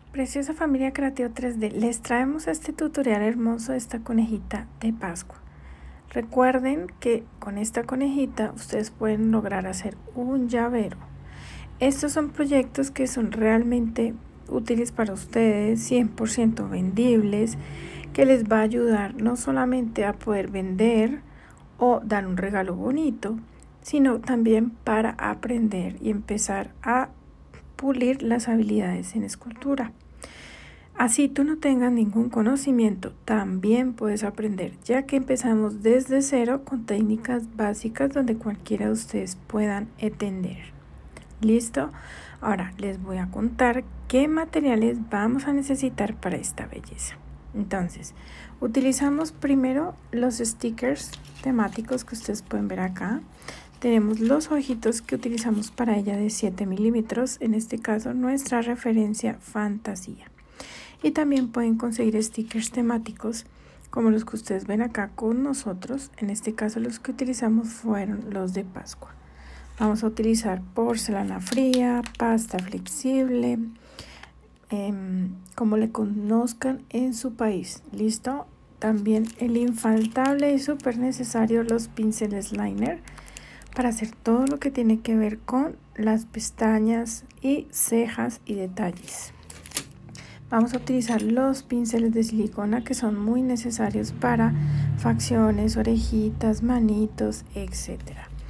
Preciosa familia Creativo 3D, les traemos este tutorial hermoso de esta conejita de Pascua. Recuerden que con esta conejita ustedes pueden lograr hacer un llavero. Estos son proyectos que son realmente útiles para ustedes, 100% vendibles, que les va a ayudar no solamente a poder vender o dar un regalo bonito, sino también para aprender y empezar a pulir las habilidades en escultura. Así tú no tengas ningún conocimiento, también puedes aprender, ya que empezamos desde cero con técnicas básicas donde cualquiera de ustedes puedan entender. ¿Listo? Ahora les voy a contar qué materiales vamos a necesitar para esta belleza. Entonces, utilizamos primero los stickers temáticos que ustedes pueden ver acá. Tenemos los ojitos que utilizamos para ella de 7 milímetros, en este caso nuestra referencia Fantasía. Y también pueden conseguir stickers temáticos como los que ustedes ven acá con nosotros. En este caso los que utilizamos fueron los de Pascua. Vamos a utilizar porcelana fría, pasta flexible, como le conozcan en su país. ¿Listo? También el infaltable y súper necesario, los pinceles liner, para hacer todo lo que tiene que ver con las pestañas y cejas y detalles. Vamos a utilizar los pinceles de silicona que son muy necesarios para facciones, orejitas, manitos, etc.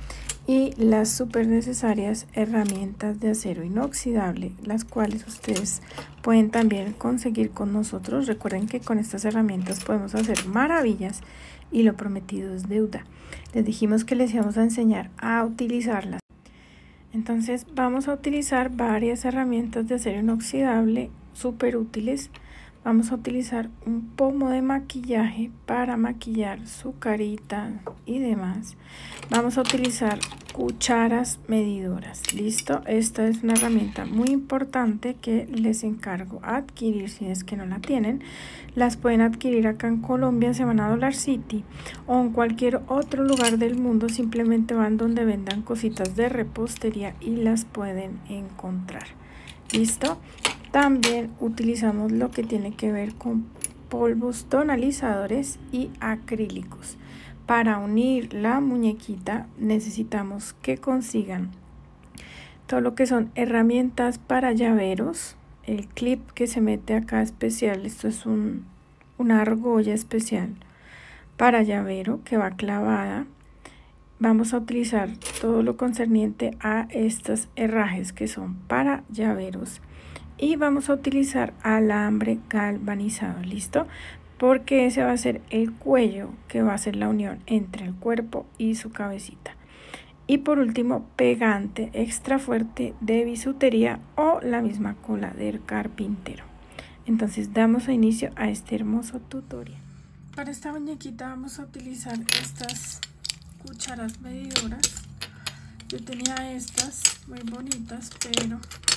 Y las súper necesarias herramientas de acero inoxidable, las cuales ustedes pueden también conseguir con nosotros. Recuerden que con estas herramientas podemos hacer maravillas y lo prometido es deuda. Les dijimos que les íbamos a enseñar a utilizarlas. Entonces vamos a utilizar varias herramientas de acero inoxidable súper útiles. Vamos a utilizar un pomo de maquillaje para maquillar su carita y demás. Vamos a utilizar cucharas medidoras. ¿Listo? Esta es una herramienta muy importante que les encargo adquirir si es que no la tienen. Las pueden adquirir acá en Colombia, se van a Dollar City o en cualquier otro lugar del mundo. Simplemente van donde vendan cositas de repostería y las pueden encontrar. ¿Listo? También utilizamos lo que tiene que ver con polvos tonalizadores y acrílicos. Para unir la muñequita necesitamos que consigan todo lo que son herramientas para llaveros. El clip que se mete acá especial, esto es una argolla especial para llavero que va clavada. Vamos a utilizar todo lo concerniente a estos herrajes que son para llaveros. Y vamos a utilizar alambre galvanizado, ¿listo? Porque ese va a ser el cuello que va a ser la unión entre el cuerpo y su cabecita. Y por último, pegante extra fuerte de bisutería o la misma cola del carpintero. Entonces damos inicio a este hermoso tutorial. Para esta muñequita vamos a utilizar estas cucharas medidoras. Yo tenía estas muy bonitas, pero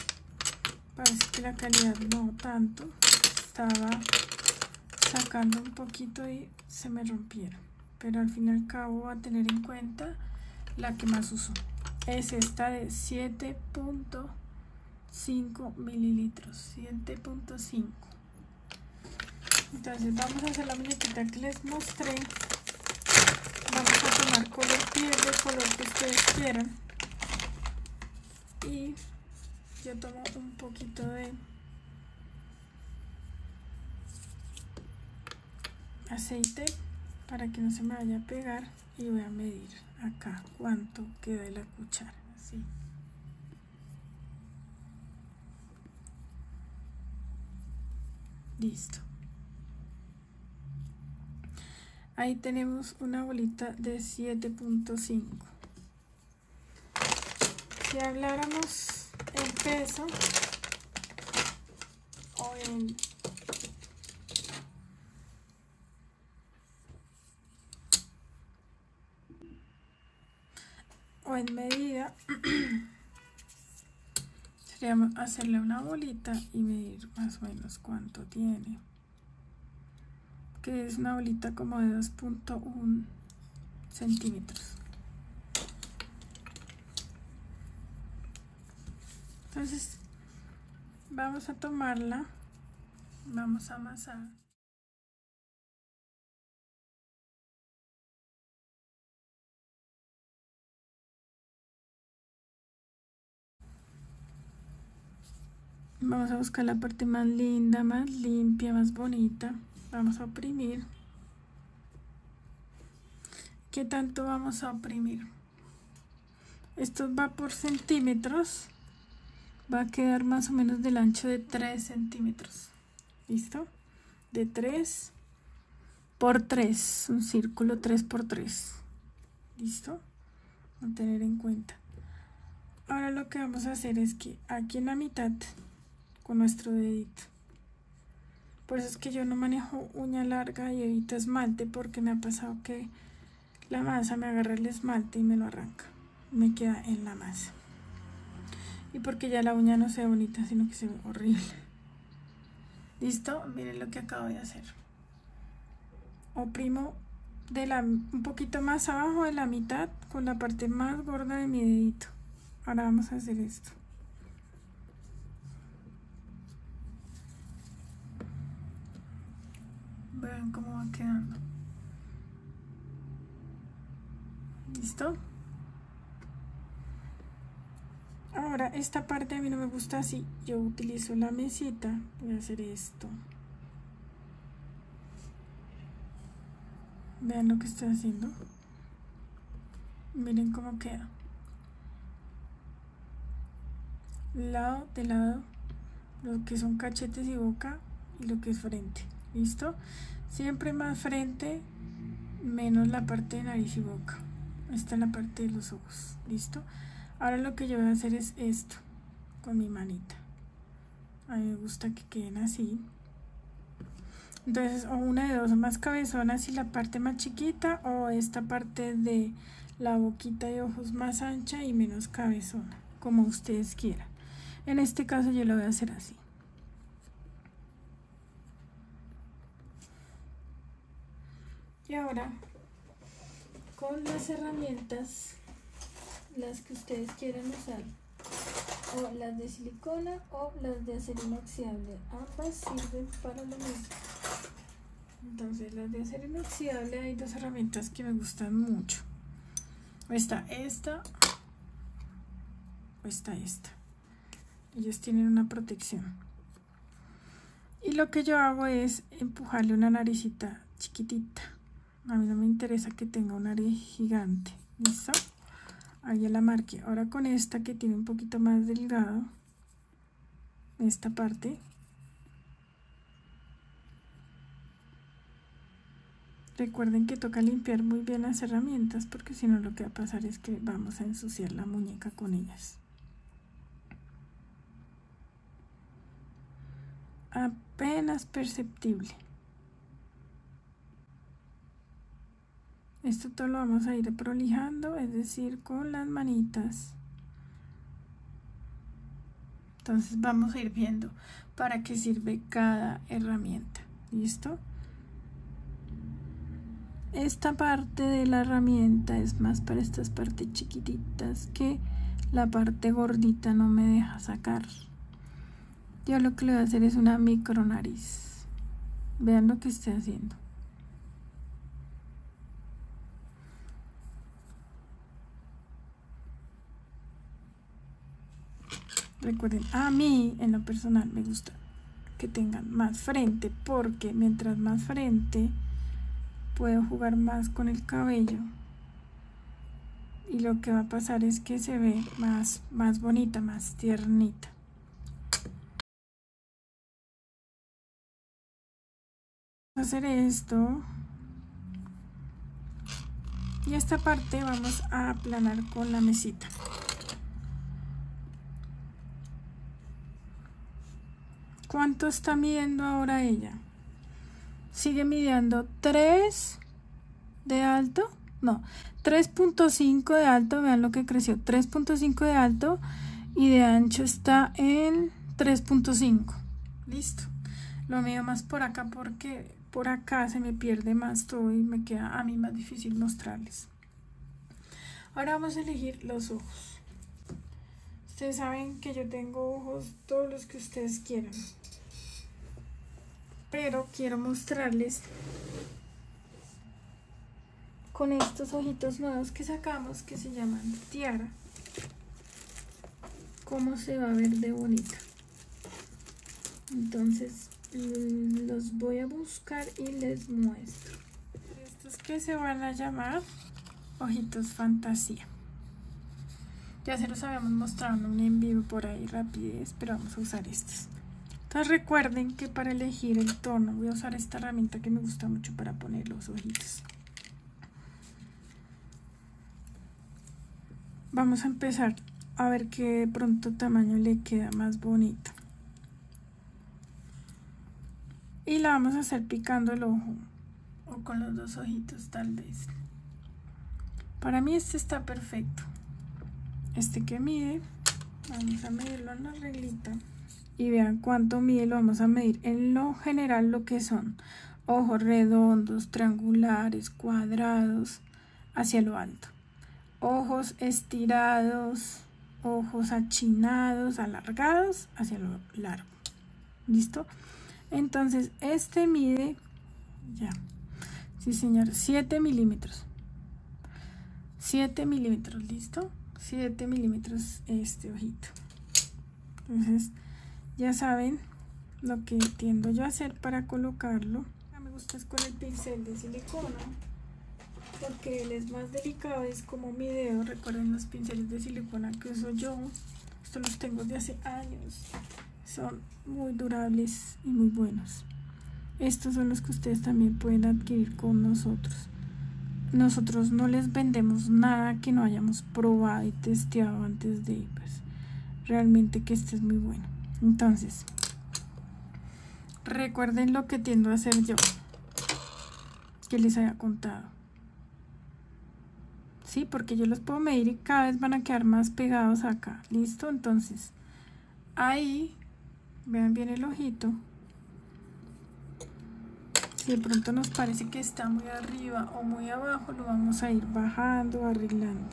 parece que la calidad no tanto. Estaba sacando un poquito y se me rompieron, pero al fin y al cabo voy a tener en cuenta la que más uso. Es esta de 7.5 mililitros, 7.5. Entonces vamos a hacer la muñequita que les mostré. Vamos a tomar color piel, del color que ustedes quieran, y yo tomo un poquito de aceite para que no se me vaya a pegar y voy a medir acá cuánto queda de la cuchara, así. Listo. Ahí tenemos una bolita de 7.5. Si habláramos en peso o en medida, sería hacerle una bolita y medir más o menos cuánto tiene, que es una bolita como de 2.1 centímetros. Entonces vamos a tomarla Vamos a amasar. Vamos a buscar la parte más linda, más limpia, más bonita. Vamos a oprimir. ¿Qué tanto vamos a oprimir? Esto va por centímetros. Va a quedar más o menos del ancho de 3 centímetros. ¿Listo? De 3 por 3. Un círculo 3 por 3. ¿Listo? A tener en cuenta. Ahora lo que vamos a hacer es que aquí en la mitad, con nuestro dedito. Por eso es que yo no manejo uña larga y evito esmalte, porque me ha pasado que la masa me agarra el esmalte y me lo arranca. Me queda en la masa. Y porque ya la uña no se ve bonita, sino que se ve horrible. ¿Listo? Miren lo que acabo de hacer. Oprimo un poquito más abajo de la mitad con la parte más gorda de mi dedito. Ahora vamos a hacer esto. Vean cómo va quedando. ¿Listo? Ahora esta parte a mí no me gusta así. Yo utilizo la mesita. Voy a hacer esto. Vean lo que estoy haciendo. Miren cómo queda. Lado de lado. Lo que son cachetes y boca. Y lo que es frente. ¿Listo? Siempre más frente, menos la parte de nariz y boca. Esta es la parte de los ojos. ¿Listo? Ahora lo que yo voy a hacer es esto. Con mi manita. A mí me gusta que queden así. Entonces, o una de dos, más cabezonas y la parte más chiquita, o esta parte de la boquita y ojos más ancha y menos cabezona, como ustedes quieran. En este caso yo lo voy a hacer así. Y ahora, con las herramientas, las que ustedes quieran usar, o las de silicona o las de acero inoxidable, ambas sirven para lo mismo. Entonces, las de acero inoxidable, hay dos herramientas que me gustan mucho. Está esta o está esta. Ellos tienen una protección. Y lo que yo hago es empujarle una naricita chiquitita. A mí no me interesa que tenga una nariz gigante. ¿Listo? Ahí ya la marqué. Ahora con esta que tiene un poquito más delgado, esta parte, recuerden que toca limpiar muy bien las herramientas, porque si no lo que va a pasar es que vamos a ensuciar la muñeca con ellas. Apenas perceptible. Esto todo lo vamos a ir prolijando, es decir, con las manitas. Entonces vamos a ir viendo para qué sirve cada herramienta. ¿Listo? Esta parte de la herramienta es más para estas partes chiquititas que la parte gordita no me deja sacar. Yo lo que le voy a hacer es una micro nariz. Vean lo que estoy haciendo. Recuerden, a mí en lo personal me gusta que tengan más frente, porque mientras más frente puedo jugar más con el cabello y lo que va a pasar es que se ve más bonita, más tiernita. Vamos a hacer esto y esta parte vamos a aplanar con la mesita. ¿Cuánto está midiendo ahora ella? Sigue midiendo 3 de alto, no, 3.5 de alto, vean lo que creció, 3.5 de alto y de ancho está en 3.5. Listo. Lo mido más por acá porque por acá se me pierde más todo y me queda a mí más difícil mostrarles. Ahora vamos a elegir los ojos. Ustedes saben que yo tengo ojos todos los que ustedes quieran. pero quiero mostrarles con estos ojitos nuevos que sacamos, que se llaman tiara, cómo se va a ver de bonita. Entonces los voy a buscar y les muestro. Estos que se van a llamar ojitos fantasía. Ya se los habíamos mostrado en un en vivo por ahí, rapidez, pero vamos a usar estos. Entonces recuerden que para elegir el tono voy a usar esta herramienta que me gusta mucho para poner los ojitos. Vamos a empezar a ver qué de pronto tamaño le queda más bonito. Y la vamos a hacer picando el ojo o con los dos ojitos tal vez. Para mí este está perfecto. Este que mide, vamos a medirlo en la reglita y vean cuánto mide. Lo vamos a medir en lo general, lo que son ojos redondos, triangulares, cuadrados, hacia lo alto, ojos estirados, ojos achinados, alargados, hacia lo largo. ¿Listo? Entonces este mide, ya, sí señor, 7 milímetros. 7 milímetros, ¿listo? 7 milímetros este ojito. Entonces ya saben lo que tiendo yo a hacer para colocarlo. Me gusta es con el pincel de silicona porque él es más delicado, es como mi dedo. Recuerden los pinceles de silicona que uso yo, estos los tengo de hace años, son muy durables y muy buenos. Estos son los que ustedes también pueden adquirir con nosotros. Nosotros no les vendemos nada que no hayamos probado y testeado antes de, pues, realmente que este es muy bueno. Entonces, recuerden lo que tiendo a hacer yo, que les haya contado. Sí, porque yo los puedo medir y cada vez van a quedar más pegados acá. ¿Listo? Entonces, ahí, vean bien el ojito. Si de pronto nos parece que está muy arriba o muy abajo, lo vamos a ir bajando, arreglando.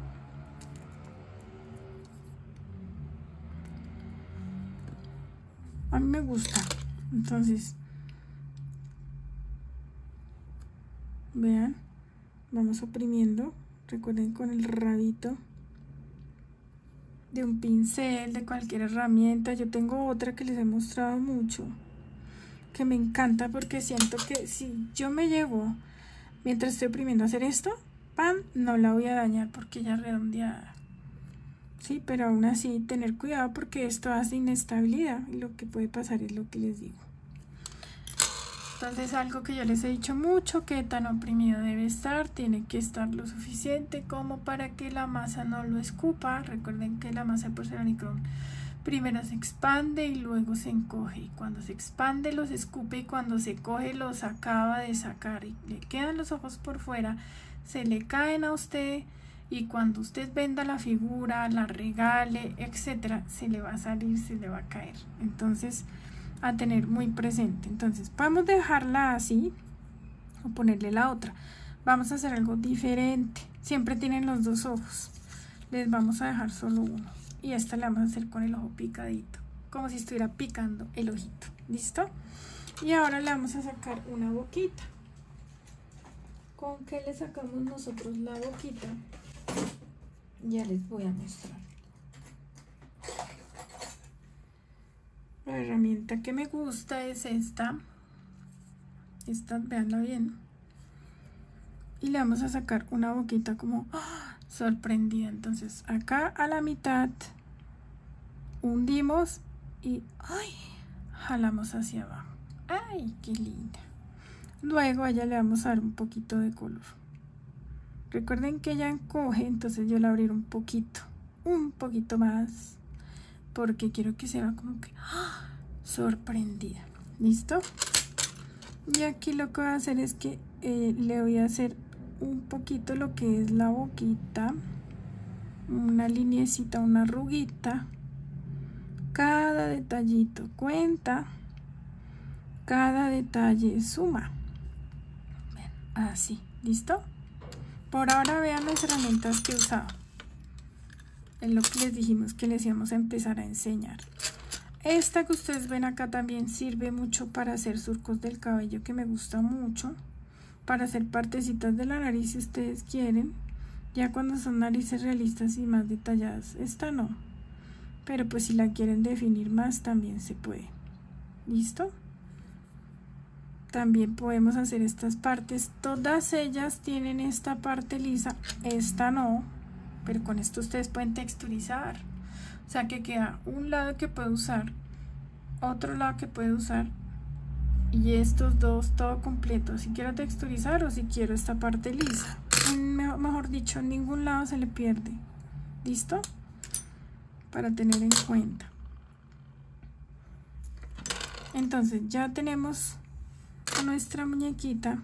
A mí me gusta. Entonces, vean, vamos oprimiendo. Recuerden, con el rabito de un pincel, de cualquier herramienta. Yo tengo otra que les he mostrado mucho, que me encanta porque siento que si yo me llevo mientras estoy oprimiendo a hacer esto, ¡pam!, no la voy a dañar porque ya es redondeada. Sí, pero aún así tener cuidado porque esto hace inestabilidad y lo que puede pasar es lo que les digo. Entonces, algo que yo les he dicho mucho, que tan oprimido debe estar, tiene que estar lo suficiente como para que la masa no lo escupa. Recuerden que la masa de porcelanicrón primero se expande y luego se encoge, y cuando se expande los escupe y cuando se coge los acaba de sacar y le quedan los ojos por fuera, se le caen a usted y cuando usted venda la figura, la regale, etcétera, se le va a salir, se le va a caer. Entonces, a tener muy presente. Entonces podemos dejarla así o ponerle la otra. Vamos a hacer algo diferente. Siempre tienen los dos ojos, les vamos a dejar solo uno y esta la vamos a hacer con el ojo picadito, como si estuviera picando el ojito. ¿Listo? Y ahora le vamos a sacar una boquita. ¿Con qué le sacamos nosotros la boquita? Ya les voy a mostrar. La herramienta que me gusta es esta, veanla bien, y le vamos a sacar una boquita como sorprendida. Entonces acá a la mitad hundimos y jalamos hacia abajo. ¡Ay, qué linda! Luego a ella le vamos a dar un poquito de color. Recuerden que ella encoge, entonces yo la abriré un poquito más, porque quiero que se vea como que sorprendida. ¿Listo? Y aquí lo que voy a hacer es que le voy a hacer un poquito lo que es la boquita, una linecita, una arruguita. Cada detallito cuenta, cada detalle suma. Así, ¿listo? Por ahora vean las herramientas que he usado. Es lo que les dijimos que les íbamos a empezar a enseñar. Esta que ustedes ven acá también sirve mucho para hacer surcos del cabello, que me gusta mucho, para hacer partecitas de la nariz si ustedes quieren, ya cuando son narices realistas y más detalladas. Esta no, pero pues si la quieren definir más también se puede. ¿Listo? También podemos hacer estas partes, todas ellas tienen esta parte lisa, esta no, pero con esto ustedes pueden texturizar, o sea que queda un lado que puede usar, otro lado que puede usar, y estos dos todo completo, si quiero texturizar o si quiero esta parte lisa, mejor dicho, en ningún lado se le pierde. ¿Listo? Para tener en cuenta. Entonces ya tenemos a nuestra muñequita.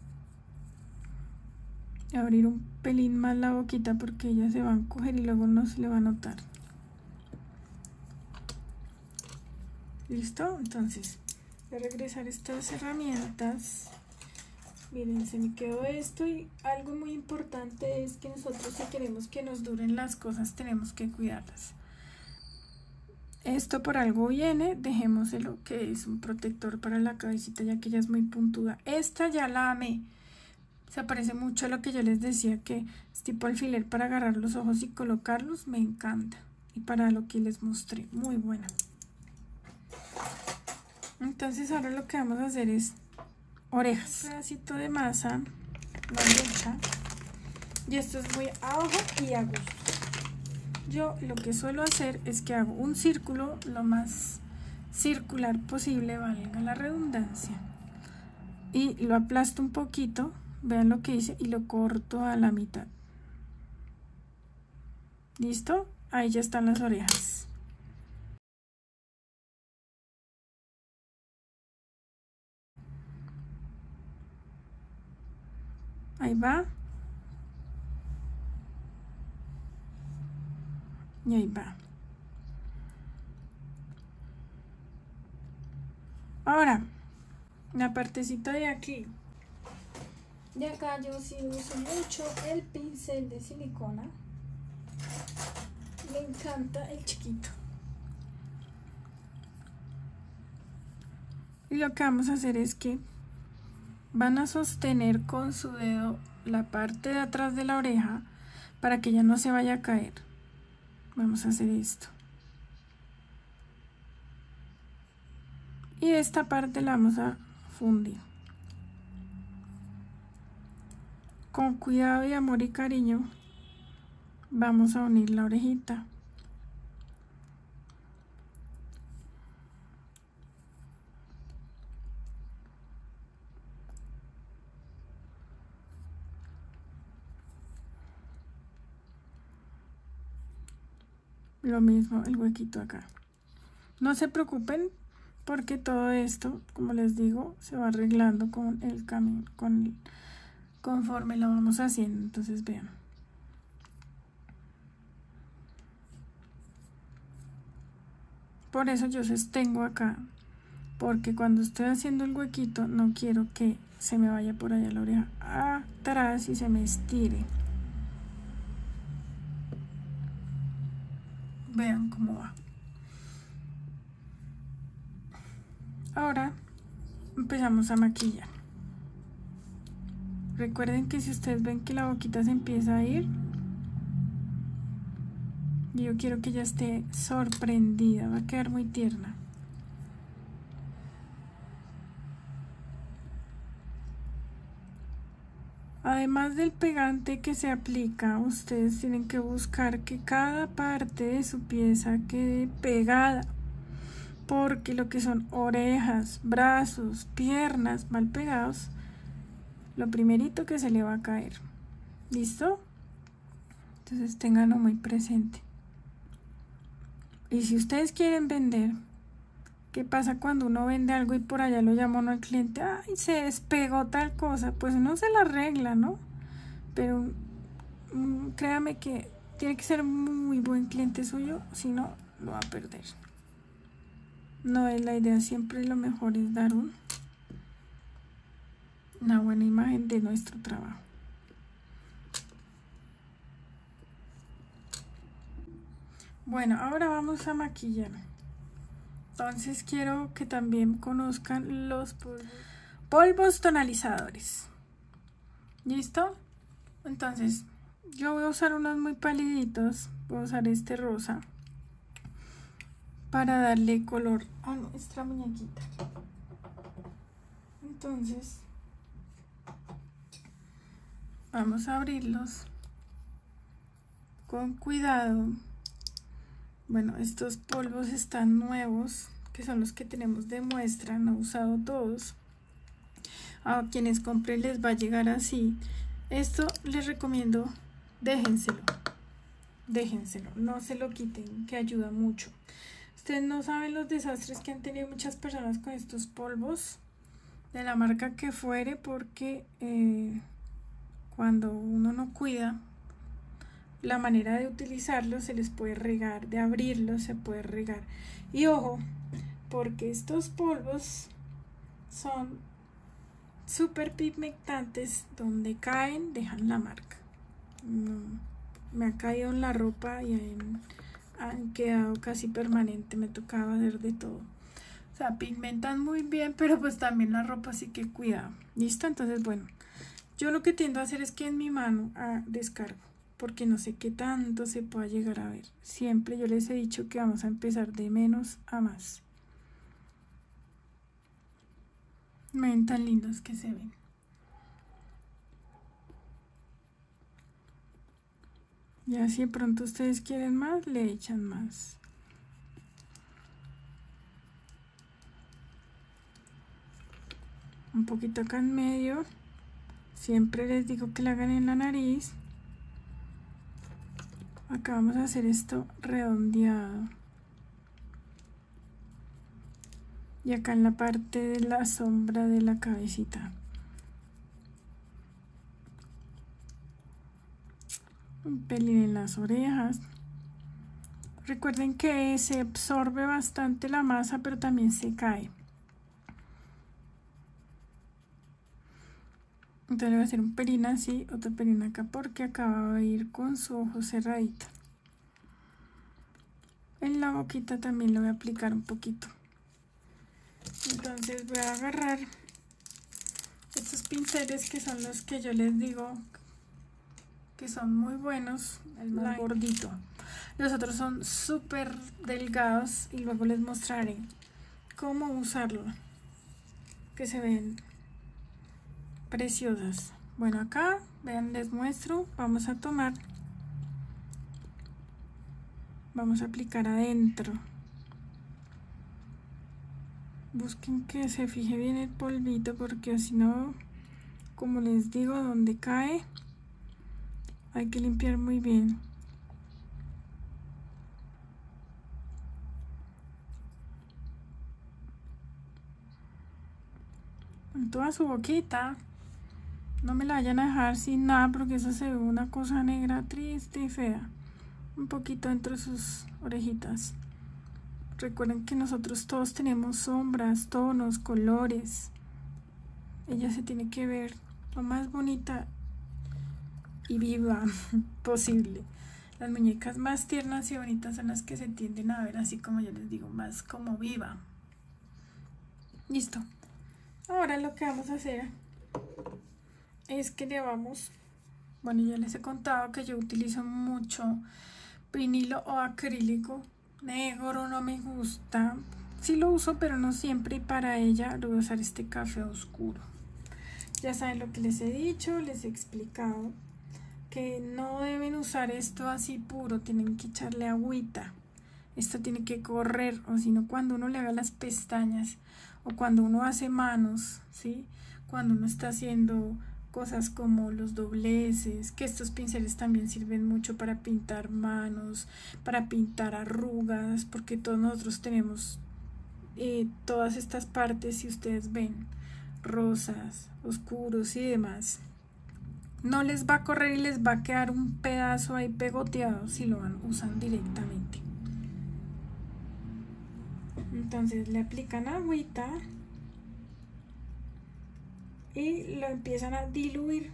Abrir un pelín más la boquita porque ella se va a encoger y luego no se le va a notar. ¿Listo? Entonces voy a regresar estas herramientas. Miren, se me quedó esto, y algo muy importante es que nosotros, si queremos que nos duren las cosas, tenemos que cuidarlas. Esto por algo viene, dejémoselo, que es un protector para la cabecita, ya que ella es muy puntuda. Esta ya la amé. Se parece mucho a lo que yo les decía, que es tipo alfiler para agarrar los ojos y colocarlos. Me encanta. Y para lo que les mostré, muy buena. Entonces ahora lo que vamos a hacer es orejas. Un pedacito de masa, bandeja. Y esto es muy a ojo y a gusto. Yo lo que suelo hacer es que hago un círculo lo más circular posible, valga la redundancia. Y lo aplasto un poquito. Vean lo que hice y lo corto a la mitad. ¿Listo? Ahí ya están las orejas. Ahí va. Y ahí va. Ahora, la partecita de aquí. De acá yo sí uso mucho el pincel de silicona. Me encanta el chiquito. Y lo que vamos a hacer es que van a sostener con su dedo la parte de atrás de la oreja para que ya no se vaya a caer. Vamos a hacer esto. Y esta parte la vamos a fundir. Con cuidado y amor y cariño vamos a unir la orejita. Lo mismo el huequito acá. No se preocupen porque todo esto, como les digo, se va arreglando con el camino, conforme lo vamos haciendo. Entonces vean. Por eso yo sostengo acá, porque cuando estoy haciendo el huequito no quiero que se me vaya por allá la oreja atrás y se me estire. Vean cómo va. Ahora empezamos a maquillar. Recuerden que si ustedes ven que la boquita se empieza a ir, yo quiero que ella esté sorprendida, va a quedar muy tierna. Además del pegante que se aplica, ustedes tienen que buscar que cada parte de su pieza quede pegada, porque lo que son orejas, brazos, piernas mal pegados, lo primerito que se le va a caer. ¿Listo? Entonces ténganlo muy presente. Y si ustedes quieren vender, ¿qué pasa cuando uno vende algo y por allá lo llama uno al cliente? Ay, se despegó tal cosa. Pues uno se la arregla, ¿no? Pero créame que tiene que ser muy buen cliente suyo, si no, lo va a perder. No es la idea, siempre lo mejor es dar una buena imagen de nuestro trabajo. Bueno, ahora vamos a maquillar. Entonces quiero que también conozcan los polvos tonalizadores. ¿Listo? Entonces yo voy a usar unos muy paliditos. Voy a usar este rosa para darle color a nuestra muñequita. Entonces vamos a abrirlos con cuidado. Bueno, estos polvos están nuevos, que son los que tenemos de muestra, no he usado todos. A quienes compren les va a llegar así. Esto les recomiendo, déjenselo, no se lo quiten, que ayuda mucho. Ustedes no saben los desastres que han tenido muchas personas con estos polvos, de la marca que fuere, porque cuando uno no cuida la manera de utilizarlo, se les puede regar, de abrirlo se puede regar. Y ojo, porque estos polvos son súper pigmentantes, donde caen dejan la marca. Me ha caído en la ropa y han quedado casi permanente, me tocaba hacer de todo. O sea, pigmentan muy bien, pero pues también la ropa, así que cuidado. ¿Listo? Entonces, bueno, yo lo que tiendo a hacer es que en mi mano descargo, porque no sé qué tanto se pueda llegar a ver. Siempre yo les he dicho que vamos a empezar de menos a más. Ven tan lindos que se ven. Ya si de pronto ustedes quieren más, le echan más. Un poquito acá en medio. Siempre les digo que la hagan en la nariz. Acá vamos a hacer esto redondeado. Y acá en la parte de la sombra de la cabecita. Un pelín en las orejas. Recuerden que se absorbe bastante la masa, pero también se cae. Entonces le voy a hacer un pelín así, otro pelín acá, porque acá va a ir con su ojo cerradito. En la boquita también le voy a aplicar un poquito. Entonces voy a agarrar estos pinceles, que son los que yo les digo que son muy buenos, el más gordito. Los otros son súper delgados y luego les mostraré cómo usarlo, que se ven preciosas. Bueno, acá vean, les muestro. Vamos a tomar, vamos a aplicar adentro. Busquen que se fije bien el polvito, porque si no, como les digo, donde cae hay que limpiar muy bien. En toda su boquita. No me la vayan a dejar sin nada, porque eso se ve una cosa negra triste y fea. Un poquito entre sus orejitas. Recuerden que nosotros todos tenemos sombras, tonos, colores. Ella se tiene que ver lo más bonita y viva posible. Las muñecas más tiernas y bonitas son las que se tienden a ver así, como yo les digo, más como viva. Listo. Ahora lo que vamos a hacer es que le vamos, bueno, ya les he contado que yo utilizo mucho vinilo o acrílico. Negro no me gusta, sí lo uso, pero no siempre, y para ella lo voy a usar este café oscuro. Ya saben lo que les he dicho, les he explicado que no deben usar esto así puro, tienen que echarle agüita. Esto tiene que correr, o si no, cuando uno le haga las pestañas o cuando uno hace manos, ¿sí? Cuando uno está haciendo cosas como los dobleces, que estos pinceles también sirven mucho para pintar manos, para pintar arrugas, porque todos nosotros tenemos todas estas partes, si ustedes ven, rosas, oscuros y demás. No les va a correr y les va a quedar un pedazo ahí pegoteado si lo usan directamente. Entonces le aplican agüita y lo empiezan a diluir.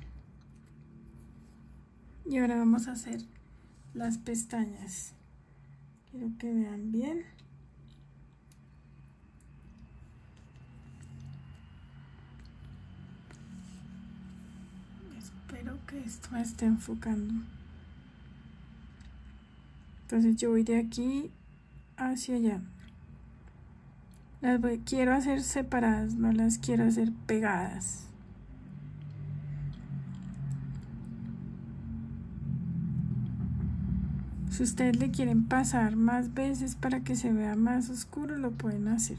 Y ahora vamos a hacer las pestañas. Quiero que vean bien. que esto me esté enfocando. Entonces yo voy de aquí hacia allá. Quiero hacer separadas, no las quiero hacer pegadas. Si ustedes le quieren pasar más veces para que se vea más oscuro, lo pueden hacer.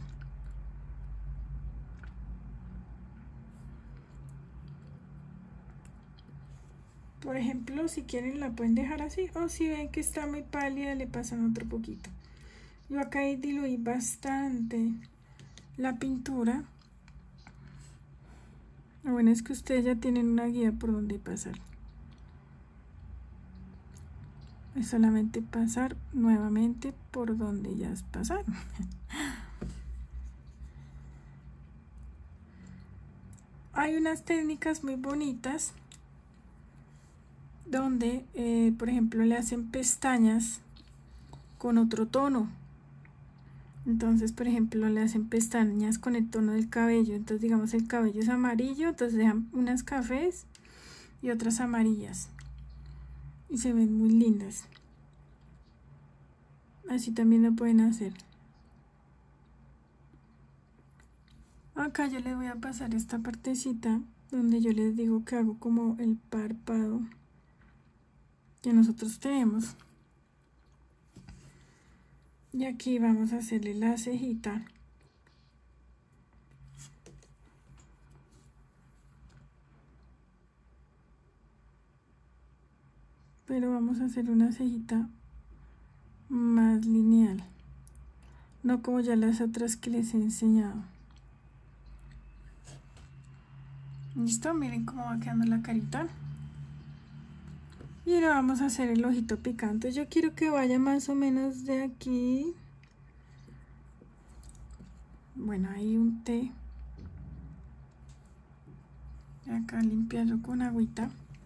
Por ejemplo, si quieren la pueden dejar así, o si ven que está muy pálida le pasan otro poquito. Yo acá diluí bastante la pintura. Lo bueno es que ustedes ya tienen una guía por donde pasar. Es solamente pasar nuevamente por donde ya pasaron. Hay unas técnicas muy bonitas donde, por ejemplo, le hacen pestañas con otro tono. Entonces, por ejemplo, le hacen pestañas con el tono del cabello. Entonces, digamos, el cabello es amarillo, entonces dejan unas cafés y otras amarillas. Y se ven muy lindas. Así también lo pueden hacer. Acá yo les voy a pasar esta partecita donde yo les digo que hago como el párpado que nosotros tenemos. Y aquí vamos a hacerle la cejita. Pero vamos a hacer una cejita más lineal. No como ya las otras que les he enseñado. ¿Listo? Miren cómo va quedando la carita. Y ahora vamos a hacer el ojito picante. Yo quiero que vaya más o menos de aquí. Bueno, ahí unté. Acá limpiarlo con agüita.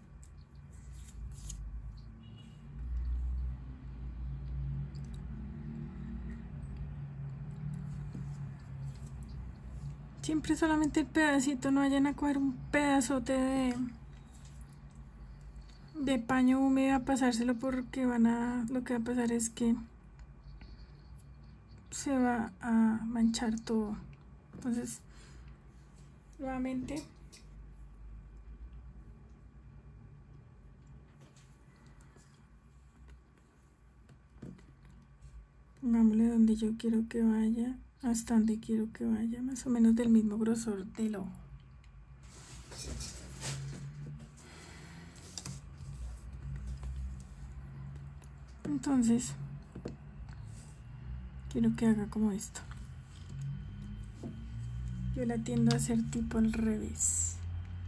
Siempre solamente el pedacito, no vayan a coger un pedazote de paño húmedo a pasárselo, porque lo que va a pasar es que se va a manchar todo. Entonces, nuevamente pongámosle donde yo quiero que vaya, hasta donde quiero que vaya, más o menos del mismo grosor del ojo. Entonces quiero que haga como esto. Yo la tiendo a hacer tipo al revés,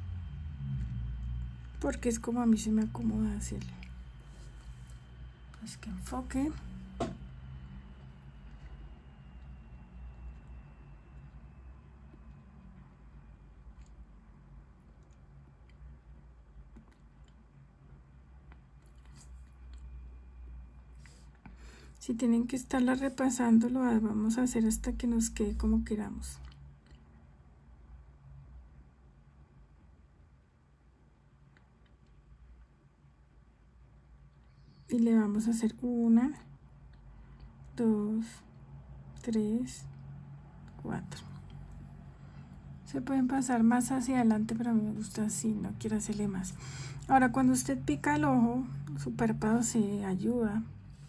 porque es como a mí se me acomoda hacerlo. Es que enfoque. Si tienen que estarla repasando, lo vamos a hacer hasta que nos quede como queramos. Y le vamos a hacer 1, 2, 3, 4. Se pueden pasar más hacia adelante, pero a mí me gusta así, no quiero hacerle más. Ahora, cuando usted pica el ojo, su párpado se ayuda,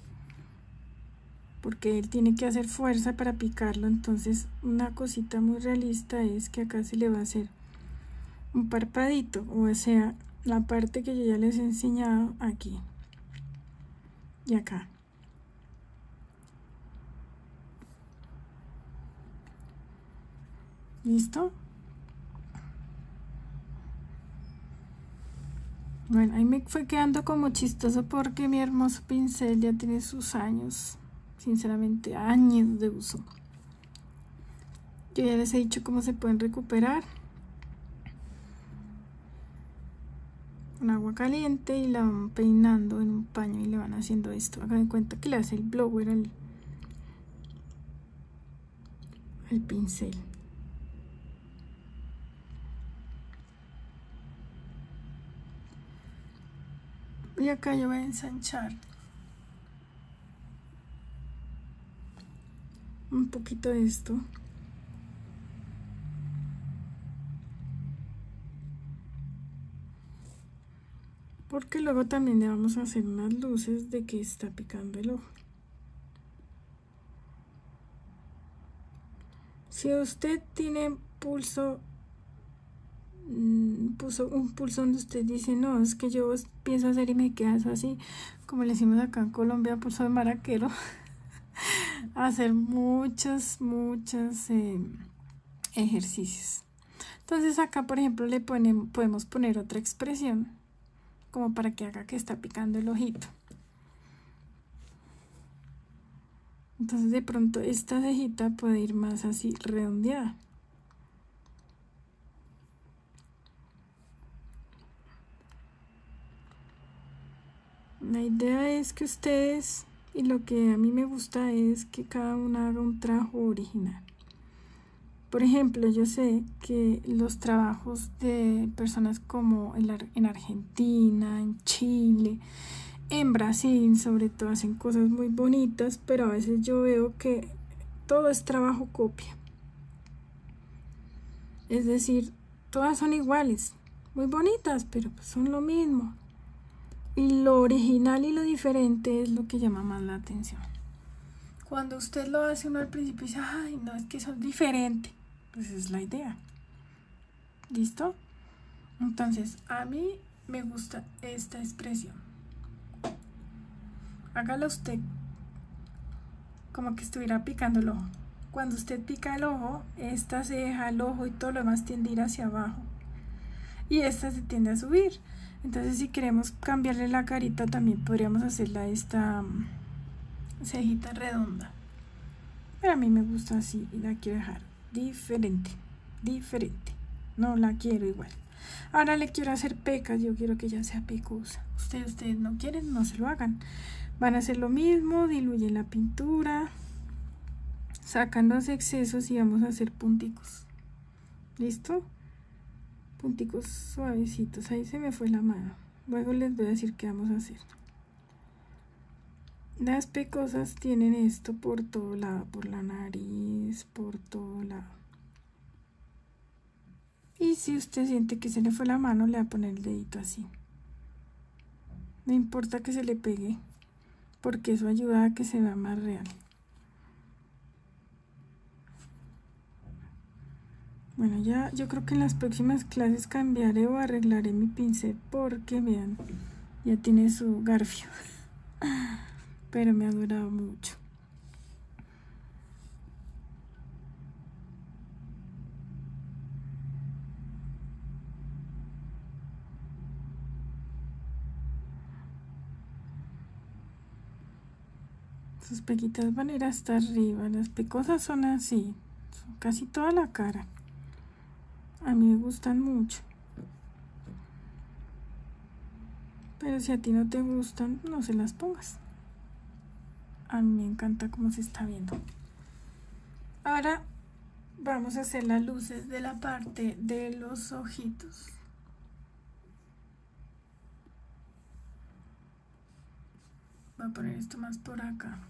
porque él tiene que hacer fuerza para picarlo. Entonces, una cosita muy realista es que acá se le va a hacer un parpadito, o sea, la parte que yo ya les he enseñado aquí y acá. ¿Listo? Bueno, ahí me fue quedando como chistoso porque mi hermoso pincel ya tiene sus años, sinceramente años de uso. Yo ya les he dicho cómo se pueden recuperar. Con agua caliente y la van peinando en un paño y le van haciendo esto. Hagan de cuenta que le hace el blower al pincel. Y acá yo voy a ensanchar un poquito de esto. Porque luego también le vamos a hacer unas luces de que está picando el ojo. Si usted tiene pulso, un pulso donde usted dice, no, es que yo pienso hacer y me queda eso así, como le decimos acá en Colombia, pulso de maraquero, hacer muchos ejercicios. Entonces acá, por ejemplo, podemos poner otra expresión, como para que haga que está picando el ojito. Entonces de pronto esta cejita puede ir más así redondeada. La idea es que ustedes, y lo que a mí me gusta es que cada uno haga un trabajo original. Por ejemplo, yo sé que los trabajos de personas como en Argentina, en Chile, en Brasil sobre todo hacen cosas muy bonitas, pero a veces yo veo que todo es trabajo copia. Es decir, todas son iguales, muy bonitas, pero pues son lo mismo. Y lo original y lo diferente es lo que llama más la atención. Cuando usted lo hace, uno al principio dice, ay, no, es que son diferentes. Pues es la idea. ¿Listo? Entonces, a mí me gusta esta expresión. Hágalo usted como que estuviera picando el ojo. Cuando usted pica el ojo, esta ceja, el ojo y todo lo demás tiende a ir hacia abajo. Y esta se tiende a subir. Entonces, si queremos cambiarle la carita, también podríamos hacerla esta cejita redonda. Pero a mí me gusta así y la quiero dejar diferente. No la quiero igual. Ahora le quiero hacer pecas, yo quiero que ella sea pecosa. Ustedes no quieren, no se lo hagan. Van a hacer lo mismo, diluyen la pintura, sacan los excesos y vamos a hacer punticos. ¿Listo? Punticos suavecitos. Ahí se me fue la mano. Luego les voy a decir qué vamos a hacer. Las pecosas tienen esto por todo lado, por la nariz, por todo lado. Y si usted siente que se le fue la mano, le va a poner el dedito así. No importa que se le pegue, porque eso ayuda a que se vea más real. Bueno, ya yo creo que en las próximas clases cambiaré o arreglaré mi pincel, porque vean, ya tiene su garfio. Pero me ha durado mucho. Sus pequitas van a ir hasta arriba. Las pecosas son así, son casi toda la cara. A mí me gustan mucho. Pero si a ti no te gustan, no se las pongas. A mí me encanta cómo se está viendo. Ahora vamos a hacer las luces de la parte de los ojitos. Voy a poner esto más por acá.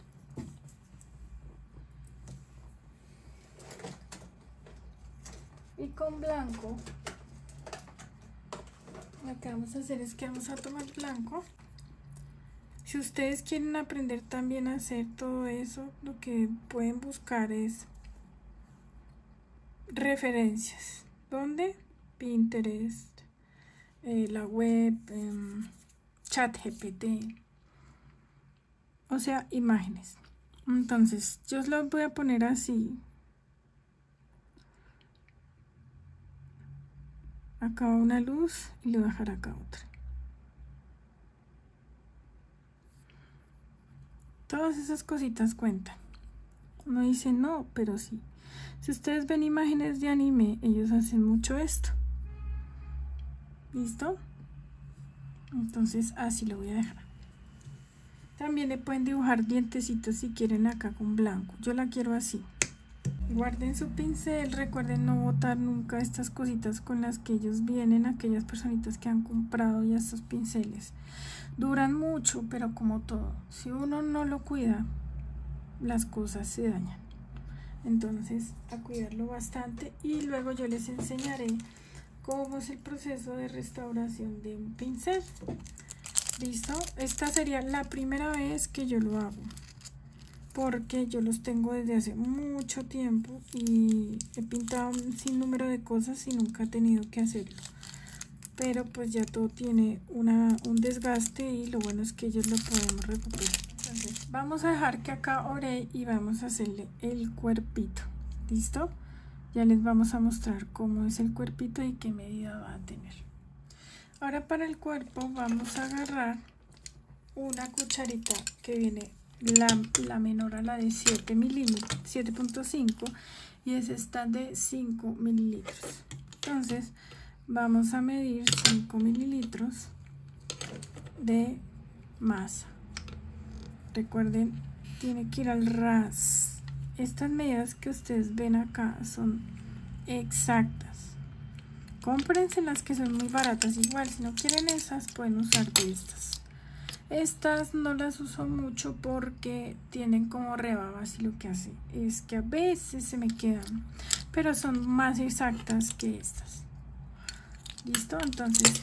Y con blanco, lo que vamos a hacer es que vamos a tomar blanco. Si ustedes quieren aprender también a hacer todo eso, lo que pueden buscar es referencias. ¿Dónde? Pinterest, la web, ChatGPT, o sea, imágenes. Entonces, yo os los voy a poner así. Acá una luz y le voy a dejar acá otra. Todas esas cositas cuentan. Uno dice no, pero sí. Si ustedes ven imágenes de anime, ellos hacen mucho esto. ¿Listo? Entonces así lo voy a dejar. También le pueden dibujar dientecitos si quieren acá con blanco. Yo la quiero así. Guarden su pincel, recuerden no botar nunca estas cositas con las que ellos vienen, aquellas personitas que han comprado ya estos pinceles. Duran mucho, pero como todo, si uno no lo cuida, las cosas se dañan. Entonces, a cuidarlo bastante, y luego yo les enseñaré cómo es el proceso de restauración de un pincel. ¿Listo? Esta sería la primera vez que yo lo hago, porque yo los tengo desde hace mucho tiempo y he pintado un sinnúmero de cosas y nunca he tenido que hacerlo. Pero pues ya todo tiene un desgaste, y lo bueno es que ellos lo podemos recuperar. Entonces vamos a dejar que acá ore y vamos a hacerle el cuerpito. ¿Listo? Ya les vamos a mostrar cómo es el cuerpito y qué medida va a tener. Ahora para el cuerpo vamos a agarrar una cucharita que viene la menor a la de 7 mililitros, 7.5, y es esta de 5 mililitros. Entonces vamos a medir 5 mililitros de masa. Recuerden, tiene que ir al ras. Estas medidas que ustedes ven acá son exactas. Cómprense las que son muy baratas. Igual, si no quieren esas, pueden usar de estas. Estas no las uso mucho porque tienen como rebabas, y lo que hace es que a veces se me quedan, pero son más exactas que estas. ¿Listo? Entonces,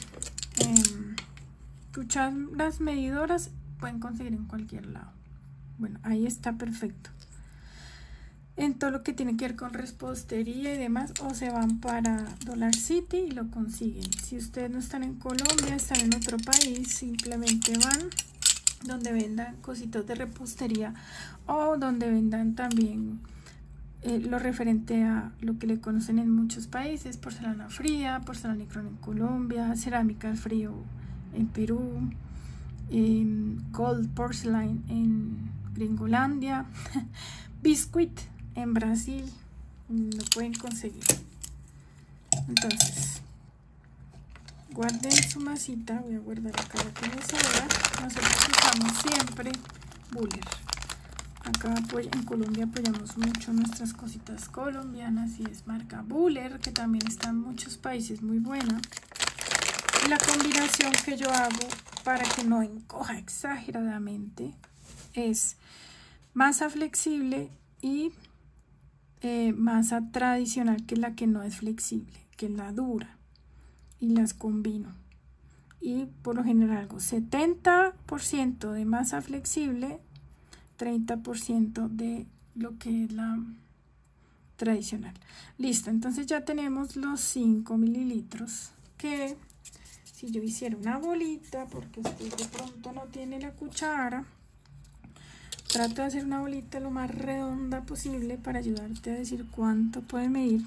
cucharas medidoras pueden conseguir en cualquier lado. Bueno, ahí está perfecto. En todo lo que tiene que ver con repostería y demás, o se van para Dollar City y lo consiguen. Si ustedes no están en Colombia, están en otro país, simplemente van donde vendan cositas de repostería, o donde vendan también lo referente a lo que le conocen en muchos países: porcelana fría, porcelana en Colombia, cerámica al frío en Perú, cold porcelain en Gringolandia, biscuit en Brasil, lo pueden conseguir. Entonces, guarden su masita. Voy a guardar acá la que me sobra. Nosotros usamos siempre Buller. Acá en Colombia apoyamos mucho nuestras cositas colombianas, y es marca Buller, que también está en muchos países, muy buena. Y la combinación que yo hago para que no encoja exageradamente es masa flexible y masa tradicional, que es la que no es flexible, que es la dura, y las combino. Y por lo general hago 70% de masa flexible, 30% de lo que es la tradicional. Listo, entonces ya tenemos los 5 mililitros, que si yo hiciera una bolita, porque usted de pronto no tiene la cuchara, trato de hacer una bolita lo más redonda posible para ayudarte a decir cuánto puede medir.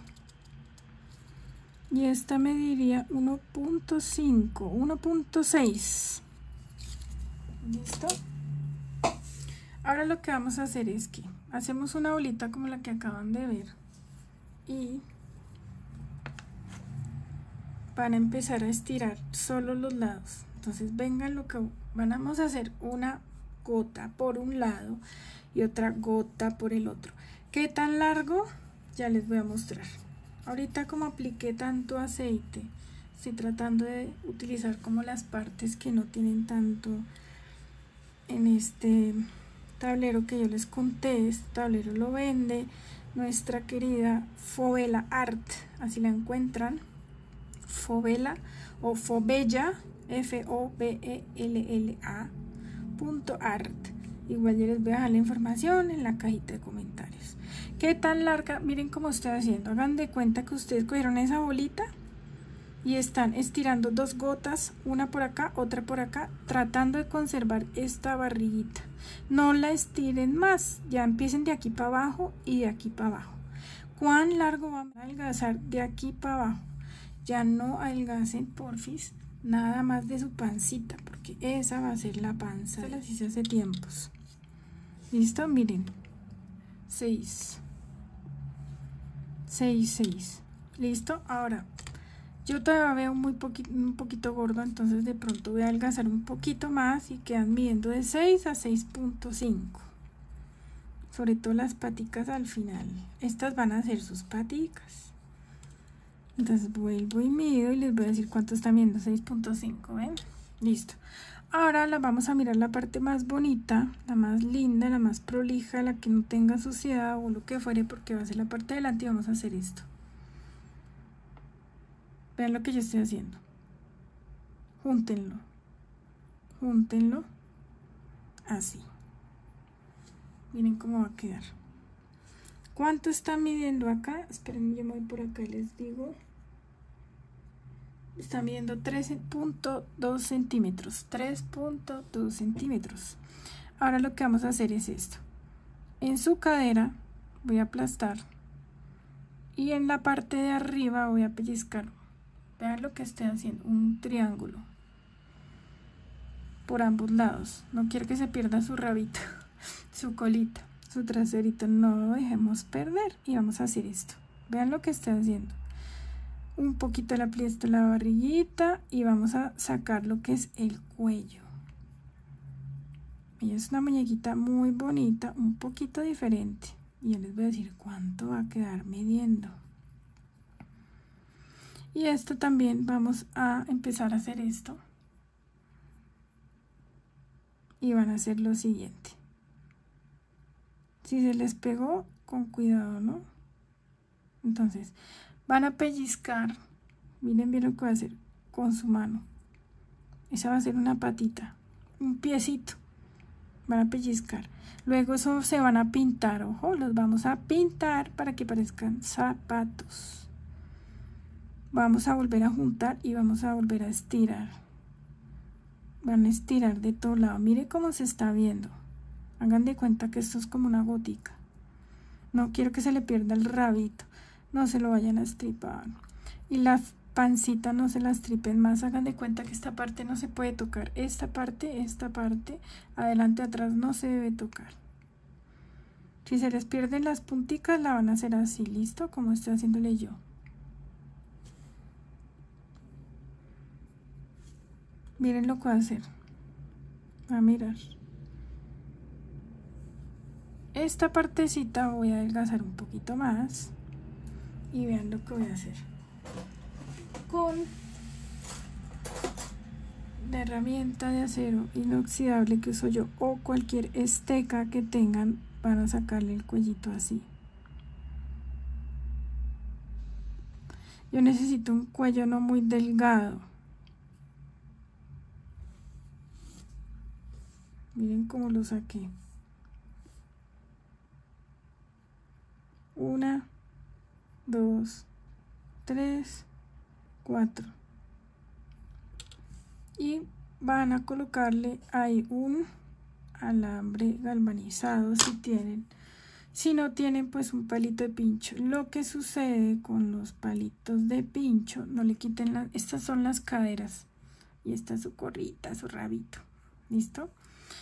Y esta mediría 1.5, 1.6. ¿Listo? Ahora lo que vamos a hacer es que hacemos una bolita como la que acaban de ver, y van a empezar a estirar solo los lados. Entonces vengan, lo que vamos a hacer: una gota por un lado y otra gota por el otro. ¿Qué tan largo? Ya les voy a mostrar. Ahorita, como apliqué tanto aceite, estoy tratando de utilizar como las partes que no tienen tanto en este tablero que yo les conté. Este tablero lo vende nuestra querida Fovella Art, así la encuentran, Fovella o Fobella, FOBELLA.art. Igual yo les voy a dejar la información en la cajita de comentarios. ¿Qué tan larga? Miren cómo estoy haciendo. Hagan de cuenta que ustedes cogieron esa bolita y están estirando 2 gotas, una por acá, otra por acá, tratando de conservar esta barriguita. No la estiren más, ya empiecen de aquí para abajo y de aquí para abajo. ¿Cuán largo vamos a adelgazar de aquí para abajo? Ya no adelgacen, porfis, nada más de su pancita, porque esa va a ser la panza. Se las hice hace tiempos. ¿Listo? Miren. 6. 6, 6. ¿Listo? Ahora, yo todavía veo un poquito gordo, entonces de pronto voy a adelgazar un poquito más, y quedan midiendo de 6 a 6.5. sobre todo las paticas al final. Estas van a ser sus paticas. Entonces vuelvo y mido y les voy a decir cuánto están viendo. 6.5, ¿ven? Listo. Ahora la vamos a mirar la parte más bonita, la más linda, la más prolija, la que no tenga suciedad o lo que fuere, porque va a ser la parte de delante y vamos a hacer esto. Vean lo que yo estoy haciendo. Júntenlo. Júntenlo. Así. Miren cómo va a quedar. ¿Cuánto está midiendo acá? Esperen, yo me voy por acá y les digo. Está midiendo 13.2 centímetros. 3.2 centímetros. Ahora lo que vamos a hacer es esto. En su cadera voy a aplastar. Y en la parte de arriba voy a pellizcar. Vean lo que estoy haciendo. Un triángulo. Por ambos lados. No quiero que se pierda su rabito. Su colita. Su traserito. No lo dejemos perder. Y vamos a hacer esto. Vean lo que estoy haciendo. Un poquito la apliesto la barriguita y vamos a sacar lo que es el cuello. Ella es una muñequita muy bonita, un poquito diferente. Y ya les voy a decir cuánto va a quedar midiendo. Y esto también vamos a empezar a hacer esto. Y van a hacer lo siguiente. Si se les pegó, con cuidado, ¿no? Entonces van a pellizcar, miren bien lo que va a hacer con su mano. Esa va a ser una patita, un piecito. Van a pellizcar. Luego eso se van a pintar, ojo, los vamos a pintar para que parezcan zapatos. Vamos a volver a juntar y vamos a volver a estirar. Van a estirar de todo lado. Mire cómo se está viendo. Hagan de cuenta que esto es como una gotica. No quiero que se le pierda el rabito. No se lo vayan a estripar. Y la pancita no se la estripen más. Hagan de cuenta que esta parte no se puede tocar. Esta parte, adelante, atrás no se debe tocar. Si se les pierden las punticas, la van a hacer así, ¿listo? Como estoy haciéndole yo. Miren lo que voy a hacer. A mirar. Esta partecita voy a adelgazar un poquito más. Y vean lo que voy a hacer. Con la herramienta de acero inoxidable que uso yo o cualquier esteca que tengan, van a sacarle el cuellito así. Yo necesito un cuello no muy delgado. Miren cómo lo saqué. 1, 2, 3, 4. Y van a colocarle ahí un alambre galvanizado si tienen. Si no tienen, pues un palito de pincho. Lo que sucede con los palitos de pincho, no le quiten estas son las caderas. Y esta es su corrita, su rabito. ¿Listo?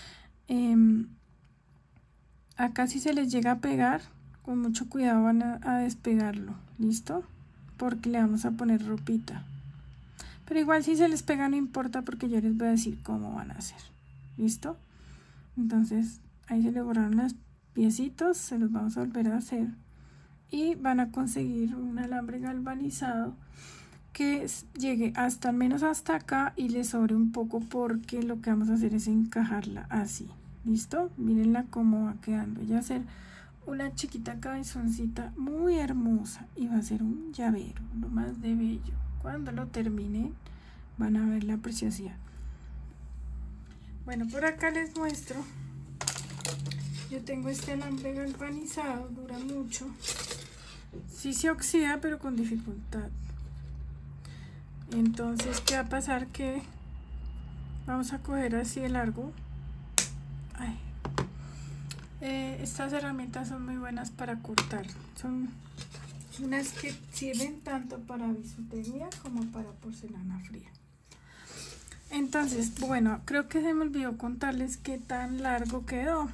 Acá si se les llega a pegar, con mucho cuidado van a despegarlo. ¿Listo? Porque le vamos a poner ropita. Pero igual si se les pega no importa porque yo les voy a decir cómo van a hacer. ¿Listo? Entonces ahí se le borraron los piecitos, se los vamos a volver a hacer. Y van a conseguir un alambre galvanizado que llegue hasta al menos hasta acá y le sobre un poco porque lo que vamos a hacer es encajarla así. ¿Listo? Mírenla cómo va quedando. Ya va a ser una chiquita cabezoncita muy hermosa y va a ser un llavero, lo más de bello. Cuando lo termine van a ver la preciosidad. Bueno, por acá les muestro. Yo tengo este alambre galvanizado, dura mucho. Sí se oxida, pero con dificultad. Entonces, ¿qué va a pasar? Que vamos a coger así de largo. Ay. Estas herramientas son muy buenas para cortar. Son unas que sirven tanto para bisutería como para porcelana fría. Entonces, bueno, creo que se me olvidó contarles qué tan largo quedó.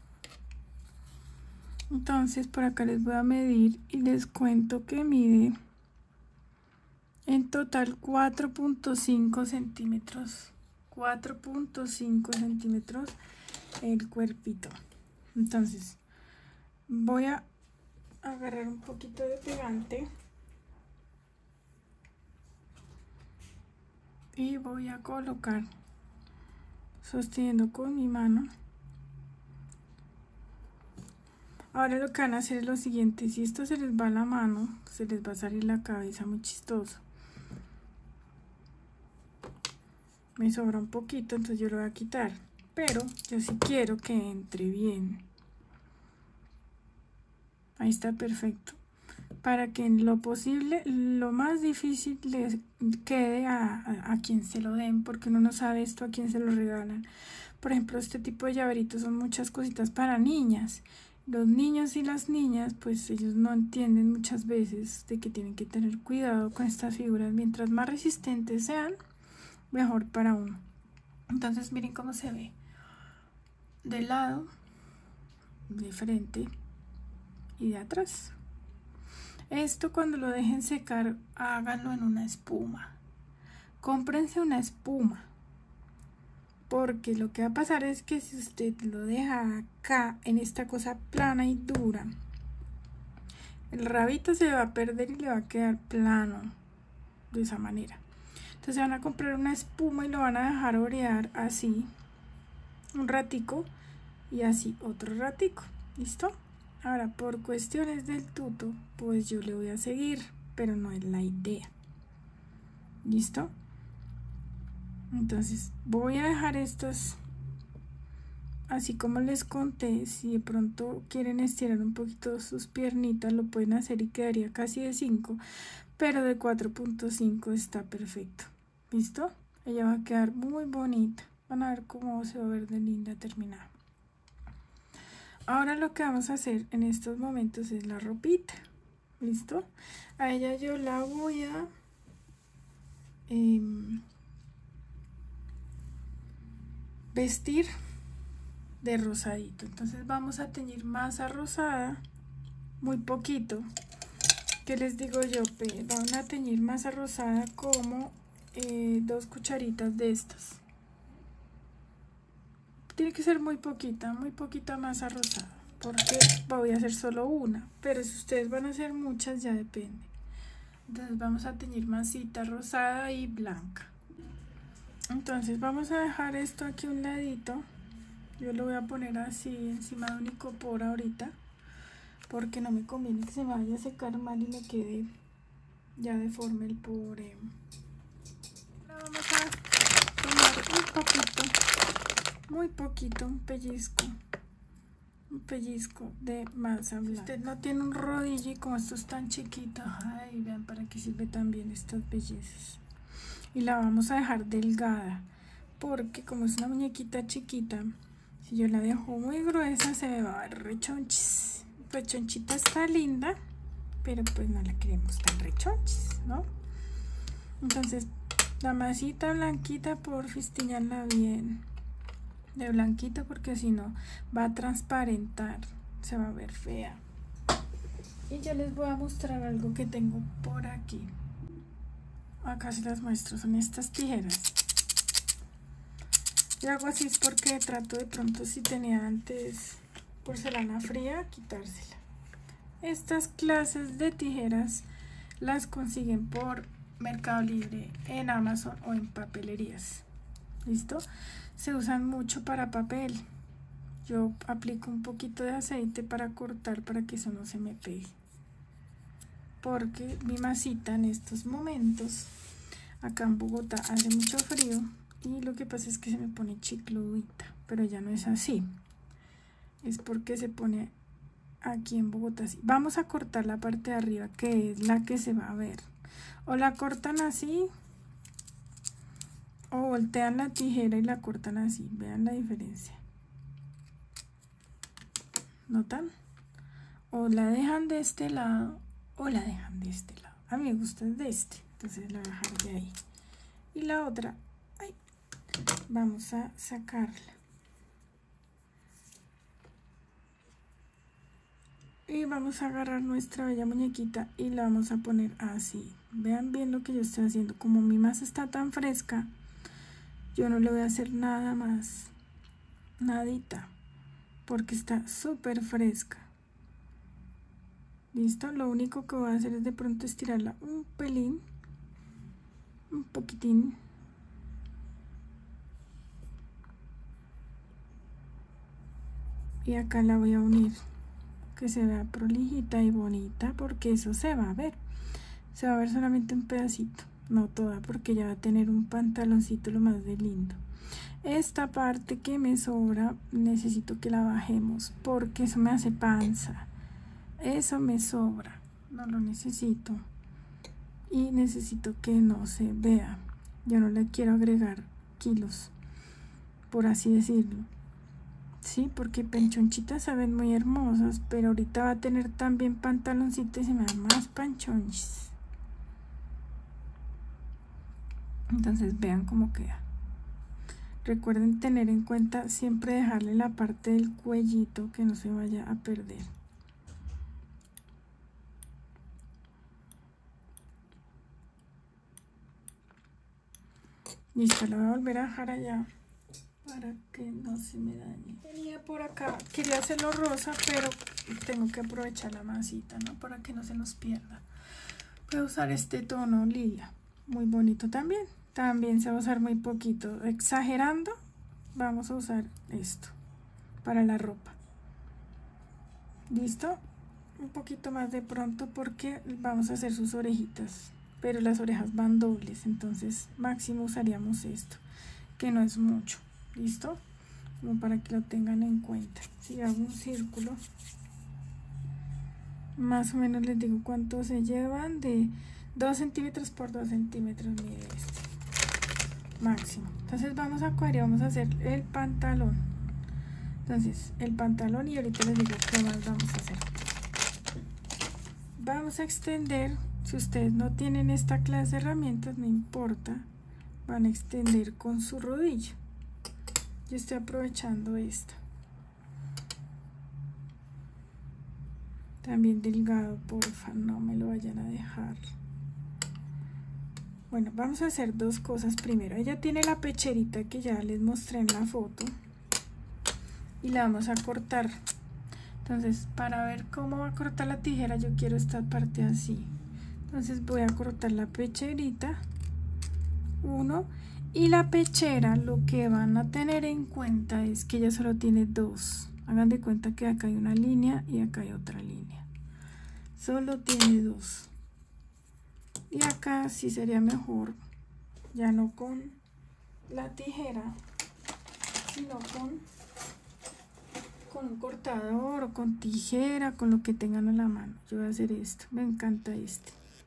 Entonces, por acá les voy a medir y les cuento que mide en total 4.5 centímetros. 4.5 centímetros el cuerpito. Entonces, Voy a agarrar un poquito de pegante y voy a colocar sosteniendo con mi mano. Ahora lo que van a hacer es lo siguiente: si esto se les va a la mano, se les va a salir la cabeza muy chistoso. Me sobra un poquito, entonces yo lo voy a quitar, pero yo sí quiero que entre bien. Ahí está perfecto, para que en lo posible lo más difícil les quede a quien se lo den, porque uno no sabe esto a quién se lo regalan. Por ejemplo, este tipo de llaveritos son muchas cositas para niñas. Los niños y las niñas, pues ellos no entienden muchas veces de que tienen que tener cuidado con estas figuras. Mientras más resistentes sean, mejor para uno. Entonces miren cómo se ve de lado, de frente y de atrás. Esto cuando lo dejen secar, háganlo en una espuma. Cómprense una espuma, porque lo que va a pasar es que si usted lo deja acá en esta cosa plana y dura, el rabito se va a perder y le va a quedar plano de esa manera. Entonces van a comprar una espuma y lo van a dejar orear así un ratico y así otro ratico. ¿Listo? Ahora, por cuestiones del tuto, pues yo le voy a seguir, pero no es la idea. ¿Listo? Entonces voy a dejar estos así como les conté. Si de pronto quieren estirar un poquito sus piernitas, lo pueden hacer y quedaría casi de 5, pero de 4.5 está perfecto. ¿Listo? Ella va a quedar muy bonita. Van a ver cómo se va a ver de linda terminada. Ahora lo que vamos a hacer en estos momentos es la ropita. ¿Listo? A ella yo la voy a vestir de rosadito. Entonces vamos a teñir masa rosada, muy poquito. ¿Qué les digo yo? Van a teñir masa rosada como 2 cucharitas de estas. Tiene que ser muy poquita masa rosada, porque voy a hacer solo una, pero si ustedes van a hacer muchas ya depende. Entonces vamos a teñir masita rosada y blanca. Entonces vamos a dejar esto aquí a un ladito. Yo lo voy a poner así encima de un icopor ahorita, porque no me conviene que se me vaya a secar mal y me quede ya deforme el pobre. Ahora vamos a tomar un poquito, muy poquito, un pellizco de masa blanca. Si usted no tiene un rodillo y como esto es tan chiquito, ay, vean para qué sirve también estas bellezas. Y la vamos a dejar delgada, porque como es una muñequita chiquita, si yo la dejo muy gruesa se me va a ver rechonchis. Rechonchita está linda, pero pues no la queremos tan rechonchis, ¿no? Entonces la masita blanquita, porfis, tiñanla bien de blanquito, porque si no va a transparentar, se va a ver fea. Y ya les voy a mostrar algo que tengo por aquí. Acá se las muestro, son estas tijeras. Y hago así es porque trato de pronto, si tenía antes porcelana fría, quitársela. Estas clases de tijeras las consiguen por Mercado Libre, en Amazon o en papelerías. ¿Listo? Se usan mucho para papel. Yo aplico un poquito de aceite para cortar, para que eso no se me pegue, porque mi masita en estos momentos acá en Bogotá hace mucho frío y lo que pasa es que se me pone chicludita, pero ya no es así, es porque se pone aquí en Bogotá así. Vamos a cortar la parte de arriba, que es la que se va a ver, o la cortan así o voltean la tijera y la cortan así. Vean la diferencia, ¿notan? O la dejan de este lado o la dejan de este lado. A mí me gusta de este, entonces la voy a dejar de ahí. Y la otra, ay, vamos a sacarla. Y vamos a agarrar nuestra bella muñequita y la vamos a poner así. Vean bien lo que yo estoy haciendo. Como mi masa está tan fresca, yo no le voy a hacer nada más, nadita, porque está súper fresca. Listo, lo único que voy a hacer es de pronto estirarla un pelín, un poquitín. Y acá la voy a unir, que se vea prolijita y bonita, porque eso se va a ver. Se va a ver solamente un pedacito, no toda, porque ya va a tener un pantaloncito lo más de lindo. Esta parte que me sobra necesito que la bajemos, porque eso me hace panza. Eso me sobra, no lo necesito. Y necesito que no se vea. Yo no le quiero agregar kilos, por así decirlo. Sí, porque penchonchitas se ven muy hermosas, pero ahorita va a tener también pantaloncitos y se me dan más panchonchis. Entonces vean cómo queda. Recuerden tener en cuenta siempre dejarle la parte del cuellito que no se vaya a perder. Listo, la voy a volver a dejar allá para que no se me dañe. Tenía por acá, quería hacerlo rosa, pero tengo que aprovechar la masita, ¿no? Para que no se nos pierda. Voy a usar este tono lila, muy bonito también. También se va a usar muy poquito, exagerando. Vamos a usar esto para la ropa. ¿Listo? Un poquito más de pronto porque vamos a hacer sus orejitas, pero las orejas van dobles, entonces máximo usaríamos esto, que no es mucho. ¿Listo? Como para que lo tengan en cuenta. Si hago un círculo, más o menos les digo cuánto se llevan, de 2 centímetros por 2 centímetros mide este máximo. Entonces vamos a coger y vamos a hacer el pantalón. Entonces el pantalón, y ahorita les digo qué más vamos a hacer. Vamos a extender. Si ustedes no tienen esta clase de herramientas, no importa, van a extender con su rodilla. Yo estoy aprovechando esta. También delgado, porfa, no me lo vayan a dejar. Bueno, vamos a hacer dos cosas primero. Ella tiene la pecherita que ya les mostré en la foto y la vamos a cortar. Entonces, para ver cómo va a cortar la tijera, yo quiero esta parte así. Entonces voy a cortar la pecherita, uno, y la pechera, lo que van a tener en cuenta es que ella solo tiene dos. Hagan de cuenta que acá hay una línea y acá hay otra línea. Solo tiene dos. Y acá sí sería mejor, ya no con la tijera, sino con un cortador o con tijera, con lo que tengan a la mano. Yo voy a hacer esto, me encanta este.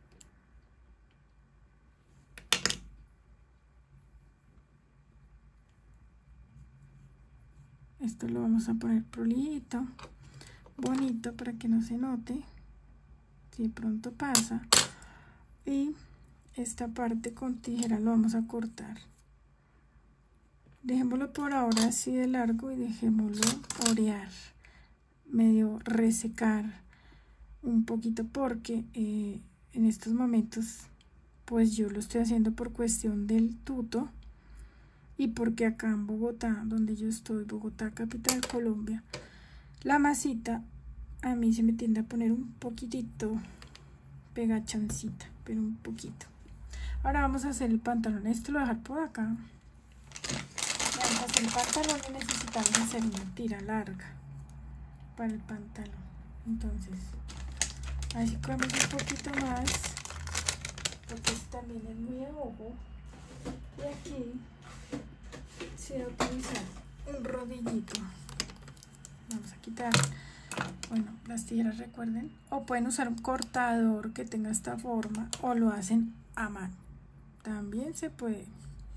Esto lo vamos a poner prolijito, bonito, para que no se note si de pronto pasa. Y esta parte con tijera lo vamos a cortar. Dejémoslo por ahora así de largo y dejémoslo orear, medio resecar un poquito, porque en estos momentos pues yo lo estoy haciendo por cuestión del tuto y porque acá en Bogotá, donde yo estoy, Bogotá, capital de Colombia, la masita a mí se me tiende a poner un poquitito pegachoncita, pero un poquito. Ahora vamos a hacer el pantalón. Esto lo voy a dejar por acá. Vamos a hacer el pantalón y necesitamos hacer una tira larga para el pantalón. Entonces, así cogemos un poquito más, porque este también es muy a ojo. Y aquí se va a utilizar un rodillito. Vamos a quitar, bueno, las tijeras, recuerden, o pueden usar un cortador que tenga esta forma, o lo hacen a mano, también se puede.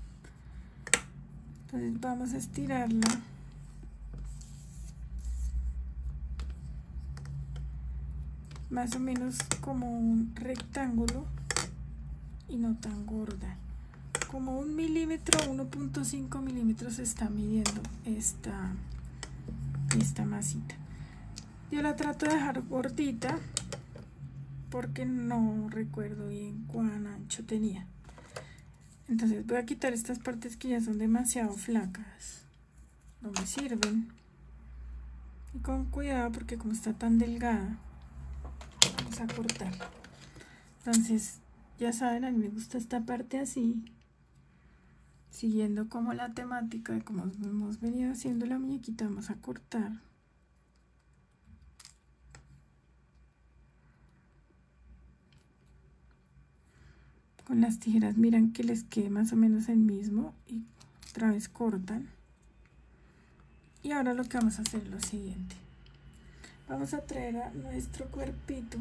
Entonces vamos a estirarla más o menos como un rectángulo y no tan gorda, como 1 milímetro, 1.5 milímetros está midiendo esta masita. Yo la trato de dejar gordita porque no recuerdo bien cuán ancho tenía. Entonces voy a quitar estas partes que ya son demasiado flacas, no me sirven. Y con cuidado, porque como está tan delgada, Vamos a cortar. Entonces, ya saben, a mí me gusta esta parte así, siguiendo como la temática de cómo hemos venido haciendo la muñequita. Vamos a cortar. Con las tijeras miran que les quede más o menos el mismo y otra vez cortan. Y ahora lo que vamos a hacer es lo siguiente. Vamos a traer a nuestro cuerpito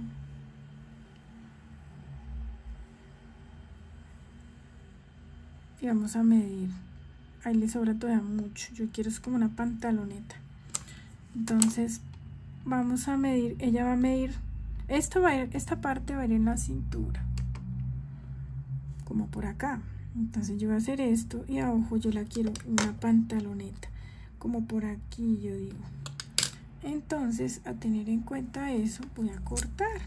y vamos a medir. Ahí le sobra todavía mucho, yo quiero es como una pantaloneta. Entonces vamos a medir, ella va a medir, esta parte va a ir en la cintura, como por acá. Entonces yo voy a hacer esto y a ojo yo la quiero una pantaloneta, como por aquí yo digo. Entonces, a tener en cuenta eso, voy a cortar.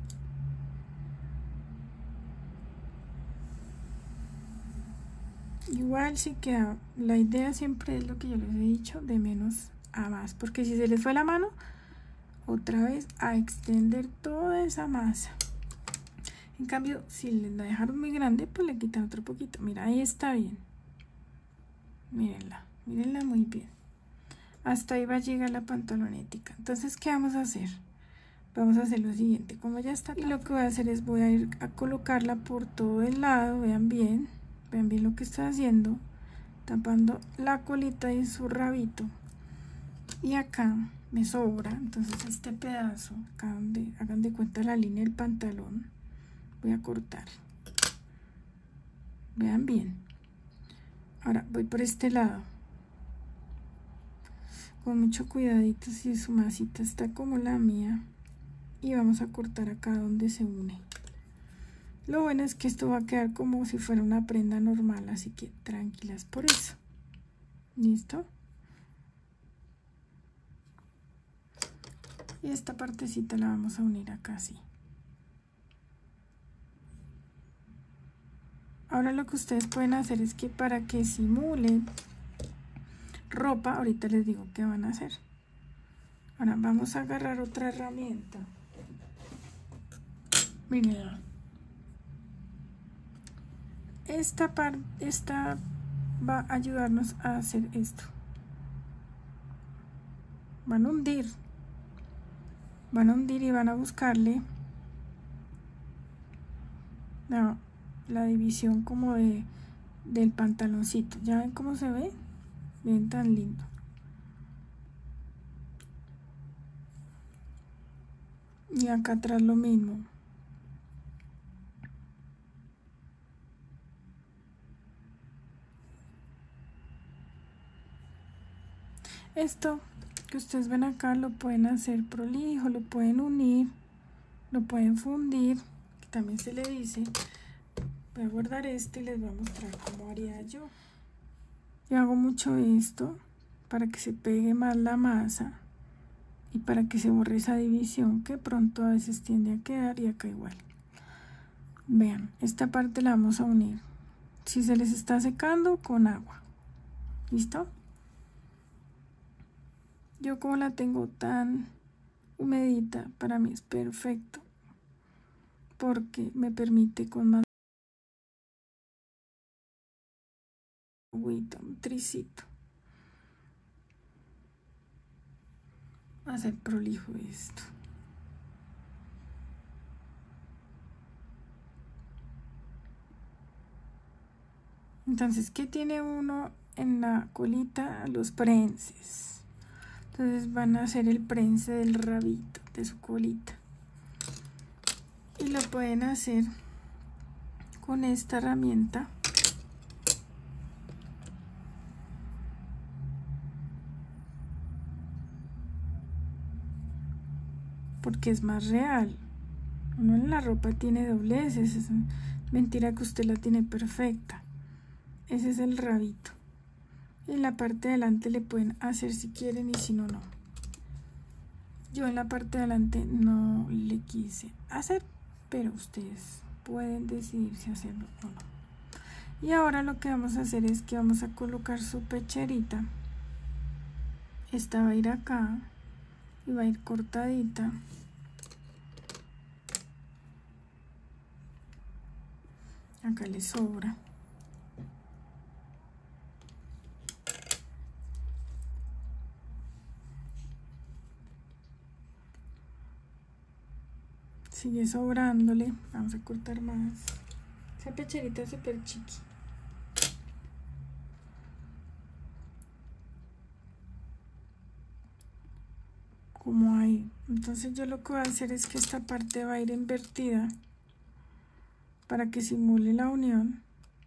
Igual si queda, la idea siempre es lo que yo les he dicho, de menos a más, porque si se les fue la mano, otra vez a extender toda esa masa. En cambio, si la dejaron muy grande, pues le quitan otro poquito. Mira, ahí está bien. Mírenla, mírenla muy bien. Hasta ahí va a llegar la pantalonética. Entonces, ¿qué vamos a hacer? Vamos a hacer lo siguiente. Como ya está, y lo que voy a hacer es voy a ir a colocarla por todo el lado. Vean bien lo que estoy haciendo, tapando la colita y su rabito. Y acá me sobra, entonces este pedazo, acá donde hagan de cuenta la línea del pantalón, voy a cortar. Vean bien. Ahora voy por este lado. Con mucho cuidadito si su masita está como la mía. Y vamos a cortar acá donde se une. Lo bueno es que esto va a quedar como si fuera una prenda normal, así que tranquilas por eso. ¿Listo? Y esta partecita la vamos a unir acá así. Ahora lo que ustedes pueden hacer es que para que simulen ropa, ahorita les digo qué van a hacer. Ahora vamos a agarrar otra herramienta. Miren, esta va a ayudarnos a hacer esto. Van a hundir y van a buscarle la división como del pantaloncito. ¿Ya ven cómo se ve? Ven tan lindo. Y acá atrás lo mismo. Esto que ustedes ven acá lo pueden hacer prolijo, lo pueden unir, lo pueden fundir, que también se le dice. Voy a guardar esto y les voy a mostrar cómo haría yo. Yo hago mucho esto para que se pegue más la masa y para que se borre esa división que pronto a veces tiende a quedar, y acá igual. Vean, esta parte la vamos a unir. Si se les está secando, con agua. ¿Listo? Yo como la tengo tan humedita, para mí es perfecto, porque me permite con más agüita, un tricito, hacer prolijo esto. Entonces, ¿qué tiene uno en la colita? Los prenses. Entonces van a hacer el prense del rabito de su colita. Y lo pueden hacer con esta herramienta. Porque es más real. Uno en la ropa tiene dobleces, es mentira que usted la tiene perfecta. Ese es el rabito. Y en la parte de adelante le pueden hacer si quieren y si no, no. Yo en la parte de adelante no le quise hacer, pero ustedes pueden decidir si hacerlo o no. Y ahora lo que vamos a hacer es que vamos a colocar su pecherita. Esta va a ir acá y va a ir cortadita. Acá le sobra. Sigue sobrándole. Vamos a cortar más. Esa pecherita es súper chiqui. Como ahí. Entonces yo lo que voy a hacer es que esta parte va a ir invertida para que simule la unión.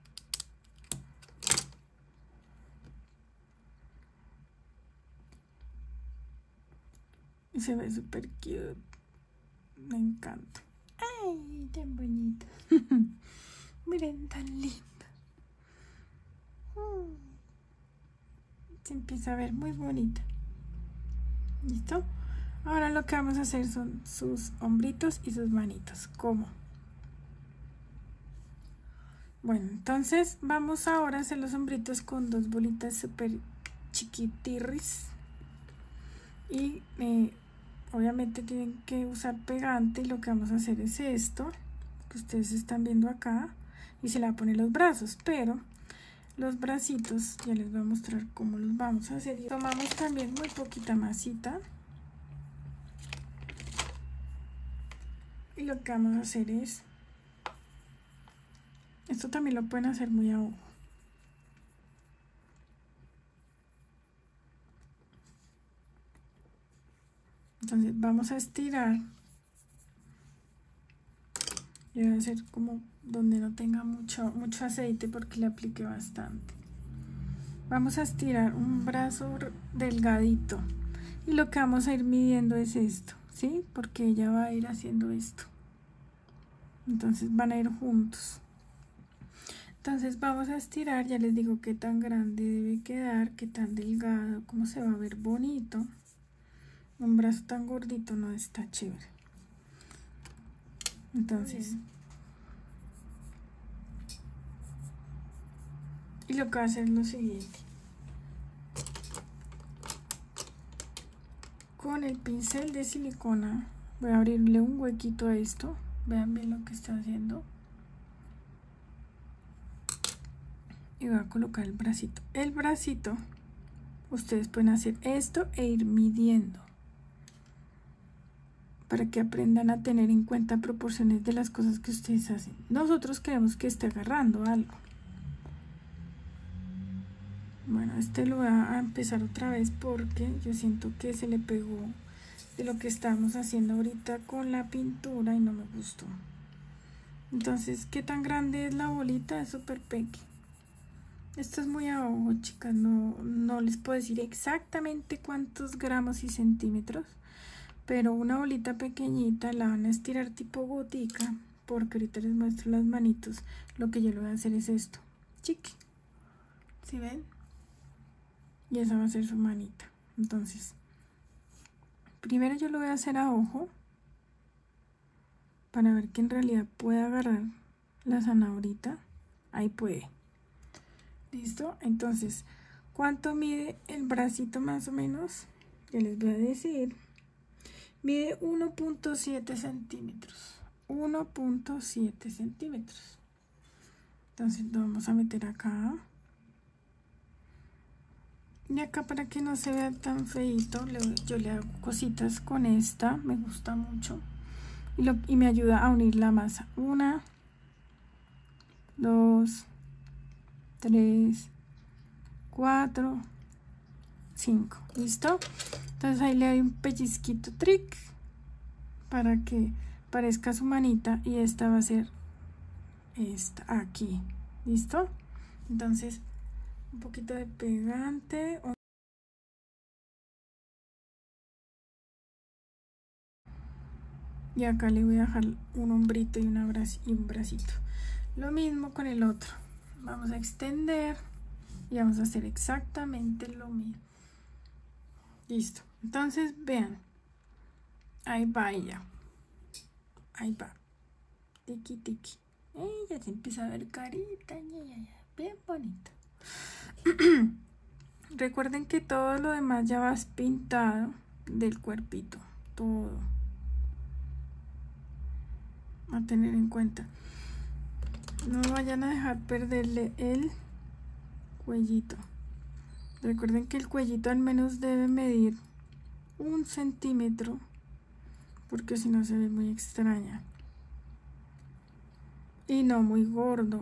Y se ve súper cute. Me encanta. Ay, tan bonita. Miren, tan linda. Se empieza a ver muy bonita. ¿Listo? Ahora lo que vamos a hacer son sus hombritos y sus manitos. ¿Cómo? Bueno, entonces vamos ahora a hacer los hombritos con dos bolitas súper chiquitirris. Y obviamente tienen que usar pegante. Y lo que vamos a hacer es esto, que ustedes están viendo acá. Y se le va a poner los brazos, pero los bracitos ya les voy a mostrar cómo los vamos a hacer. Tomamos también muy poquita masita. Y lo que vamos a hacer es, esto también lo pueden hacer muy a ojo. Entonces vamos a estirar. Yo voy a hacer como donde no tenga mucho aceite porque le apliqué bastante. Vamos a estirar un brazo delgadito. Y lo que vamos a ir midiendo es esto, ¿sí? Porque ella va a ir haciendo esto. Entonces van a ir juntos. Entonces vamos a estirar, ya les digo qué tan grande debe quedar, qué tan delgado, cómo se va a ver bonito. Un brazo tan gordito no está chévere. Entonces, y lo que voy a hacer es lo siguiente. Con el pincel de silicona voy a abrirle un huequito a esto. Vean bien lo que está haciendo. Y voy a colocar el bracito. El bracito, ustedes pueden hacer esto e ir midiendo, para que aprendan a tener en cuenta proporciones de las cosas que ustedes hacen. Nosotros queremos que esté agarrando algo. Bueno, este lo voy a empezar otra vez porque yo siento que se le pegó de lo que estamos haciendo ahorita con la pintura y no me gustó. Entonces, ¿qué tan grande es la bolita? Es súper pequeña. Esto es muy a ojo, chicas. No les puedo decir exactamente cuántos gramos y centímetros, pero una bolita pequeñita la van a estirar tipo gotica, porque ahorita les muestro las manitos. Lo que yo le voy a hacer es esto, chiqui, ¿sí ven? Y esa va a ser su manita. Entonces, primero yo lo voy a hacer a ojo, para ver que en realidad pueda agarrar la zanahorita. Ahí puede. ¿Listo? Entonces, ¿cuánto mide el bracito más o menos? Ya les voy a decir. Mide 1.7 centímetros. 1.7 centímetros. Entonces lo vamos a meter acá. Y acá, para que no se vea tan feito, yo le hago cositas con esta. Me gusta mucho. Y me ayuda a unir la masa. 1, 2, 3, 4, 5. ¿Listo? Entonces ahí le doy un pellizquito trick para que parezca su manita, y esta va a ser esta aquí. ¿Listo? Entonces un poquito de pegante. Y acá le voy a dejar un hombrito y un bracito. Lo mismo con el otro. Vamos a extender y vamos a hacer exactamente lo mismo. Listo. Entonces vean. Ahí va ella. Ahí va. Tiki tiki. Ya se empieza a ver carita. Ya. Bien bonito. Recuerden que todo lo demás ya va pintado del cuerpito. Todo. A tener en cuenta. No vayan a dejar perderle el cuellito. Recuerden que el cuellito al menos debe medir 1 centímetro, porque si no se ve muy extraña y no muy gordo.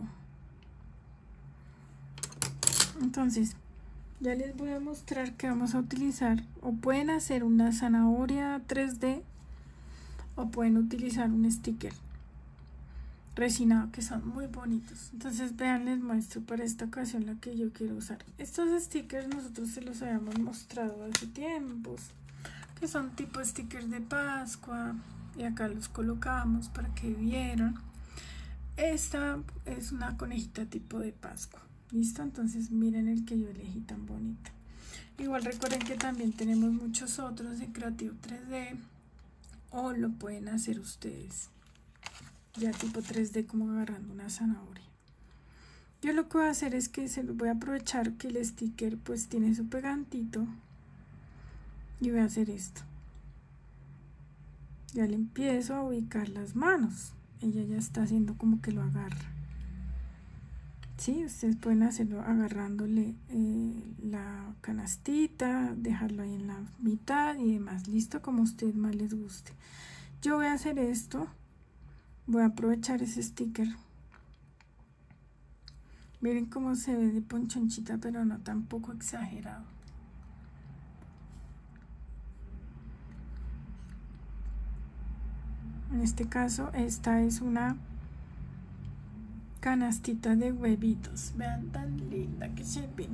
Entonces ya les voy a mostrar que vamos a utilizar, o pueden hacer una zanahoria 3D o pueden utilizar un sticker resinado, que son muy bonitos. Entonces vean, les muestro para esta ocasión la que yo quiero usar. Estos stickers nosotros se los habíamos mostrado hace tiempos, que son tipo stickers de Pascua, y acá los colocamos para que vieran. Esta es una conejita tipo de Pascua. ¿Listo? Entonces miren el que yo elegí tan bonito. Igual recuerden que también tenemos muchos otros en Creativo 3D, o lo pueden hacer ustedes ya tipo 3D, como agarrando una zanahoria. Yo lo que voy a hacer es que se los voy a aprovechar que el sticker pues tiene su pegantito, y voy a hacer esto. Ya le empiezo a ubicar las manos. Ella ya está haciendo como que lo agarra. Sí, ustedes pueden hacerlo agarrándole la canastita, dejarlo ahí en la mitad y demás. Listo, como a ustedes más les guste. Yo voy a hacer esto. Voy a aprovechar ese sticker. Miren cómo se ve de ponchonchita, pero no tampoco exagerado. En este caso, esta es una canastita de huevitos. Vean tan linda que se ve.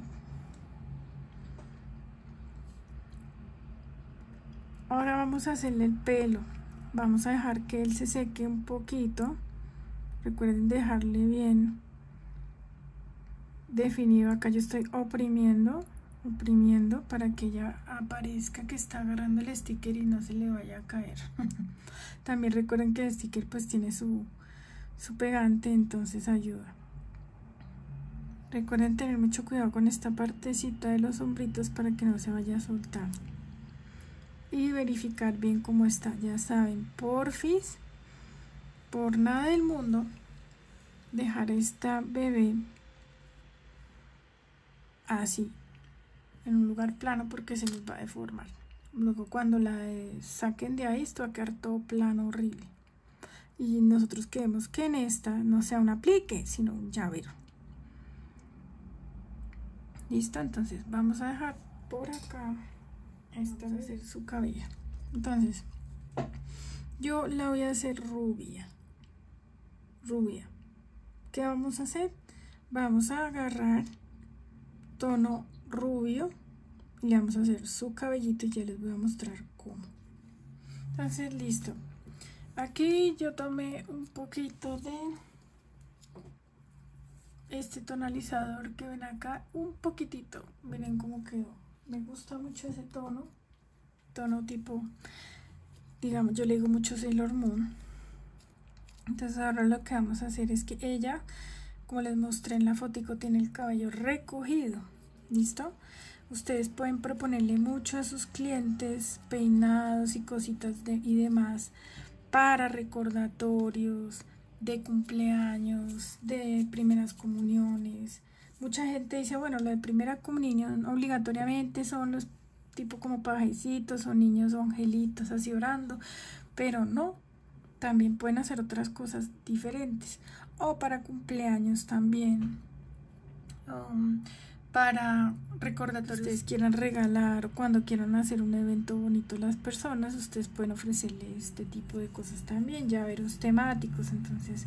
Ahora vamos a hacerle el pelo. Vamos a dejar que él se seque un poquito. Recuerden dejarle bien definido. Acá yo estoy oprimiendo para que ya aparezca que está agarrando el sticker y no se le vaya a caer. También recuerden que el sticker pues tiene su pegante, entonces ayuda. Recuerden tener mucho cuidado con esta partecita de los hombritos para que no se vaya a soltar, y verificar bien cómo está. Ya saben, porfis, por nada del mundo dejar esta bebé así en un lugar plano, porque se les va a deformar. Luego cuando la saquen de ahí, esto va a quedar todo plano, horrible. Y nosotros queremos que en esta no sea un aplique, sino un llavero. Listo, entonces vamos a dejar por acá. Esta va a ser su cabello. Entonces yo la voy a hacer rubia. ¿Qué vamos a hacer? Vamos a agarrar tono rubio y le vamos a hacer su cabellito, y ya les voy a mostrar cómo. Entonces listo, aquí yo tomé un poquito de este tonalizador que ven acá, un poquitito. Miren cómo quedó. Me gusta mucho ese tono tipo, digamos, yo le digo mucho Sailor Moon. Entonces ahora lo que vamos a hacer es que ella, como les mostré en la fotico, tiene el cabello recogido. ¿Listo? Ustedes pueden proponerle mucho a sus clientes peinados y cositas y demás para recordatorios de cumpleaños, de primeras comuniones. Mucha gente dice, bueno, la de primera comunión obligatoriamente son los tipo como pajecitos o niños o angelitos así orando, pero no, también pueden hacer otras cosas diferentes, o para cumpleaños también, para recordatorios que ustedes quieran regalar, o cuando quieran hacer un evento bonito las personas, ustedes pueden ofrecerle este tipo de cosas también, llaveros temáticos. Entonces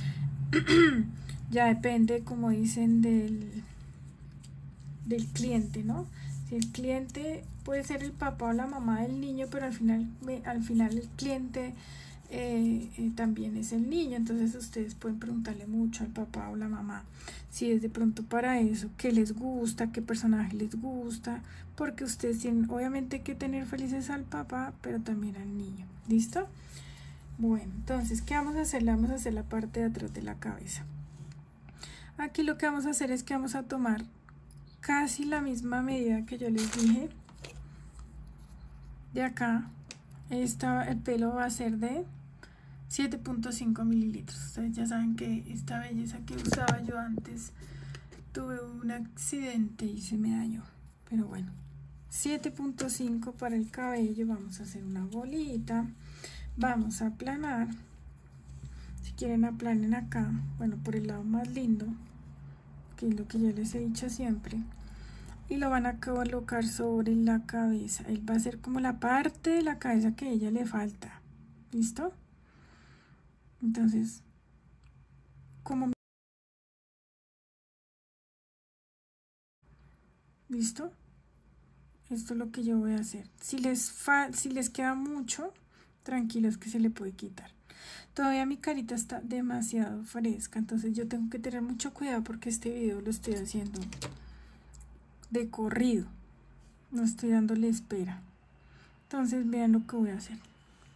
ya depende, como dicen, del cliente, ¿no? Si el cliente puede ser el papá o la mamá del niño, pero al final el cliente también es el niño. Entonces ustedes pueden preguntarle mucho al papá o la mamá si es de pronto para eso, qué les gusta, qué personaje les gusta, porque ustedes tienen obviamente que tener felices al papá, pero también al niño. ¿Listo? Bueno, entonces, ¿qué vamos a hacer? Le vamos a hacer la parte de atrás de la cabeza. Aquí lo que vamos a hacer es que vamos a tomar casi la misma medida que yo les dije. De acá, el pelo va a ser de 7.5 mililitros. Ustedes ya saben que esta belleza que usaba yo antes, tuve un accidente y se me dañó, pero bueno, 7.5 para el cabello. Vamos a hacer una bolita, vamos a aplanar. Si quieren aplanen acá, bueno, por el lado más lindo, que es lo que yo les he dicho siempre, y lo van a colocar sobre la cabeza. Él va a ser como la parte de la cabeza que a ella le falta. ¿Listo? Entonces, como ¿listo? Esto es lo que yo voy a hacer. Si les queda mucho, tranquilos que se le puede quitar. Todavía mi carita está demasiado fresca, entonces yo tengo que tener mucho cuidado porque este video lo estoy haciendo de corrido. No estoy dándole espera. Entonces vean lo que voy a hacer.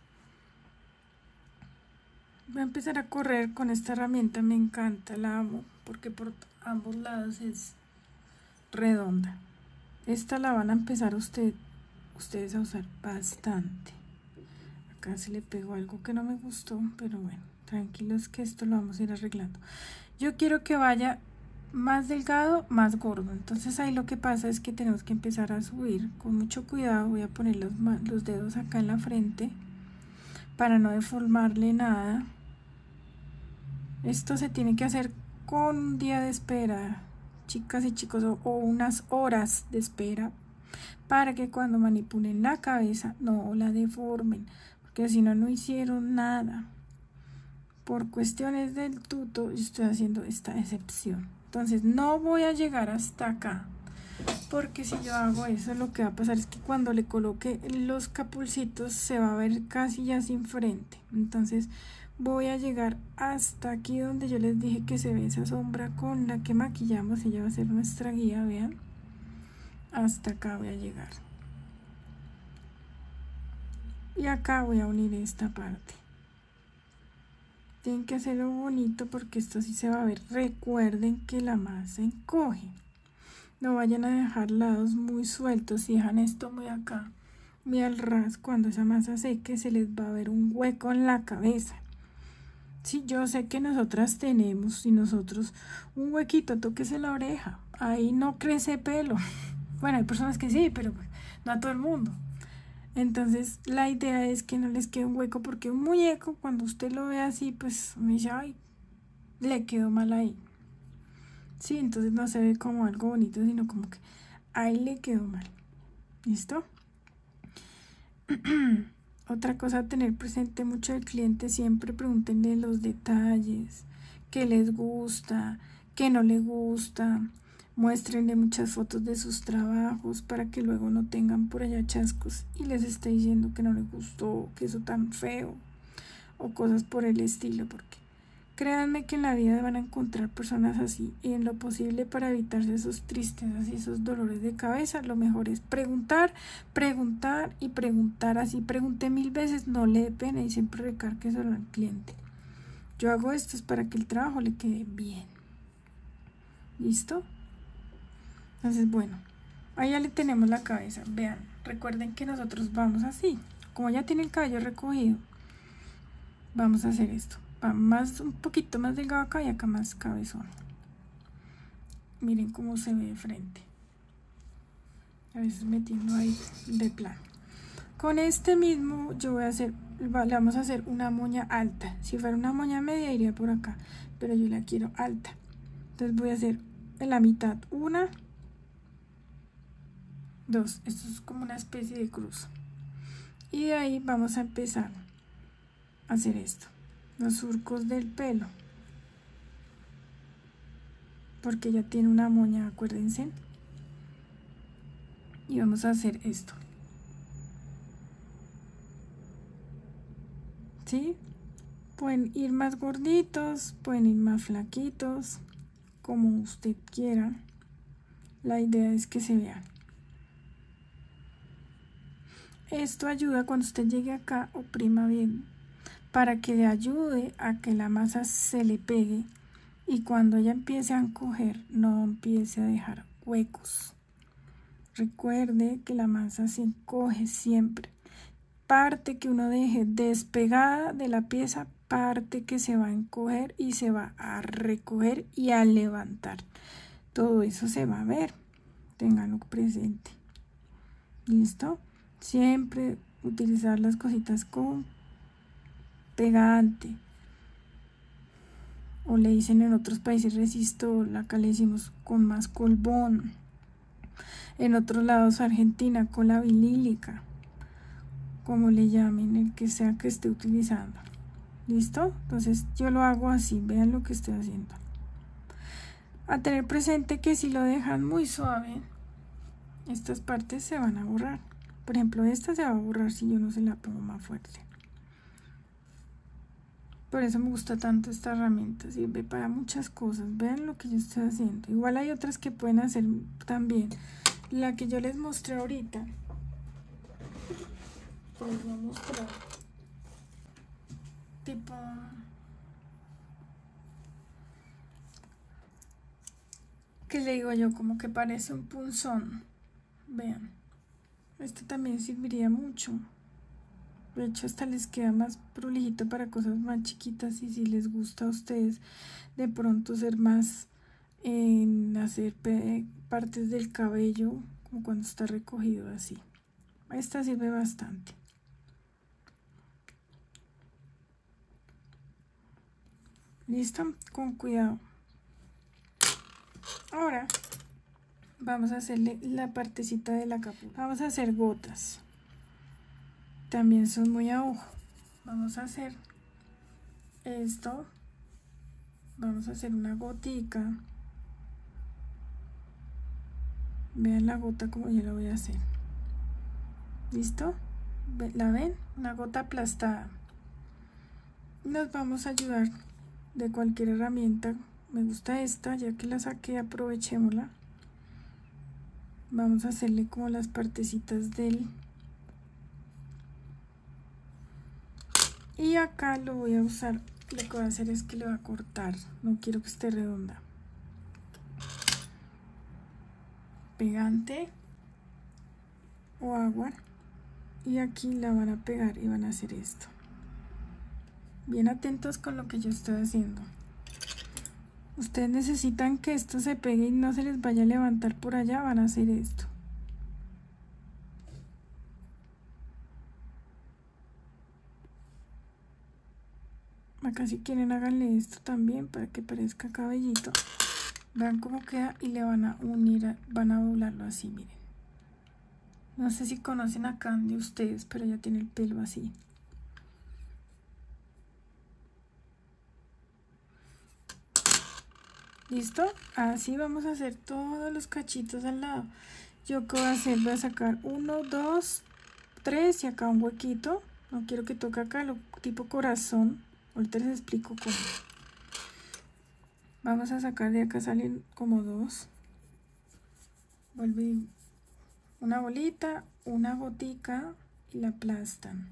Voy a empezar a correr con esta herramienta, me encanta, la amo, porque por ambos lados es redonda. Esta la van a empezar ustedes a usar bastante. Acá se le pegó algo que no me gustó, pero bueno, tranquilos que esto lo vamos a ir arreglando. Yo quiero que vaya más delgado, más gordo. Entonces ahí lo que pasa es que tenemos que empezar a subir con mucho cuidado. Voy a poner los dedos acá en la frente para no deformarle nada. Esto se tiene que hacer con un día de espera, chicas y chicos, o unas horas de espera, para que cuando manipulen la cabeza no la deformen, porque si no, no hicieron nada. Por cuestiones del tuto, yo estoy haciendo esta excepción. Entonces no voy a llegar hasta acá, porque si yo hago eso, lo que va a pasar es que cuando le coloque los capulcitos se va a ver casi ya sin frente. Entonces voy a llegar hasta aquí donde yo les dije que se ve esa sombra con la que maquillamos. Ella va a ser nuestra guía, vean. Hasta acá voy a llegar. Y acá voy a unir esta parte. Tienen que hacerlo bonito porque esto sí se va a ver. Recuerden que la masa encoge. No vayan a dejar lados muy sueltos. Si dejan esto muy acá, muy al ras, cuando esa masa seque se les va a ver un hueco en la cabeza. Sí, yo sé que nosotras tenemos y nosotros un huequito, tóquese la oreja. Ahí no crece pelo. Bueno, hay personas que sí, pero no a todo el mundo. Entonces la idea es que no les quede un hueco, porque un muñeco cuando usted lo ve así, pues me dice, ay, le quedó mal ahí. Sí, entonces no se ve como algo bonito, sino como que ahí le quedó mal. ¿Listo? Otra cosa a tener presente mucho del cliente, siempre pregúntenle los detalles, qué les gusta, qué no les gusta. Muéstrenle muchas fotos de sus trabajos para que luego no tengan por allá chascos y les esté diciendo que no les gustó, que eso tan feo o cosas por el estilo, porque créanme que en la vida van a encontrar personas así, y en lo posible, para evitarse esos tristezas y esos dolores de cabeza, lo mejor es preguntar, preguntar y preguntar. Así pregunté 1000 veces, no le dé pena y siempre recárgueselo al cliente. Yo hago esto es para que el trabajo le quede bien. ¿Listo? Entonces, bueno, ahí ya le tenemos la cabeza. Vean, recuerden que nosotros vamos así. Como ya tiene el cabello recogido, vamos a hacer esto. Va más, un poquito más delgado acá y acá más cabezón. Miren cómo se ve de frente. A veces metiendo ahí de plano. Con este mismo yo voy a hacer, le vamos a hacer una moña alta. Si fuera una moña media iría por acá, pero yo la quiero alta. Entonces voy a hacer en la mitad una, dos. Esto es como una especie de cruz. Y de ahí vamos a empezar a hacer esto. Los surcos del pelo, porque ya tiene una moña, acuérdense. Y vamos a hacer esto, ¿sí? Pueden ir más gorditos, pueden ir más flaquitos, como usted quiera. La idea es que se vean. Esto ayuda cuando usted llegue acá, oprima bien, para que le ayude a que la masa se le pegue, y cuando ella empiece a encoger no empiece a dejar huecos. Recuerde que la masa se encoge siempre. Parte que uno deje despegada de la pieza parte que se va a encoger y se va a recoger y a levantar. Todo eso se va a ver, ténganlo presente. ¿Listo? Siempre utilizar las cositas con pegante. O le dicen en otros países resistol, acá le decimos con más colbón. En otros lados Argentina, cola vinílica, como le llamen, el que sea que esté utilizando. ¿Listo? Entonces yo lo hago así, vean lo que estoy haciendo. A tener presente que si lo dejan muy suave, estas partes se van a borrar. Por ejemplo, esta se va a borrar si yo no se la pongo más fuerte. Por eso me gusta tanto esta herramienta, sirve para muchas cosas. Vean lo que yo estoy haciendo. Igual hay otras que pueden hacer también. La que yo les mostré ahorita, les voy a mostrar. Tipo, ¿qué le digo yo? Como que parece un punzón. Vean, este también serviría mucho. De hecho, hasta les queda más prolijito para cosas más chiquitas. Y si les gusta a ustedes de pronto ser más en hacer partes del cabello, como cuando está recogido así. Esta sirve bastante. ¿Listo? Con cuidado. Ahora vamos a hacerle la partecita de la capa. Vamos a hacer gotas. También son muy a ojo. Vamos a hacer esto. Vamos a hacer una gotica. Vean la gota como yo la voy a hacer. ¿Listo? ¿La ven? Una gota aplastada. Nos vamos a ayudar de cualquier herramienta. Me gusta esta, ya que la saqué, aprovechémosla. Vamos a hacerle como las partecitas del... Y acá lo voy a usar, lo que voy a hacer es que le voy a cortar. No quiero que esté redonda. Pegante o agua. Y aquí la van a pegar y van a hacer esto. Bien atentos con lo que yo estoy haciendo. Ustedes necesitan que esto se pegue y no se les vaya a levantar por allá, van a hacer esto. Acá si quieren háganle esto también para que parezca cabellito. Vean cómo queda y le van a unir, van a doblarlo así, miren. No sé si conocen a Candy ustedes, pero ella tiene el pelo así. ¿Listo? Así vamos a hacer todos los cachitos al lado. Yo qué voy a hacer, voy a sacar 1, 2, 3 y acá un huequito. No quiero que toque acá, lo tipo corazón. Ahorita les explico cómo. Vamos a sacar de acá, salen como 2. Vuelve una bolita, una gotica y la aplastan.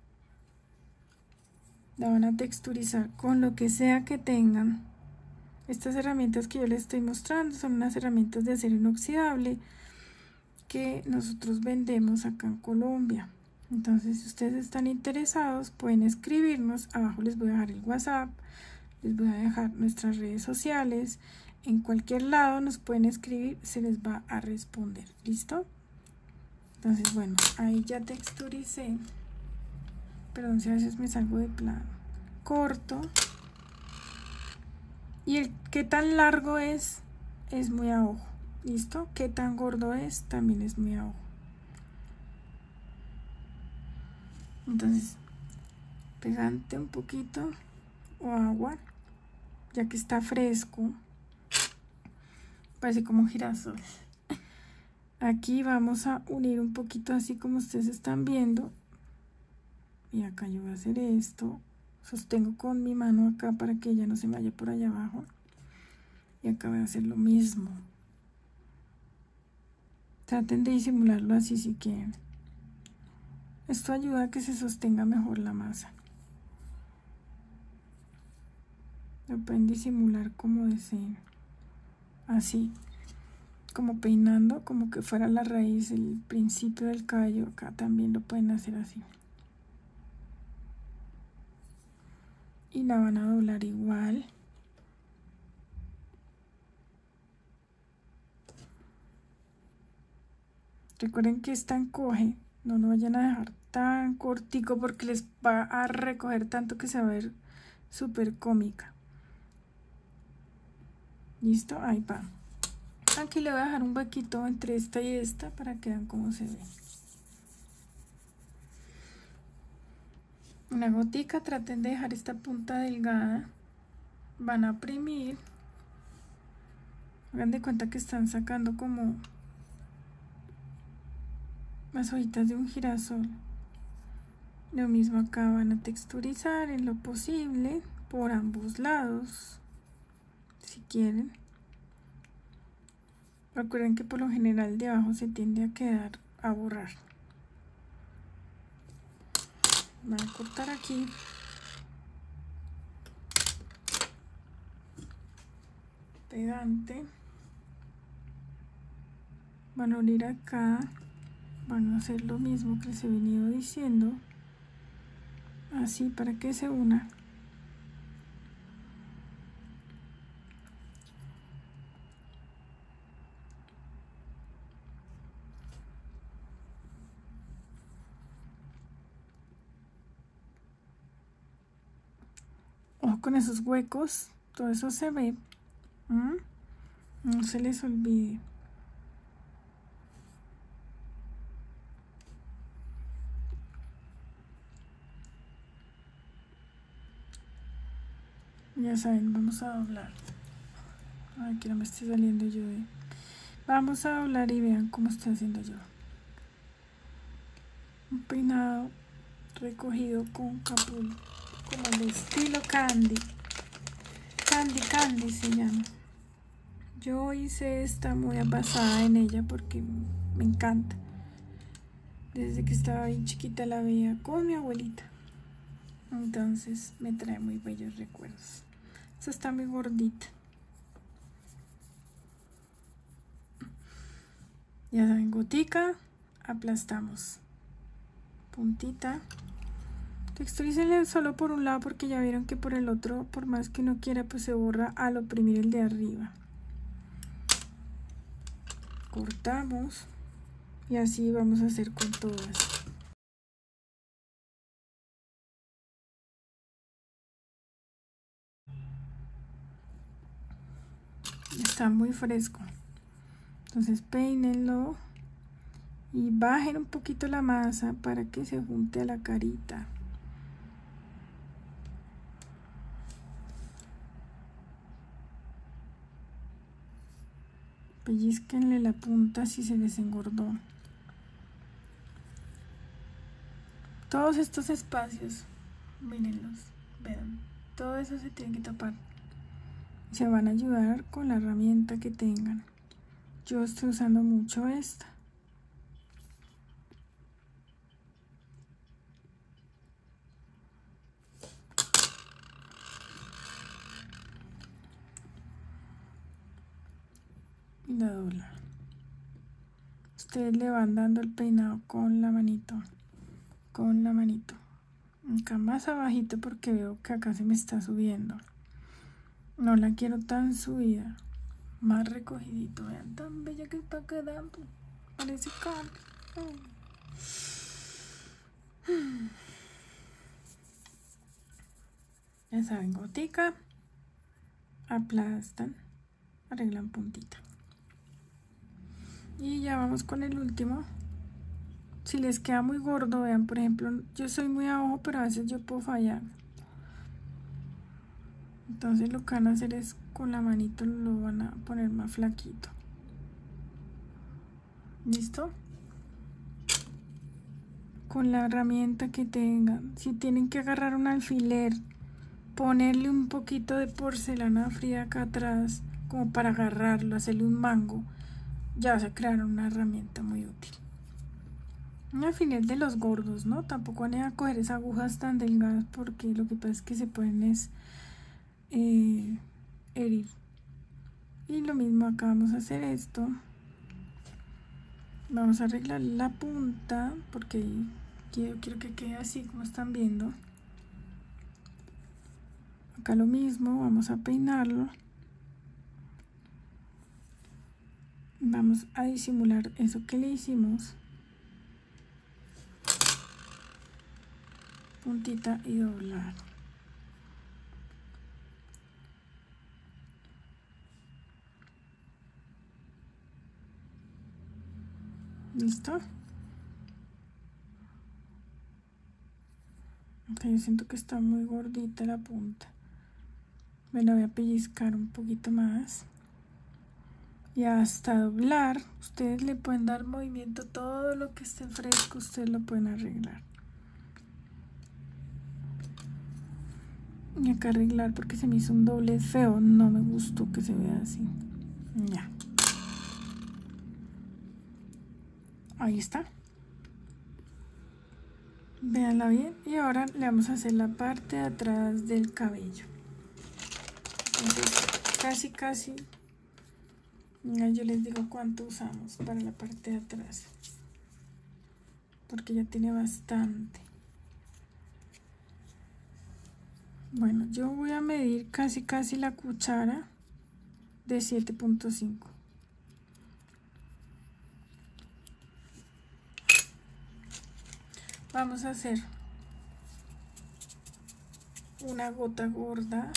La van a texturizar con lo que sea que tengan. Estas herramientas que yo les estoy mostrando son unas herramientas de acero inoxidable que nosotros vendemos acá en Colombia. Entonces, si ustedes están interesados, pueden escribirnos. Abajo les voy a dejar el WhatsApp, les voy a dejar nuestras redes sociales. En cualquier lado nos pueden escribir, se les va a responder. ¿Listo? Entonces, bueno, ahí ya texturicé. Perdón si a veces me salgo de plano. Corto. Y el qué tan largo es muy a ojo. ¿Listo? Qué tan gordo es, también es muy a ojo. Entonces, pegante un poquito o agua, ya que está fresco. Parece como un girasol. Aquí vamos a unir un poquito así como ustedes están viendo. Y acá yo voy a hacer esto. Sostengo con mi mano acá para que ella no se vaya por allá abajo. Y acá voy a hacer lo mismo. Traten de disimularlo así si quieren. Esto ayuda a que se sostenga mejor la masa. Lo pueden disimular como deseen. Así. Como peinando, como que fuera la raíz, el principio del cabello. Acá también lo pueden hacer así. y la van a doblar igual. Recuerden que esta encoge, no lo vayan a dejar tan cortico porque les va a recoger tanto que se va a ver súper cómica. ¿Listo? Ahí va. Aquí le voy a dejar un huequito entre esta y esta para que vean cómo se ve. Una gotica, traten de dejar esta punta delgada. Van a oprimir. Hagan de cuenta que están sacando como las hojitas de un girasol. Lo mismo acá, van a texturizar en lo posible por ambos lados, si quieren. Recuerden que por lo general de abajo se tiende a quedar a borrar. Van a cortar aquí. Pegante. Van a unir acá. Van a hacer lo mismo que les he venido diciendo. Así para que se una. Ojo con esos huecos. Todo eso se ve. No se les olvide. Ya saben, vamos a doblar. Ay, que no me esté saliendo yo de... Vamos a doblar y vean cómo estoy haciendo yo. Un peinado recogido con capul, como el estilo Candy. Candy se llama. Yo hice esta muy basada en ella porque me encanta. Desde que estaba bien chiquita la veía con mi abuelita. Entonces me trae muy bellos recuerdos. Esta está muy gordita. Ya saben, gotica, aplastamos. Puntita. Texturícenle solo por un lado porque ya vieron que por el otro, por más que uno quiera, pues se borra al oprimir el de arriba. Cortamos y así vamos a hacer con todas. Está muy fresco, entonces peínenlo y bajen un poquito la masa para que se junte a la carita. Pellizquenle la punta si se les engordó. Todos estos espacios, mírenlos, vean, todo eso se tiene que tapar. Se van a ayudar con la herramienta que tengan. Yo estoy usando mucho esta. Y la dobla. Ustedes le van dando el peinado con la manito. Con la manito. Acá más abajito porque veo que acá se me está subiendo. No la quiero tan subida. Más recogidito. Vean tan bella que está quedando. Parece Candy. Ya saben, gotica. Aplastan. Arreglan puntita. Y ya vamos con el último. Si les queda muy gordo, vean, por ejemplo, yo soy muy abajo, pero a veces yo puedo fallar. Entonces lo que van a hacer es con la manito lo van a poner más flaquito. ¿Listo? Con la herramienta que tengan. Si tienen que agarrar un alfiler, ponerle un poquito de porcelana fría acá atrás, como para agarrarlo, hacerle un mango, ya se crearon una herramienta muy útil. Un alfiler de los gordos, ¿no? Tampoco van a coger esas agujas tan delgadas porque lo que pasa es que se pueden herir. Y lo mismo acá, vamos a hacer esto. Vamos a arreglar la punta porque quiero que quede así como están viendo. acá lo mismo, vamos a peinarlo. Vamos a disimular eso que le hicimos. Puntita y doblar. ¿Listo? Okay, yo siento que está muy gordita la punta. Me la voy a pellizcar un poquito más. Y hasta doblar, ustedes le pueden dar movimiento, todo lo que esté fresco, ustedes lo pueden arreglar. Y acá arreglar porque se me hizo un doblez feo, no me gustó que se vea así. Ya. Ahí está. Véanla bien. Y ahora le vamos a hacer la parte de atrás del cabello. Entonces, casi. Mira, yo les digo cuánto usamos para la parte de atrás. Porque ya tiene bastante. Bueno, yo voy a medir casi la cuchara de 7.5. Vamos a hacer una gota gorda.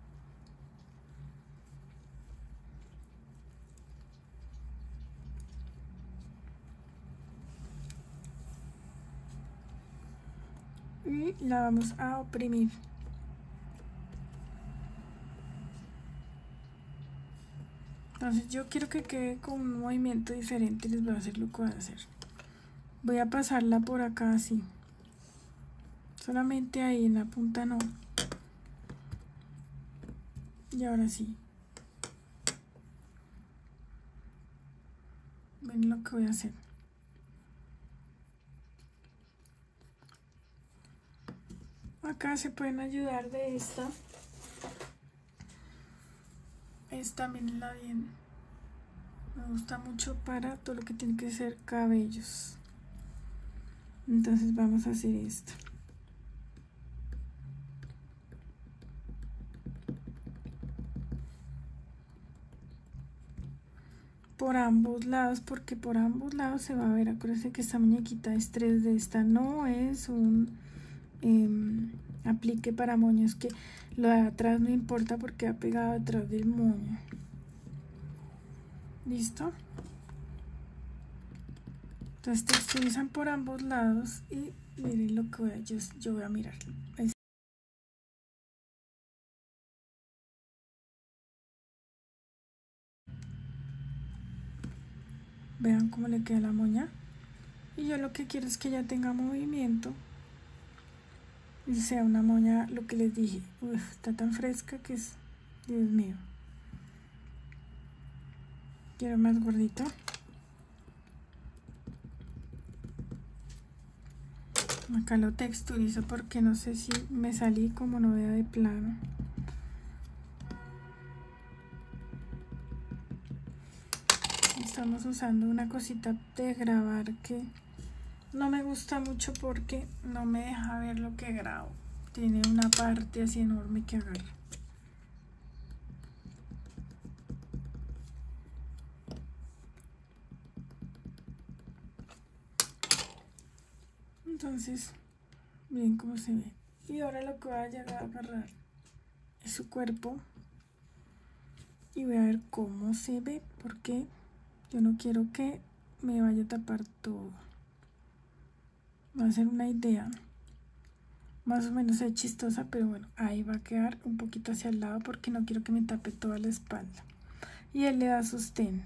Y la vamos a oprimir. Entonces yo quiero que quede con un movimiento diferente. Les voy a hacer lo que voy a hacer. Voy a pasarla por acá así. Solamente ahí en la punta no. Y ahora sí. Ven lo que voy a hacer. Acá se pueden ayudar de esta. Esta, mírenla bien. Me gusta mucho para todo lo que tiene que ser cabellos. Entonces vamos a hacer esto. Por ambos lados, porque por ambos lados se va a ver. Acuérdense que esta muñequita es 3D, esta no es un aplique para moños, que lo de atrás no importa porque ha pegado detrás del moño. ¿Listo? Entonces texturizan por ambos lados y miren lo que yo voy a mirar. Vean cómo le queda la moña. Y yo lo que quiero es que ya tenga movimiento y sea una moña, lo que les dije. Uf, está tan fresca que es, Dios mío. Quiero más gordito. Acá lo texturizo porque no sé si me salí como no vea de plano. Estamos usando una cosita de grabar que no me gusta mucho porque no me deja ver lo que grabo. Tiene una parte así enorme que agarra. Entonces, miren cómo se ve. Y ahora lo que voy a llegar a agarrar es su cuerpo. Y voy a ver cómo se ve, porque yo no quiero que me vaya a tapar todo. Va a ser una idea más o menos chistosa, pero bueno, ahí va a quedar un poquito hacia el lado porque no quiero que me tape toda la espalda. Y él le da sostén.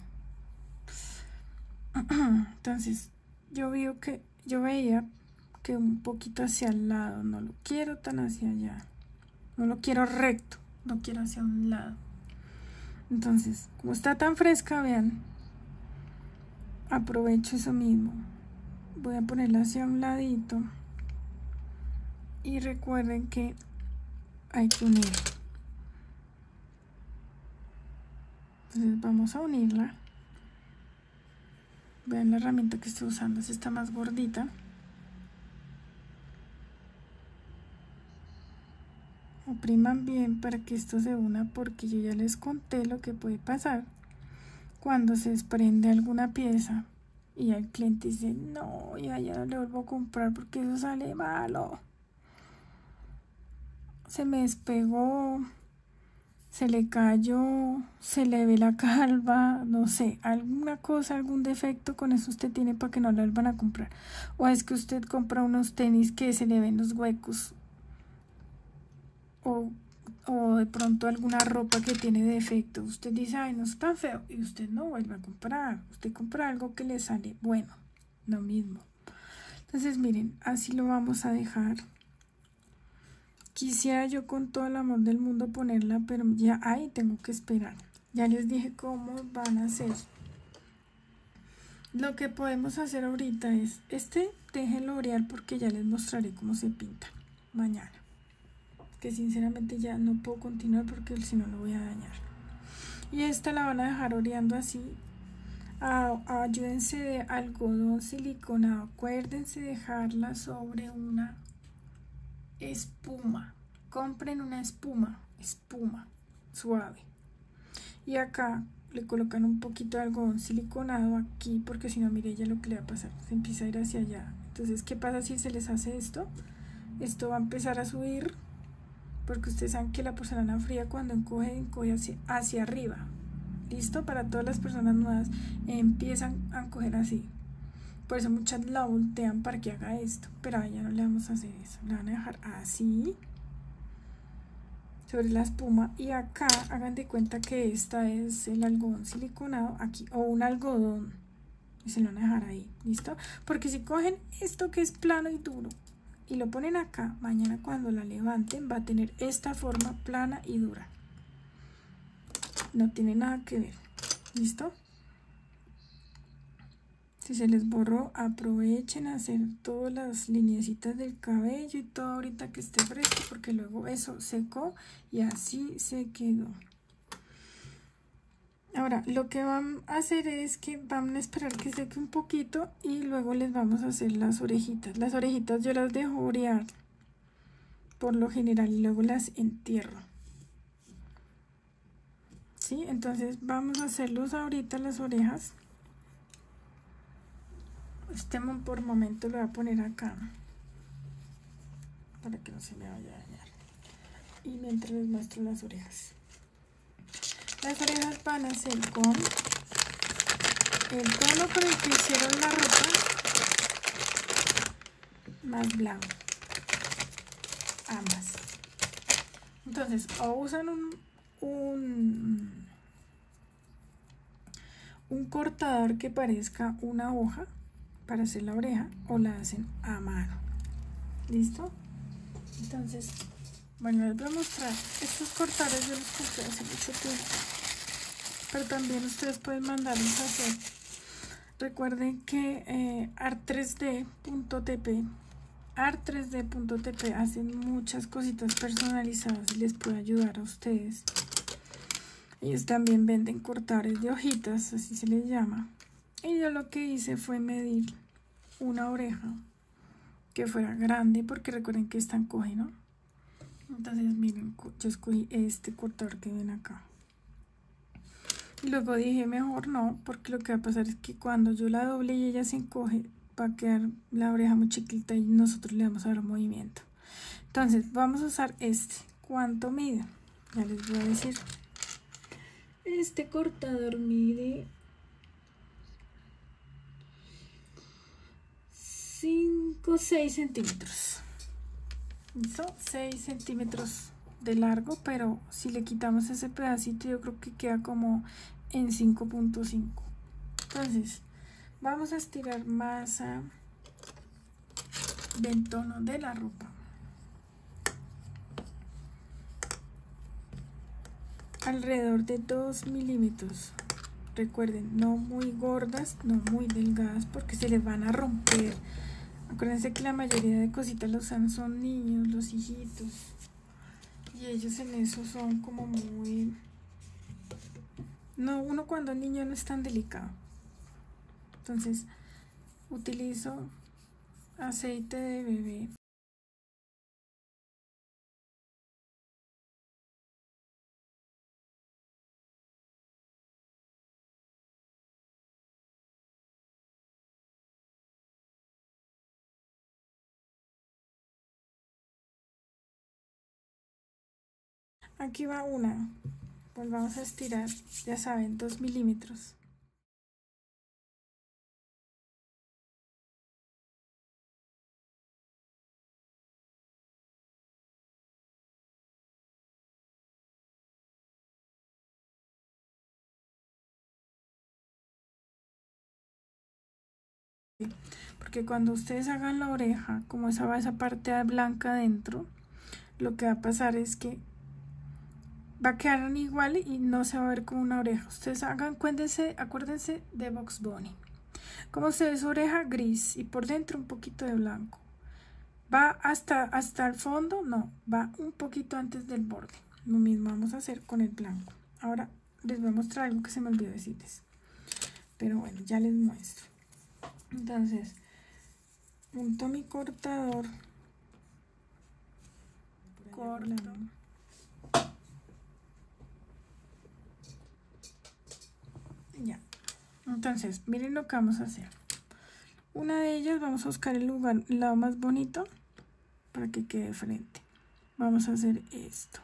Entonces, yo veía que un poquito hacia el lado, no lo quiero tan hacia allá. No lo quiero recto, no quiero hacia un lado. Entonces, como está tan fresca, vean, aprovecho eso mismo. Voy a ponerla hacia un ladito. Y recuerden que hay que unir. Entonces vamos a unirla. Vean la herramienta que estoy usando, esta está más gordita. opriman bien para que esto se una, porque yo ya les conté lo que puede pasar cuando se desprende alguna pieza y el cliente dice, no, ya no le vuelvo a comprar porque eso sale malo, se me despegó, se le cayó, se le ve la calva, no sé, alguna cosa, algún defecto, con eso usted tiene para que no le vuelvan a comprar. O es que usted compra unos tenis que se le ven los huecos, o de pronto alguna ropa que tiene defecto. Usted dice, ay, no es tan feo, y usted no vuelve a comprar. Usted compra algo que le sale bueno, lo mismo. Entonces miren, así lo vamos a dejar. Quisiera yo con todo el amor del mundo ponerla, pero ya ahí tengo que esperar. Ya les dije cómo van a hacer. Lo que podemos hacer ahorita es, déjenlo orear porque ya les mostraré cómo se pinta mañana. Que sinceramente ya no puedo continuar porque si no lo voy a dañar. Y esta la van a dejar oreando así. Ayúdense de algodón siliconado. Acuérdense dejarla sobre una espuma. Compren una espuma suave. Y acá le colocan un poquito de algodón siliconado aquí, porque si no, mire ya lo que le va a pasar, se empieza a ir hacia allá. Entonces, ¿qué pasa si se les hace esto? Esto va a empezar a subir, porque ustedes saben que la porcelana fría cuando encoge hacia arriba. ¿Listo? Para todas las personas nuevas empiezan a encoger así. Por eso muchas la voltean para que haga esto, pero a ella no le vamos a hacer eso. La van a dejar así sobre la espuma, y acá hagan de cuenta que esta es el algodón siliconado aquí, o un algodón, y se lo van a dejar ahí. ¿Listo? Porque si cogen esto que es plano y duro y lo ponen acá, mañana cuando la levanten va a tener esta forma plana y dura, no tiene nada que ver. ¿Listo? Si se les borró, aprovechen a hacer todas las lineecitas del cabello y todo ahorita que esté fresco, porque luego eso secó y así se quedó. Ahora lo que van a hacer es que van a esperar que seque un poquito y luego les vamos a hacer las orejitas. Las orejitas yo las dejo orear por lo general y luego las entierro. ¿Sí? Entonces vamos a hacerlos ahorita las orejas. Este por momento lo voy a poner acá para que no se me vaya a dañar. Y mientras les muestro las orejas. Las orejas van a ser con el tono con el que hicieron la ropa más blanco. Ambas. Entonces, o usan un cortador que parezca una hoja para hacer la oreja, o la hacen a mano. ¿Listo? Entonces, bueno, les voy a mostrar. Estos cortadores yo los compré hace mucho tiempo, pero también ustedes pueden mandarlos a hacer. Recuerden que art3d.tp hacen muchas cositas personalizadas y les puede ayudar a ustedes. Ellos también venden cortadores de hojitas, así se les llama. Y yo lo que hice fue medir una oreja que fuera grande, porque recuerden que esta encoge, ¿no? Entonces miren, yo escogí este cortador que ven acá. Y luego dije, mejor no, porque lo que va a pasar es que cuando yo la doble y ella se encoge, va a quedar la oreja muy chiquita y nosotros le vamos a dar movimiento. Entonces vamos a usar este. ¿Cuánto mide? Ya les voy a decir. Este cortador mide 6 centímetros. ¿Listo? 6 centímetros de largo, pero si le quitamos ese pedacito yo creo que queda como en 5.5. Entonces vamos a estirar masa del tono de la ropa alrededor de 2 milímetros. Recuerden, no muy gordas, no muy delgadas, porque se les van a romper. Acuérdense que la mayoría de cositas los usan son niños, los hijitos, y ellos en eso son como muy... No, uno cuando niño no es tan delicado. Entonces utilizo aceite de bebé Aquí va una. Pues vamos a estirar, ya saben, 2 milímetros. Porque cuando ustedes hagan la oreja, como esa va esa parte blanca adentro, lo que va a pasar es que va a quedar igual y no se va a ver como una oreja. Ustedes hagan, acuérdense de Bugs Bunny. Como se ve su oreja gris y por dentro un poquito de blanco. ¿Va hasta el fondo? No, va un poquito antes del borde. Lo mismo vamos a hacer con el blanco. Ahora les voy a mostrar algo que se me olvidó decirles. Pero bueno, ya les muestro. Entonces, unto mi cortador. Corto. Ya. Entonces, miren lo que vamos a hacer. Una de ellas vamos a buscar el lado más bonito para que quede de frente. Vamos a hacer esto.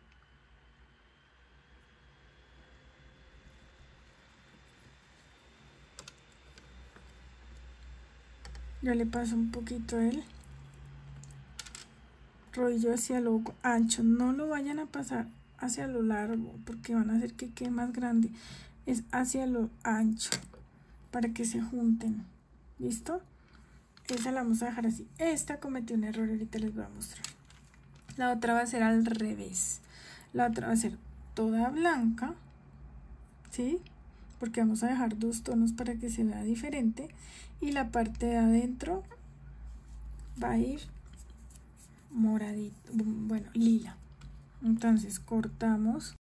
Yo le paso un poquito el rodillo hacia lo ancho. No lo vayan a pasar hacia lo largo porque van a hacer que quede más grande. Es hacia lo ancho para que se junten. ¿Listo? Esa la vamos a dejar así. Esta cometí un error, ahorita les voy a mostrar. La otra va a ser al revés. La otra va a ser toda blanca, ¿sí? Porque vamos a dejar 2 tonos para que se vea diferente. Y la parte de adentro va a ir moradito, bueno, lila. Entonces cortamos.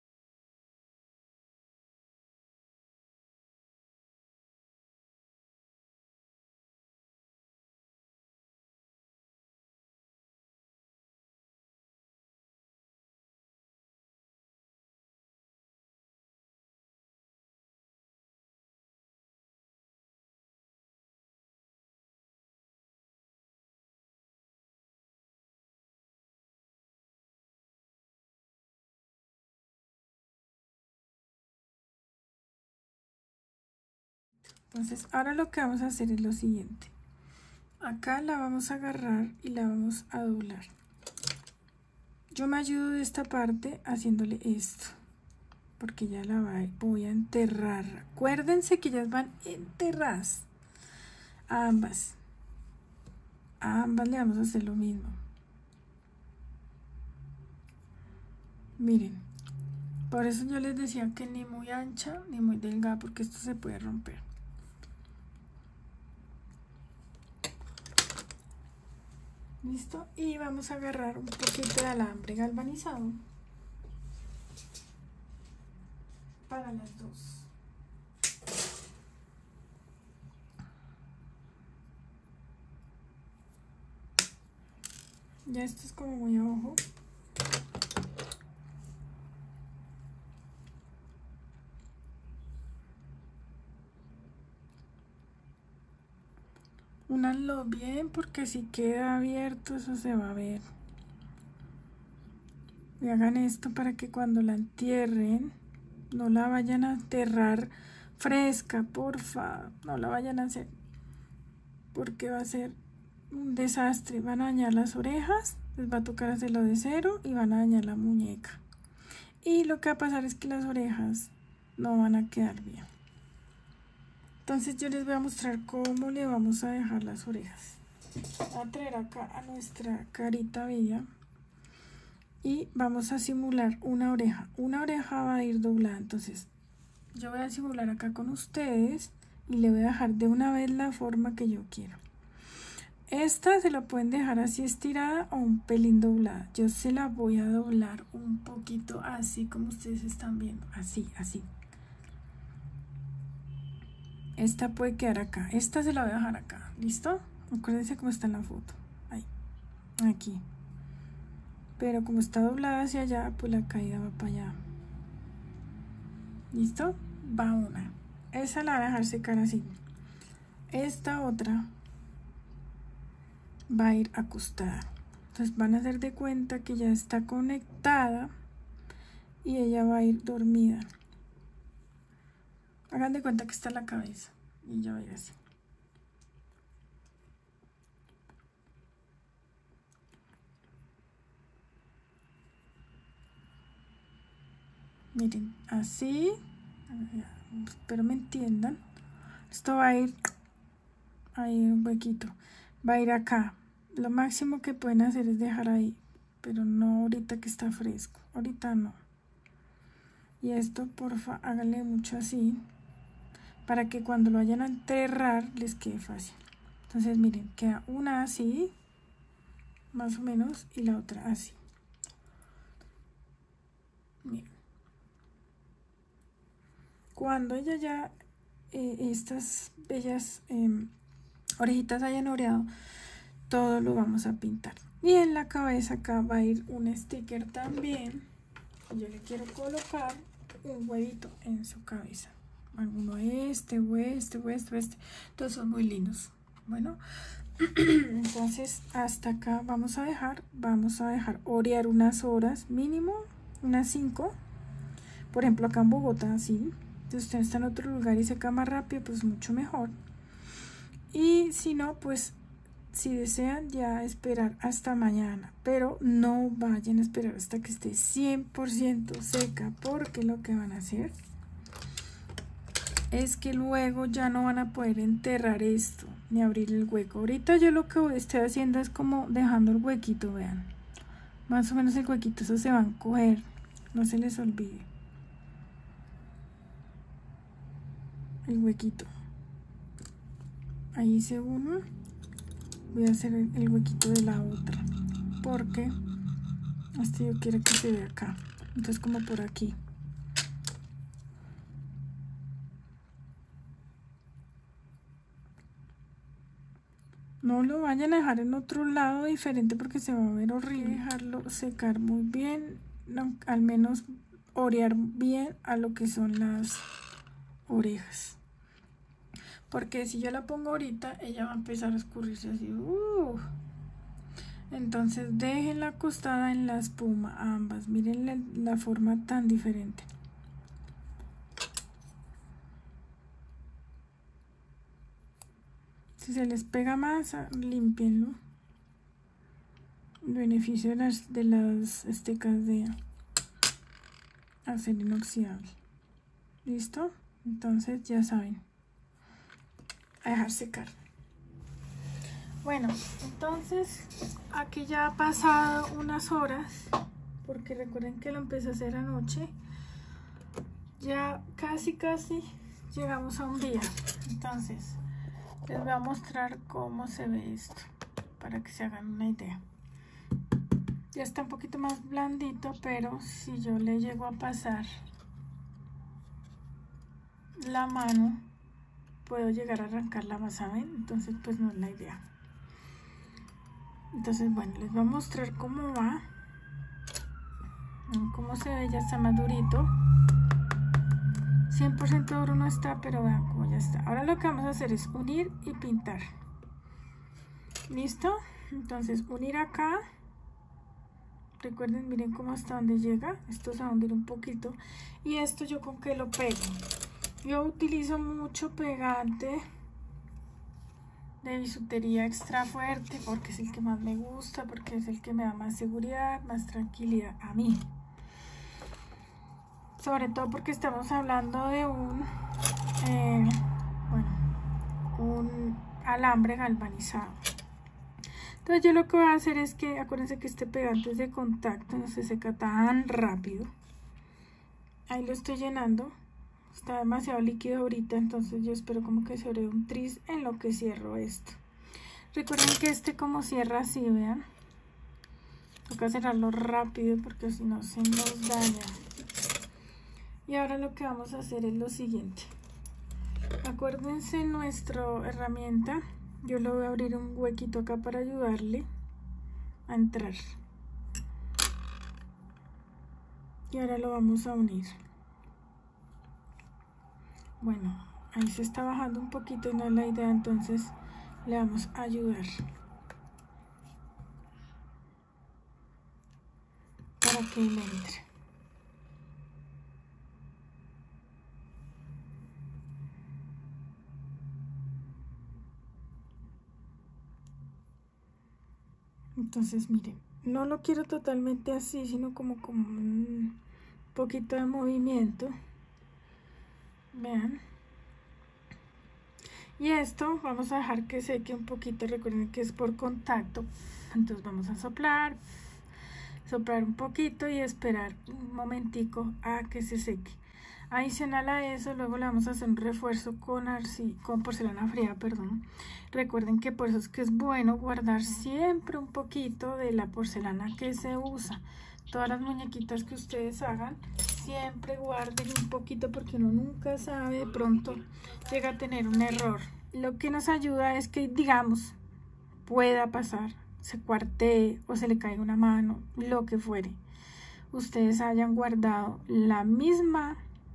Entonces ahora lo que vamos a hacer es lo siguiente. Acá la vamos a agarrar y la vamos a doblar. Yo me ayudo de esta parte haciéndole esto, porque ya la voy a enterrar. Acuérdense que ellas van enterradas. A ambas le vamos a hacer lo mismo. Miren, por eso yo les decía que ni muy ancha ni muy delgada, porque esto se puede romper. ¿Listo? Y vamos a agarrar un poquito de alambre galvanizado para las dos. Ya esto es como muy abajo. Únanlo bien porque si queda abierto eso se va a ver. Y hagan esto para que cuando la entierren no la vayan a enterrar fresca, porfa. No la vayan a hacer porque va a ser un desastre. Van a dañar las orejas, les va a tocar hacerlo de cero y van a dañar la muñeca. Y lo que va a pasar es que las orejas no van a quedar bien. Entonces yo les voy a mostrar cómo le vamos a dejar las orejas. Voy a traer acá a nuestra carita bella y vamos a simular una oreja. Una oreja va a ir doblada, entonces yo voy a simular acá con ustedes y le voy a dejar de una vez la forma que yo quiero. Esta se la pueden dejar así estirada o un pelín doblada. Yo se la voy a doblar un poquito así como ustedes están viendo, así. Esta puede quedar acá, esta se la voy a dejar acá, ¿listo? Acuérdense cómo está en la foto, ahí, aquí. Pero como está doblada hacia allá, pues la caída va para allá. ¿Listo? Va una. Esa la voy a dejar secar así. Esta otra va a ir acostada. Entonces van a hacer de cuenta que ya está conectada y ella va a ir dormida. Hagan de cuenta que está la cabeza y ella va a ir así. Miren, así, espero me entiendan. Esto va a ir, ahí un huequito, va a ir acá. Lo máximo que pueden hacer es dejar ahí, pero no ahorita que está fresco, ahorita no. Y esto, porfa, háganle mucho así, para que cuando lo vayan a enterrar les quede fácil. Entonces miren, queda una así, más o menos, y la otra así. Miren. Cuando ella ya, estas bellas orejitas hayan oreado, todo lo vamos a pintar. Y en la cabeza acá va a ir un sticker también. Yo le quiero colocar un huevito en su cabeza. Alguno este, o este, o este, o este. Todos son muy lindos. Bueno, entonces hasta acá vamos a dejar orear unas horas, mínimo unas 5. Por ejemplo, acá en Bogotá, así. Si usted está en otro lugar y seca más rápido, pues mucho mejor. Y si no, pues si desean ya esperar hasta mañana, pero no vayan a esperar hasta que esté 100% seca, porque lo que van a hacer es que luego ya no van a poder enterrar esto ni abrir el hueco. Ahorita yo lo que estoy haciendo es como dejando el huequito, vean, más o menos el huequito, eso se va a encoger, no se les olvide el huequito. Ahí hice uno, voy a hacer el huequito de la otra, porque este yo quiero que se vea acá, entonces como por aquí. No lo vayan a dejar en otro lado diferente porque se va a ver horrible. Dejarlo secar muy bien, no, al menos orear bien a lo que son las orejas. Porque si yo la pongo ahorita, ella va a empezar a escurrirse así. Entonces déjenla acostada en la espuma, ambas. Miren la forma tan diferente. Si se les pega más, límpienlo. El beneficio de las estecas de acero inoxidable. ¿Listo? Entonces ya saben. A dejar secar. Bueno, entonces aquí ya ha pasado unas horas, porque recuerden que lo empecé a hacer anoche. Ya casi llegamos a un día. Entonces les voy a mostrar cómo se ve esto para que se hagan una idea. Ya está un poquito más blandito, pero si yo le llego a pasar la mano puedo llegar a arrancarla más, ¿saben? Entonces pues no es la idea. Entonces bueno, les voy a mostrar cómo va, cómo se ve. Ya está más durito, 100% duro no está, pero vean cómo ya está. Ahora lo que vamos a hacer es unir y pintar. ¿Listo? Entonces unir acá, recuerden, miren cómo hasta donde llega, esto se va a hundir un poquito. Y esto yo con qué lo pego. Yo utilizo mucho pegante de bisutería extra fuerte porque es el que más me gusta, porque es el que me da más seguridad, más tranquilidad a mí. Sobre todo porque estamos hablando de un alambre galvanizado. Entonces yo lo que voy a hacer es que, acuérdense que este pegante es de contacto, no se seca tan rápido. Ahí lo estoy llenando. Está demasiado líquido ahorita, entonces yo espero como que se ore un tris en lo que cierro esto. Recuerden que este como cierra así, vean. Toca cerrarlo rápido porque si no se nos daña. Y ahora lo que vamos a hacer es lo siguiente. Acuérdense nuestra herramienta. Yo le voy a abrir un huequito acá para ayudarle a entrar. Y ahora lo vamos a unir. Bueno, ahí se está bajando un poquito y no es la idea, entonces le vamos a ayudar para que él entre. Entonces miren, no lo quiero totalmente así, sino como un poquito de movimiento. Vean. Y esto vamos a dejar que seque un poquito. Recuerden que es por contacto. Entonces vamos a soplar un poquito y esperar un momentico a que se seque. Adicional a eso, luego le vamos a hacer un refuerzo con porcelana fría, perdón. Recuerden que por eso es que es bueno guardar siempre un poquito de la porcelana que se usa. Todas las muñequitas que ustedes hagan, siempre guarden un poquito porque uno nunca sabe, de pronto llega a tener un error. Lo que nos ayuda es que, digamos, pueda pasar, se cuartee o se le caiga una mano, lo que fuere. Ustedes hayan guardado la misma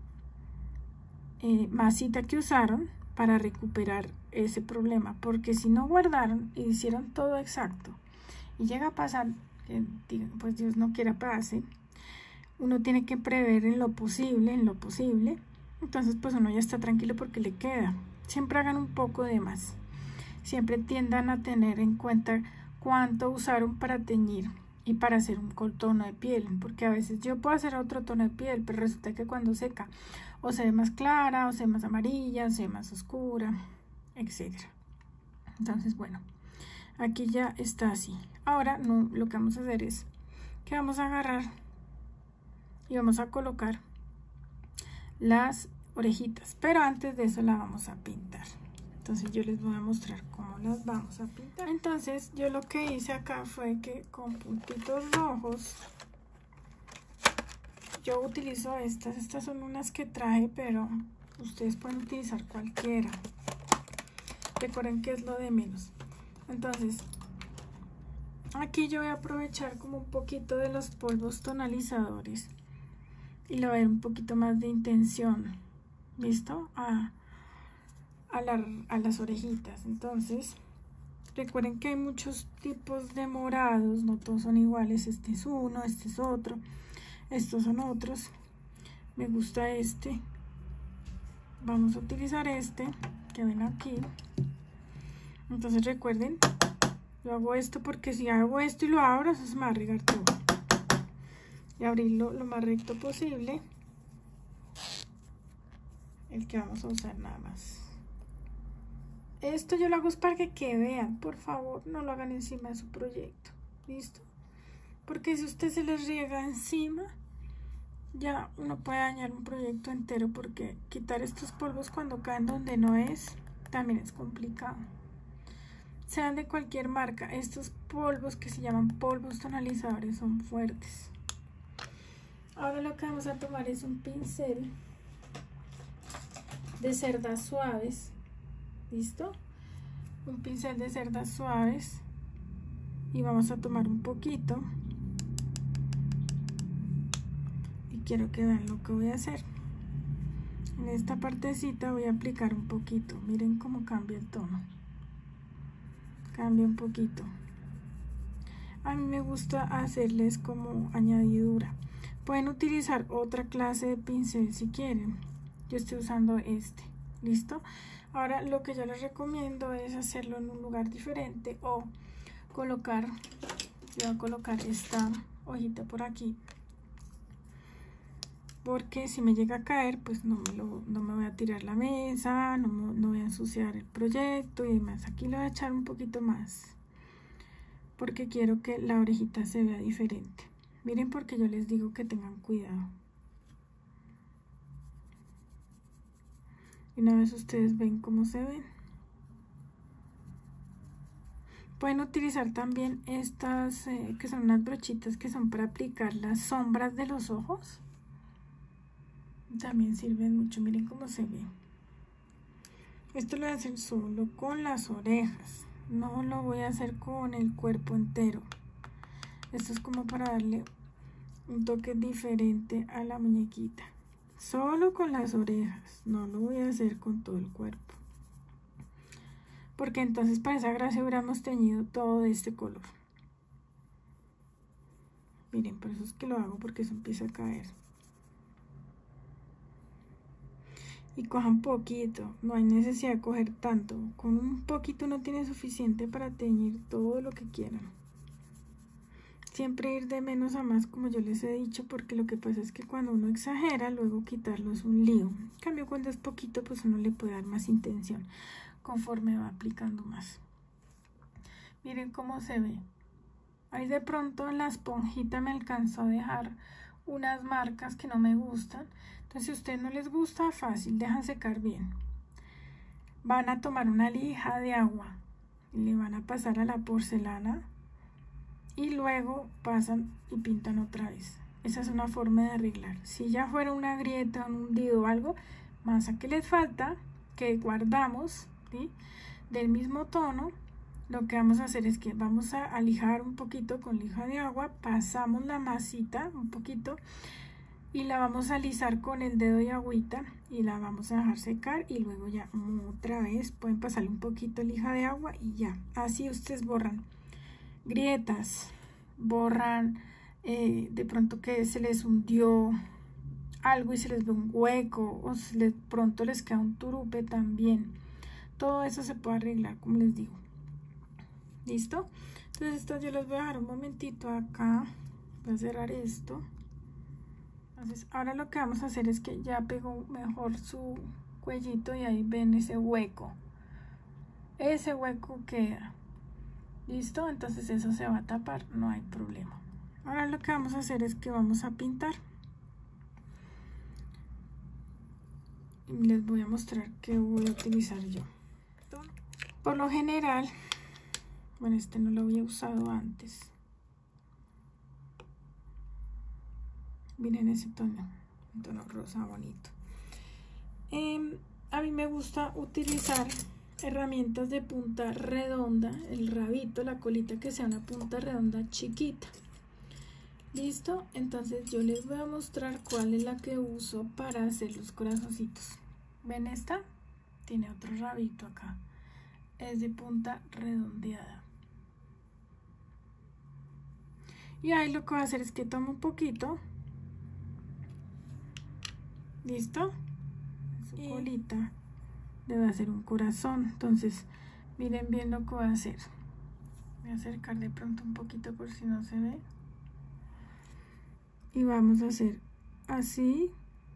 masita que usaron para recuperar ese problema, porque si no guardaron y hicieron todo exacto y llega a pasar, pues Dios no quiera pase, uno tiene que prever en lo posible, entonces pues uno ya está tranquilo porque le queda. Siempre hagan un poco de más, siempre tiendan a tener en cuenta cuánto usaron para teñir y para hacer un tono de piel, porque a veces yo puedo hacer otro tono de piel, pero resulta que cuando seca o se ve más clara, o se ve más amarilla, o se ve más oscura, etcétera. Entonces, bueno, aquí ya está así. Ahora lo que vamos a hacer es que vamos a agarrar y vamos a colocar las orejitas, pero antes de eso la vamos a pintar. Entonces yo les voy a mostrar cómo las vamos a pintar. Entonces yo lo que hice acá fue que con puntitos rojos, yo utilizo estas son unas que traje, pero ustedes pueden utilizar cualquiera. Recuerden que es lo de menos. Entonces aquí yo voy a aprovechar como un poquito de los polvos tonalizadores y le voy a dar un poquito más de intención, ¿listo? A las orejitas. Entonces recuerden que hay muchos tipos de morados, no todos son iguales. Este es uno, este es otro, estos son otros. Me gusta este, vamos a utilizar este que ven aquí. Entonces recuerden, yo hago esto porque si hago esto y lo abro, eso se me va a regar todo, y abrirlo lo más recto posible, el que vamos a usar nada más. Esto yo lo hago es para que vean, por favor, no lo hagan encima de su proyecto, ¿listo? Porque si usted se les riega encima, ya uno puede dañar un proyecto entero, porque quitar estos polvos cuando caen donde no es, también es complicado. Sean de cualquier marca, estos polvos que se llaman polvos tonalizadores son fuertes. Ahora lo que vamos a tomar es un pincel de cerdas suaves. ¿Listo? Un pincel de cerdas suaves y vamos a tomar un poquito y quiero que vean lo que voy a hacer. En esta partecita voy a aplicar un poquito, miren cómo cambia el tono, cambia un poquito. A mí me gusta hacerles como añadidura. Pueden utilizar otra clase de pincel si quieren, yo estoy usando este. ¿Listo? Ahora lo que yo les recomiendo es hacerlo en un lugar diferente o colocar, yo voy a colocar esta hojita por aquí, porque si me llega a caer, pues no me voy a tirar la mesa, no voy a ensuciar el proyecto y demás. Aquí le voy a echar un poquito más, porque quiero que la orejita se vea diferente. Miren, porque yo les digo que tengan cuidado. Y una vez ustedes ven cómo se ven. Pueden utilizar también estas que son unas brochitas que son para aplicar las sombras de los ojos. También sirven mucho, miren cómo se ve. Esto lo voy a hacer solo con las orejas, no lo voy a hacer con el cuerpo entero. Esto es como para darle un toque diferente a la muñequita. Solo con las orejas, no lo voy a hacer con todo el cuerpo, porque entonces para esa gracia hubiéramos teñido todo de este color. Miren, por eso es que lo hago, porque eso empieza a caer. Y cojan poquito, no hay necesidad de coger tanto, con un poquito uno tiene suficiente para teñir todo lo que quieran. siempre ir de menos a más, como yo les he dicho, porque lo que pasa es que cuando uno exagera, luego quitarlo es un lío. En cambio, cuando es poquito, pues uno le puede dar más intención conforme va aplicando más. Miren cómo se ve. Ahí de pronto en la esponjita me alcanzó a dejar unas marcas que no me gustan. Entonces, si a ustedes no les gusta, fácil, dejan secar bien. Van a tomar una lija de agua y le van a pasar a la porcelana y luego pasan y pintan otra vez. Esa es una forma de arreglar. Si ya fuera una grieta, un hundido o algo, masa que les falta, que guardamos, ¿sí?, del mismo tono, lo que vamos a hacer es que vamos a lijar un poquito con lija de agua, pasamos la masita un poquito y la vamos a alisar con el dedo y agüita y la vamos a dejar secar y luego ya otra vez pueden pasarle un poquito de lija de agua y ya. Así ustedes borran grietas, borran de pronto que se les hundió algo y se les ve un hueco o pronto les queda un turupe también. Todo eso se puede arreglar, como les digo. ¿Listo? Entonces esto yo los voy a dejar un momentito acá. Voy a cerrar esto. Entonces ahora lo que vamos a hacer es que ya pegó mejor su cuellito y ahí ven ese hueco. Ese hueco queda. ¿Listo? Entonces eso se va a tapar, no hay problema. Ahora lo que vamos a hacer es que vamos a pintar. Y les voy a mostrar qué voy a utilizar yo. Por lo general, bueno, este no lo había usado antes. Miren ese tono, un tono rosa bonito. A mí me gusta utilizar herramientas de punta redonda, el rabito, la colita, que sea una punta redonda chiquita. ¿Listo? Entonces yo les voy a mostrar cuál es la que uso para hacer los corazoncitos. ¿Ven esta? Tiene otro rabito acá. Es de punta redondeada. Y ahí lo que voy a hacer es que tomo un poquito. ¿Listo? Su colita le voy a hacer un corazón. Entonces miren bien lo que voy a hacer. Voy a acercar de pronto un poquito por si no se ve. Y vamos a hacer así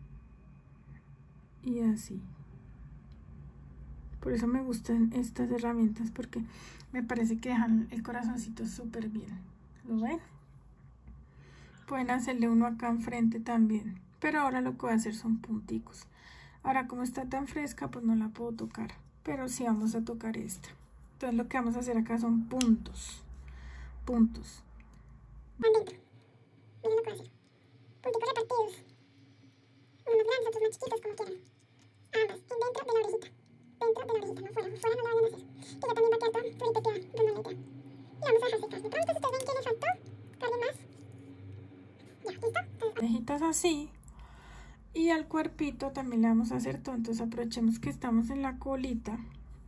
y así. Por eso me gustan estas herramientas, porque me parece que dejan el corazoncito súper bien. ¿Lo ven? Pueden hacerle uno acá enfrente también, pero ahora lo que voy a hacer son punticos. Ahora, como está tan fresca, pues no la puedo tocar, pero sí vamos a tocar esta. Entonces lo que vamos a hacer acá son puntos. Puntos. Van dentro. Miren lo que voy a hacer. Punticos repartidos. Unos grandes, otros más chiquitos, como quieran. Ambas, dentro de la orejita. Dentro de la orejita, no fuera. Fuera no lo vayan a hacer. Que ya también va a quedar todo floripeteado, con una letra. Y vamos a dejar secar. De pronto, si ustedes ven que le faltó, carguen más. Ya, ¿listo? Orejitas así. Y al cuerpito también le vamos a hacer todo. Entonces aprovechemos que estamos en la colita,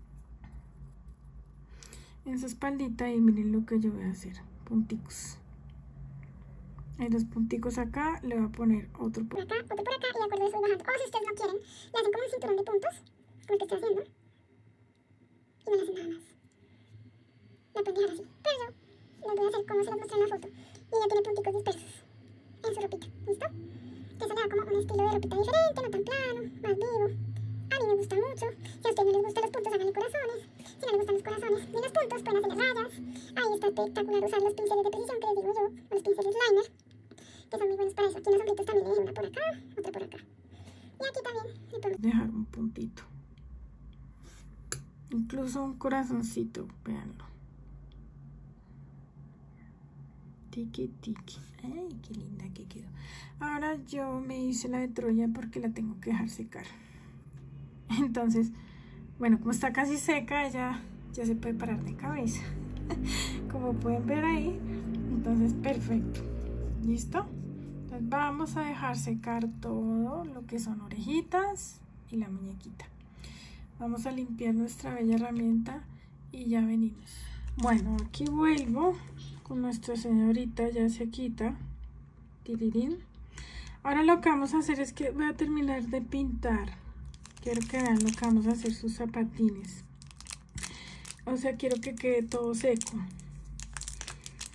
en su espaldita, y miren lo que yo voy a hacer. Punticos. Hay dos punticos acá, le voy a poner otro por acá, otro por acá, y de acuerdo a eso voy bajando. O si ustedes no quieren, le hacen como un cinturón de puntos, como el que estoy haciendo, y no le hacen nada más. La pueden dejar así, pero yo les voy a hacer como se los mostré en la foto. Y ella tiene punticos dispersos en su ropita, ¿listo? Que eso le da como un estilo de ropita diferente, no tan plano, más vivo. A mí me gusta mucho. Si a ustedes no les gustan los puntos, háganle corazones. Si no les gustan los corazones ni los puntos, pueden hacerle rayas. Ahí está espectacular usar los pinceles de precisión que les digo yo, o los pinceles liner, que son muy buenos para eso. Aquí en los sombritos también le dejé una por acá, otra por acá. Y aquí también le podemos dejar un puntito, incluso un corazoncito, véanlo. Tiki tiki. Ay, qué linda que quedó. Ahora yo me hice la de Troya porque la tengo que dejar secar. Entonces, bueno, como está casi seca, ya se puede parar de cabeza. Como pueden ver ahí. Entonces, perfecto. ¿Listo? Entonces vamos a dejar secar todo lo que son orejitas y la muñequita. Vamos a limpiar nuestra bella herramienta y ya venimos. Bueno, aquí vuelvo con nuestra señorita ya sequita. Tirirín. Ahora lo que vamos a hacer es que voy a terminar de pintar. Quiero que vean lo que vamos a hacer, sus zapatines. O sea, quiero que quede todo seco.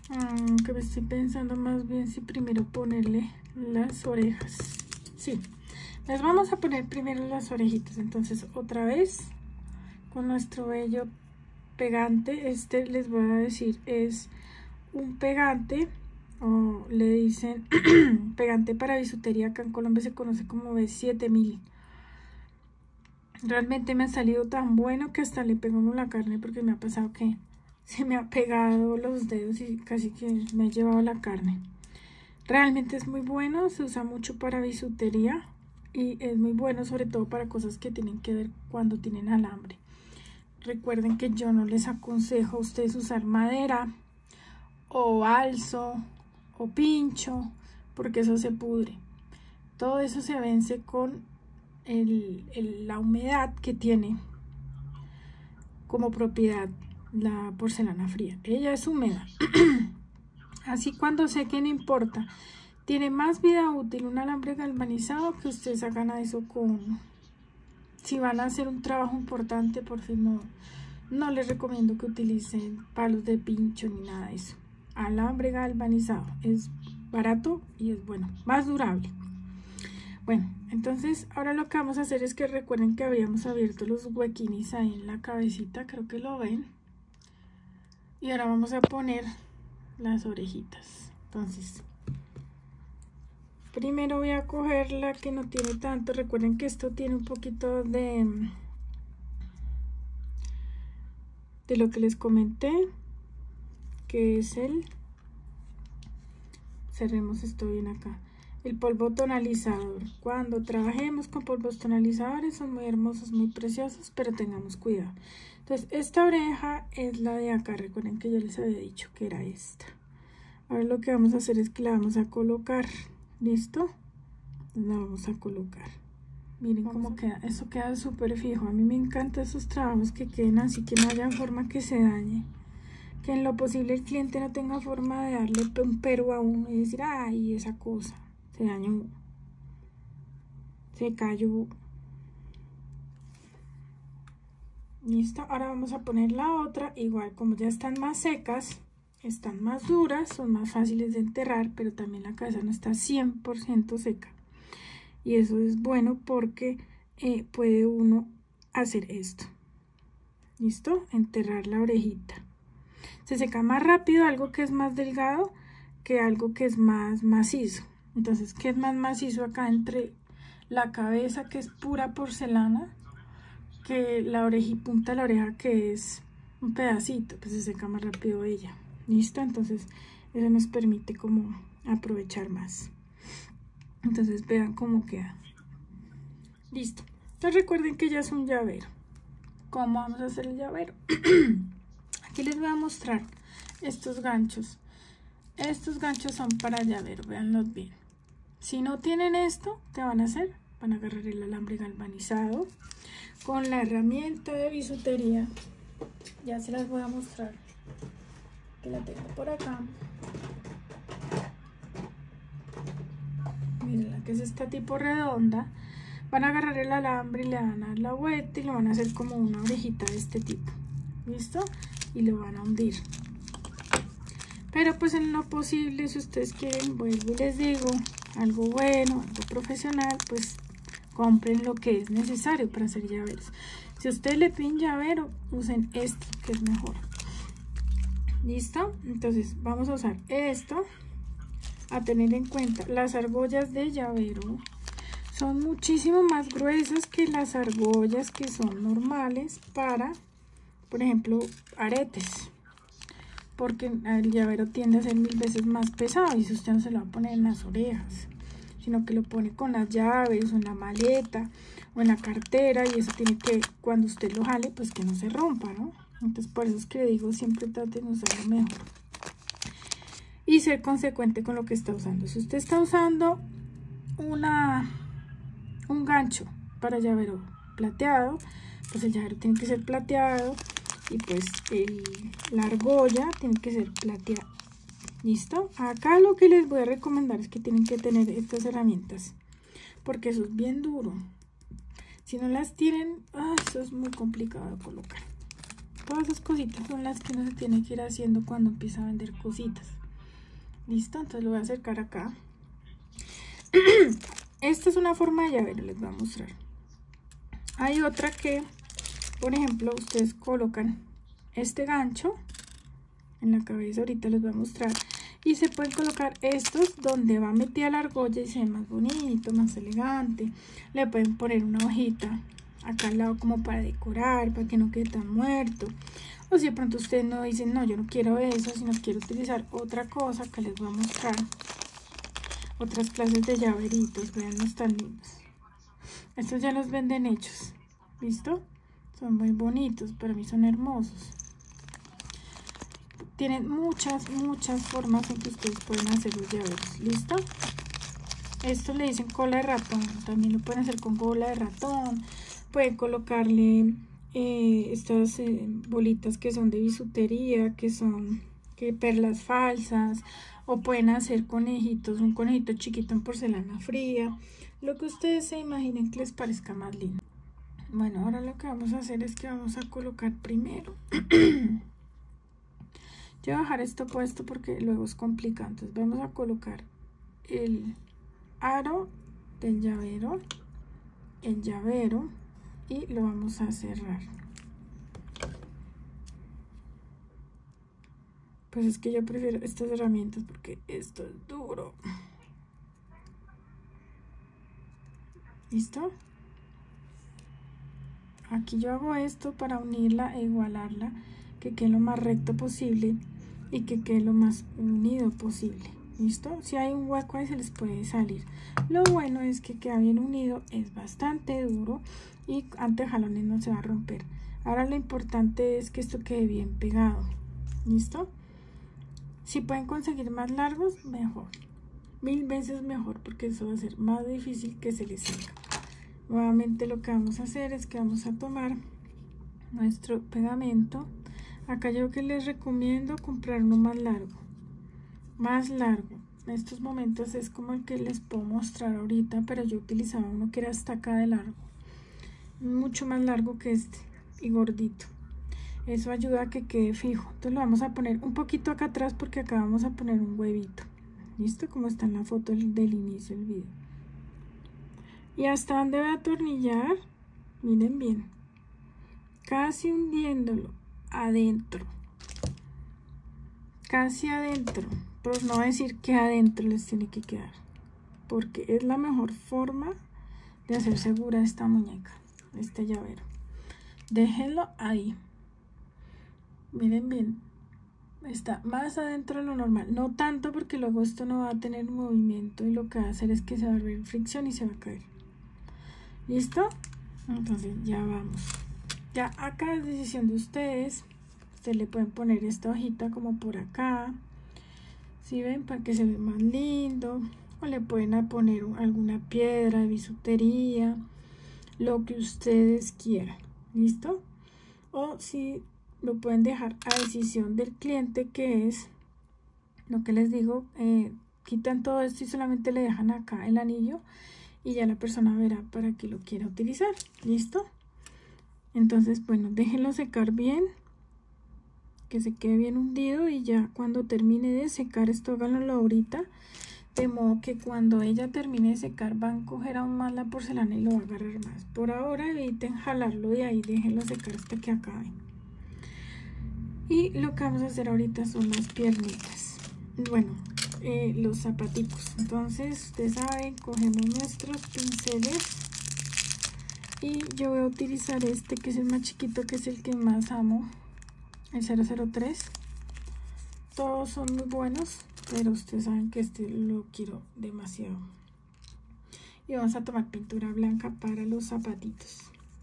Que me estoy pensando más bien si primero ponerle las orejas. Sí, les vamos a poner primero las orejitas. Entonces otra vez con nuestro bello pegante. Este les voy a decir es un pegante, o le dicen pegante para bisutería. Acá en Colombia se conoce como B7000. Realmente me ha salido tan bueno que hasta le pego la carne, porque me ha pasado que se me ha pegado los dedos y casi que me ha llevado la carne. Realmente es muy bueno, se usa mucho para bisutería y es muy bueno sobre todo para cosas que tienen que ver cuando tienen alambre. Recuerden que yo no les aconsejo a ustedes usar madera o alzo o pincho, porque eso se pudre. Todo eso se vence con la humedad que tiene como propiedad la porcelana fría. Ella es húmeda. Así cuando seque no importa. Tiene más vida útil un alambre galvanizado que ustedes hagan a eso con... Si van a hacer un trabajo importante, por fin no les recomiendo que utilicen palos de pincho ni nada de eso. Alambre galvanizado es barato y es bueno, más durable. Bueno, entonces ahora lo que vamos a hacer es que recuerden que habíamos abierto los huequines ahí en la cabecita, creo que lo ven. Y ahora vamos a poner las orejitas. Entonces, primero voy a coger la que no tiene tanto. Recuerden que esto tiene un poquito de lo que les comenté, que es cerremos esto bien acá, el polvo tonalizador. Cuando trabajemos con polvos tonalizadores son muy hermosos, muy preciosos, pero tengamos cuidado. Entonces esta oreja es la de acá. Recuerden que yo les había dicho que era esta. Ahora lo que vamos a hacer es que la vamos a colocar. ¿Listo? La vamos a colocar. Miren cómo queda. Eso queda súper fijo. A mí me encantan esos trabajos que queden así, que no haya forma que se dañe. Que en lo posible el cliente no tenga forma de darle un pero a uno y decir, ay, esa cosa se dañó, se cayó. Listo, ahora vamos a poner la otra. Igual, como ya están más secas, están más duras, son más fáciles de enterrar, pero también la cabeza no está 100% seca. Y eso es bueno porque puede uno hacer esto. ¿Listo? Enterrar la orejita. Se seca más rápido algo que es más delgado que algo que es más macizo. Entonces, ¿qué es más macizo acá entre la cabeza, que es pura porcelana, que la oreja y punta de la oreja, que es un pedacito? Pues se seca más rápido ella. ¿Listo? Entonces eso nos permite como aprovechar más. Entonces vean cómo queda. Listo. Entonces recuerden que ya es un llavero. ¿Cómo vamos a hacer el llavero? Aquí les voy a mostrar estos ganchos. Estos ganchos son para llavero, véanlos bien. Si no tienen esto, ¿qué van a hacer? Van a agarrar el alambre galvanizado con la herramienta de bisutería. Ya se las voy a mostrar, que la tengo por acá. Miren, la que es esta tipo redonda. Van a agarrar el alambre y le van a dar la vuelta y lo van a hacer como una orejita de este tipo. ¿Listo? Y lo van a hundir. Pero pues en lo posible, si ustedes quieren, vuelvo y les digo, algo bueno, algo profesional, pues compren lo que es necesario para hacer llaveros. Si ustedes le piden llavero, usen esto, que es mejor. ¿Listo? Entonces vamos a usar esto. A tener en cuenta, las argollas de llavero son muchísimo más gruesas que las argollas que son normales para, por ejemplo, aretes. Porque el llavero tiende a ser 1000 veces más pesado, y si usted no se lo va a poner en las orejas, sino que lo pone con las llaves o en la maleta o en la cartera, y eso tiene que, cuando usted lo jale, pues que no se rompa, ¿no? Entonces por eso es que digo, siempre traten de usarlo mejor y ser consecuente con lo que está usando. Si usted está usando un gancho para llavero plateado, pues el llavero tiene que ser plateado, y pues la argolla tiene que ser plateada. ¿Listo? Acá lo que les voy a recomendar es que tienen que tener estas herramientas, porque eso es bien duro. Si no las tienen, eso es muy complicado de colocar. Todas esas cositas son las que uno se tiene que ir haciendo cuando empieza a vender cositas. ¿Listo? Entonces lo voy a acercar acá. Esta es una forma de llavero, les voy a mostrar. Hay otra que, por ejemplo, ustedes colocan este gancho en la cabeza, ahorita les voy a mostrar, y se pueden colocar estos donde va metida la argolla y se ve más bonito, más elegante. Le pueden poner una hojita acá al lado como para decorar, para que no quede tan muerto. O si de pronto ustedes no dicen, no, yo no quiero eso, sino quiero utilizar otra cosa, que les voy a mostrar otras clases de llaveritos. Vean, no están lindos. Estos ya los venden hechos, ¿listo? Son muy bonitos, para mí son hermosos. Tienen muchas formas en que ustedes pueden hacer los llaveros, ¿listo? Esto le dicen cola de ratón, también lo pueden hacer con cola de ratón. Pueden colocarle estas bolitas que son de bisutería, que son perlas falsas, o pueden hacer conejitos, un conejito chiquito en porcelana fría, lo que ustedes se imaginen que les parezca más lindo. Bueno, ahora lo que vamos a hacer es que vamos a colocar primero yo voy a dejar esto puesto porque luego es complicado. Entonces vamos a colocar el aro del llavero, el llavero, y lo vamos a cerrar. Pues es que yo prefiero estas herramientas porque esto es duro. ¿Listo? Aquí yo hago esto para unirla e igualarla, que quede lo más recto posible y que quede lo más unido posible. ¿Listo? Si hay un hueco ahí se les puede salir. Lo bueno es que queda bien unido, es bastante duro y ante jalones no se va a romper. Ahora lo importante es que esto quede bien pegado. ¿Listo? Si pueden conseguir más largos, mejor. 1000 veces mejor, porque eso va a ser más difícil que se les salga. Nuevamente lo que vamos a hacer es que vamos a tomar nuestro pegamento. Acá yo que les recomiendo comprar uno más largo. En estos momentos es como el que les puedo mostrar ahorita, pero yo utilizaba uno que era hasta acá de largo. Mucho más largo que este y gordito. Eso ayuda a que quede fijo. Entonces lo vamos a poner un poquito acá atrás porque acá vamos a poner un huevito. ¿Listo? Como está en la foto del inicio del video. Y hasta donde voy a atornillar, miren bien, casi hundiéndolo adentro, casi adentro, pero no decir que adentro les tiene que quedar, porque es la mejor forma de hacer segura esta muñeca, este llavero. Déjenlo ahí, miren bien, está más adentro de lo normal, no tanto porque luego esto no va a tener movimiento y lo que va a hacer es que se va a ver fricción y se va a caer. ¿Listo? Entonces ya vamos. Ya acá es decisión de ustedes. Ustedes le pueden poner esta hojita como por acá, ¿sí ven? Para que se vea más lindo. O le pueden poner alguna piedra de bisutería, lo que ustedes quieran. ¿Listo? O si lo pueden dejar a decisión del cliente, que es lo que les digo, quitan todo esto y solamente le dejan acá el anillo y ya la persona verá para qué lo quiera utilizar. ¿Listo? Entonces, bueno, déjenlo secar bien, que se quede bien hundido, y ya cuando termine de secar esto, háganlo ahorita, de modo que cuando ella termine de secar van a coger aún más la porcelana y lo va a agarrar más. Por ahora eviten jalarlo de ahí, déjenlo secar hasta que acabe. Y lo que vamos a hacer ahorita son las piernitas, bueno, los zapaticos. Entonces ustedes saben, cogemos nuestros pinceles y yo voy a utilizar este que es el más chiquito, que es el que más amo, el 003. Todos son muy buenos, pero ustedes saben que este lo quiero demasiado. Y vamos a tomar pintura blanca para los zapatitos.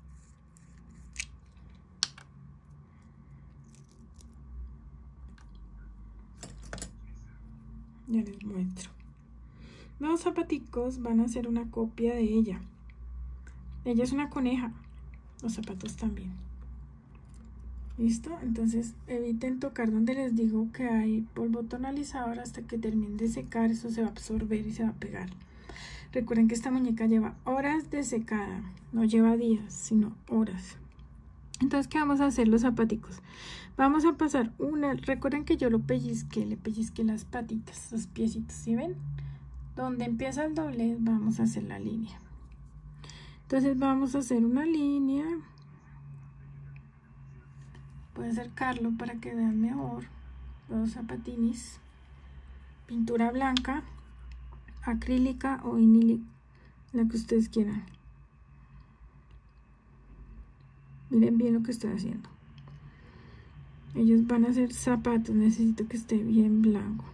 Ya les muestro. Los zapaticos van a ser una copia de ella. Ella es una coneja. Los zapatos también. ¿Listo? Entonces eviten tocar donde les digo que hay polvo tonalizador hasta que terminen de secar. Eso se va a absorber y se va a pegar. Recuerden que esta muñeca lleva horas de secada. No lleva días, sino horas. Entonces, ¿qué vamos a hacer? Los zapaticos. Vamos a pasar una, recuerden que yo lo pellizqué, le pellizqué las patitas, los piecitos, ¿sí ven? Donde empieza el doblez vamos a hacer la línea. Entonces vamos a hacer una línea. Voy a acercarlo para que vean mejor los zapatines. Pintura blanca, acrílica o vinílica, la que ustedes quieran. Miren bien lo que estoy haciendo. Ellos van a hacer zapatos, necesito que esté bien blanco.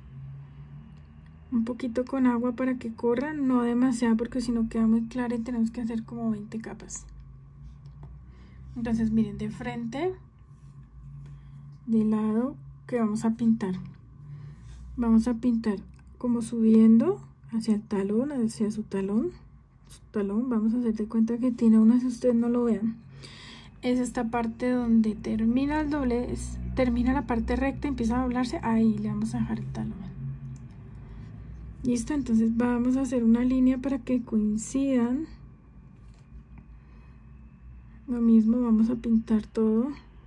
Un poquito con agua para que corran, no demasiado porque si no queda muy clara y tenemos que hacer como 20 capas. Entonces miren, de frente, de lado que vamos a pintar. Vamos a pintar como subiendo hacia el talón, hacia su talón. Vamos a hacer de cuenta que tiene una, si ustedes no lo vean. Es esta parte donde termina el doblez, termina la parte recta, empieza a doblarse, ahí le vamos a dejar el talón. Listo, entonces vamos a hacer una línea para que coincidan. Lo mismo, vamos a pintar todo.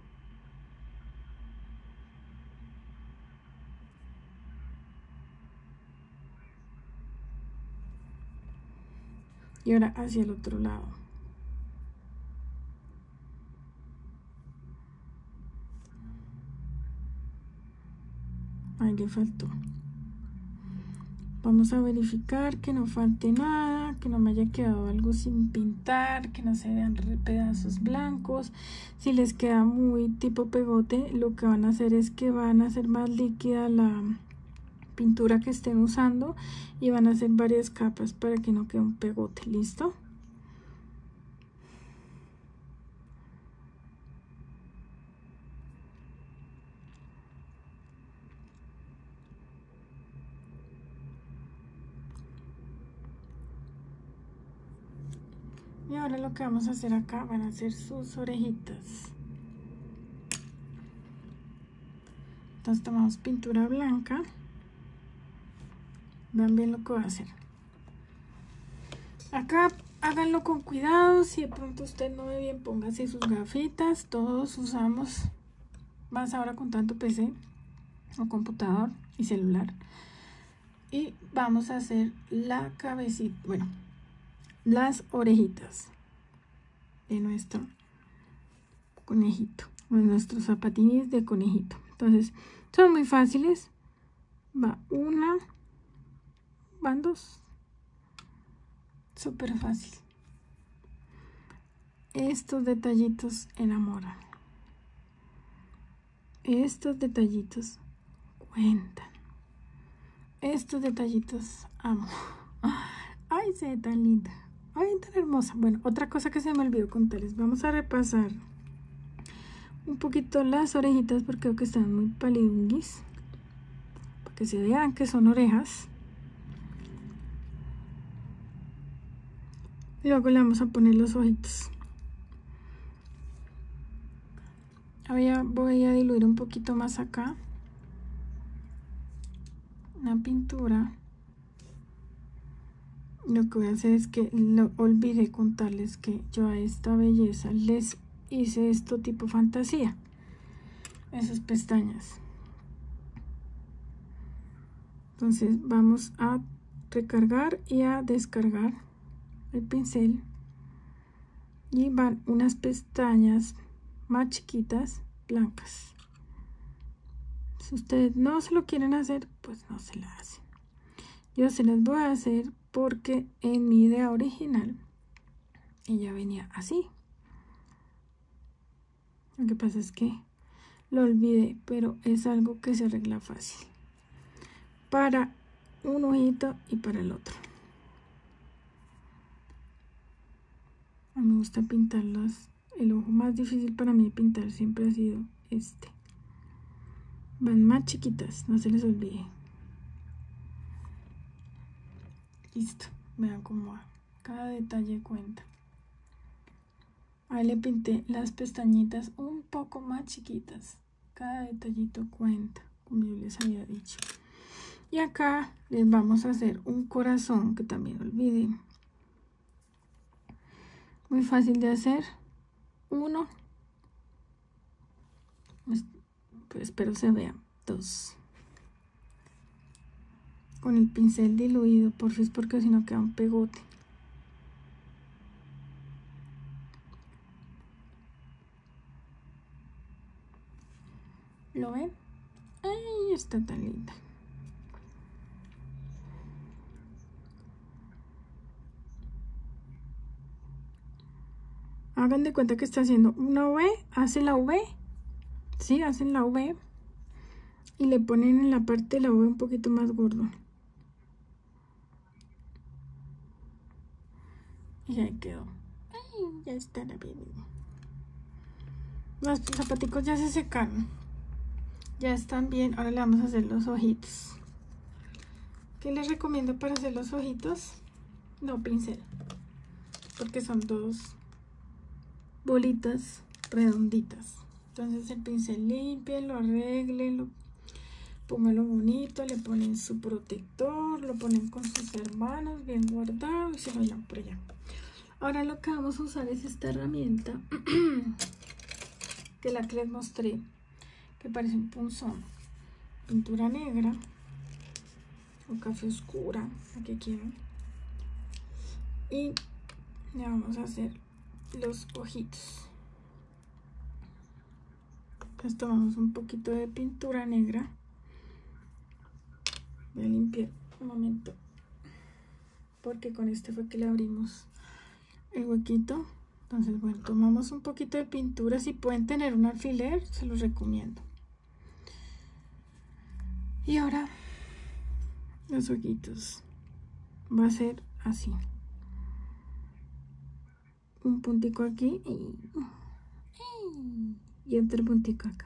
Y ahora hacia el otro lado. Ahí le faltó. Vamos a verificar que no falte nada, que no me haya quedado algo sin pintar, que no se vean pedazos blancos. Si les queda muy tipo pegote, lo que van a hacer es que van a hacer más líquida la pintura que estén usando y van a hacer varias capas para que no quede un pegote. ¿Listo? Y ahora lo que vamos a hacer acá van a ser sus orejitas. Entonces tomamos pintura blanca. Vean bien lo que voy a hacer. Acá háganlo con cuidado. Si de pronto usted no ve bien, póngase sus gafitas. Todos usamos, más ahora con tanto PC o computador y celular. Y vamos a hacer la cabecita, bueno, las orejitas de nuestro conejito, de nuestros zapatines de conejito. Entonces son muy fáciles. Va una, van dos, súper fácil. Estos detallitos enamoran, estos detallitos cuentan, estos detallitos amo. Ay, se ve tan linda, ay, tan hermosa. Bueno, otra cosa que se me olvidó contarles, vamos a repasar un poquito las orejitas porque creo que están muy palidunguis, para que se vean que son orejas. Y luego le vamos a poner los ojitos. Voy a diluir un poquito más acá una pintura. Lo que voy a hacer es que olvidé contarles que yo a esta belleza les hice esto tipo fantasía, esas pestañas. Entonces vamos a recargar y a descargar el pincel y van unas pestañas más chiquitas blancas. Si ustedes no se lo quieren hacer, pues no se la hacen. Yo se las voy a hacer porque en mi idea original ella venía así. Lo que pasa es que lo olvidé, pero es algo que se arregla fácil para un ojito y para el otro. A mí me gusta pintarlos. El ojo más difícil para mí de pintar siempre ha sido este. Van más chiquitas, no se les olvide. Listo, vean cómo va. Cada detalle cuenta. Ahí le pinté las pestañitas un poco más chiquitas. Cada detallito cuenta, como yo les había dicho. Y acá les vamos a hacer un corazón que también olvidé. Muy fácil de hacer. 1, Pues espero se vea. 2. Con el pincel diluido, porfis, porque si no queda un pegote. ¿Lo ven? ¡Ay, está tan linda! Hagan de cuenta que está haciendo una V, hace la V, ¿sí? Hacen la V y le ponen en la parte de la V un poquito más gordo. Y ahí quedó. Ay, ya está la bien. Los zapaticos ya se secaron. Ya están bien. Ahora le vamos a hacer los ojitos. ¿Qué les recomiendo para hacer los ojitos? No pincel, porque son 2 bolitas redonditas. Entonces el pincel limpia, lo arreglen, póngalo bonito, le ponen su protector, lo ponen con sus hermanos bien guardado y se lo llevan por allá. Ahora lo que vamos a usar es esta herramienta que la que les mostré, que parece un punzón. Pintura negra o café oscura, la que quieran. Y le vamos a hacer los ojitos. Entonces tomamos un poquito de pintura negra. Voy a limpiar un momento, porque con este fue que le abrimos el huequito. Entonces, bueno, tomamos un poquito de pintura. Si pueden tener un alfiler, se los recomiendo. Y ahora los ojitos. Va a ser así. Un puntico aquí y otro puntico acá.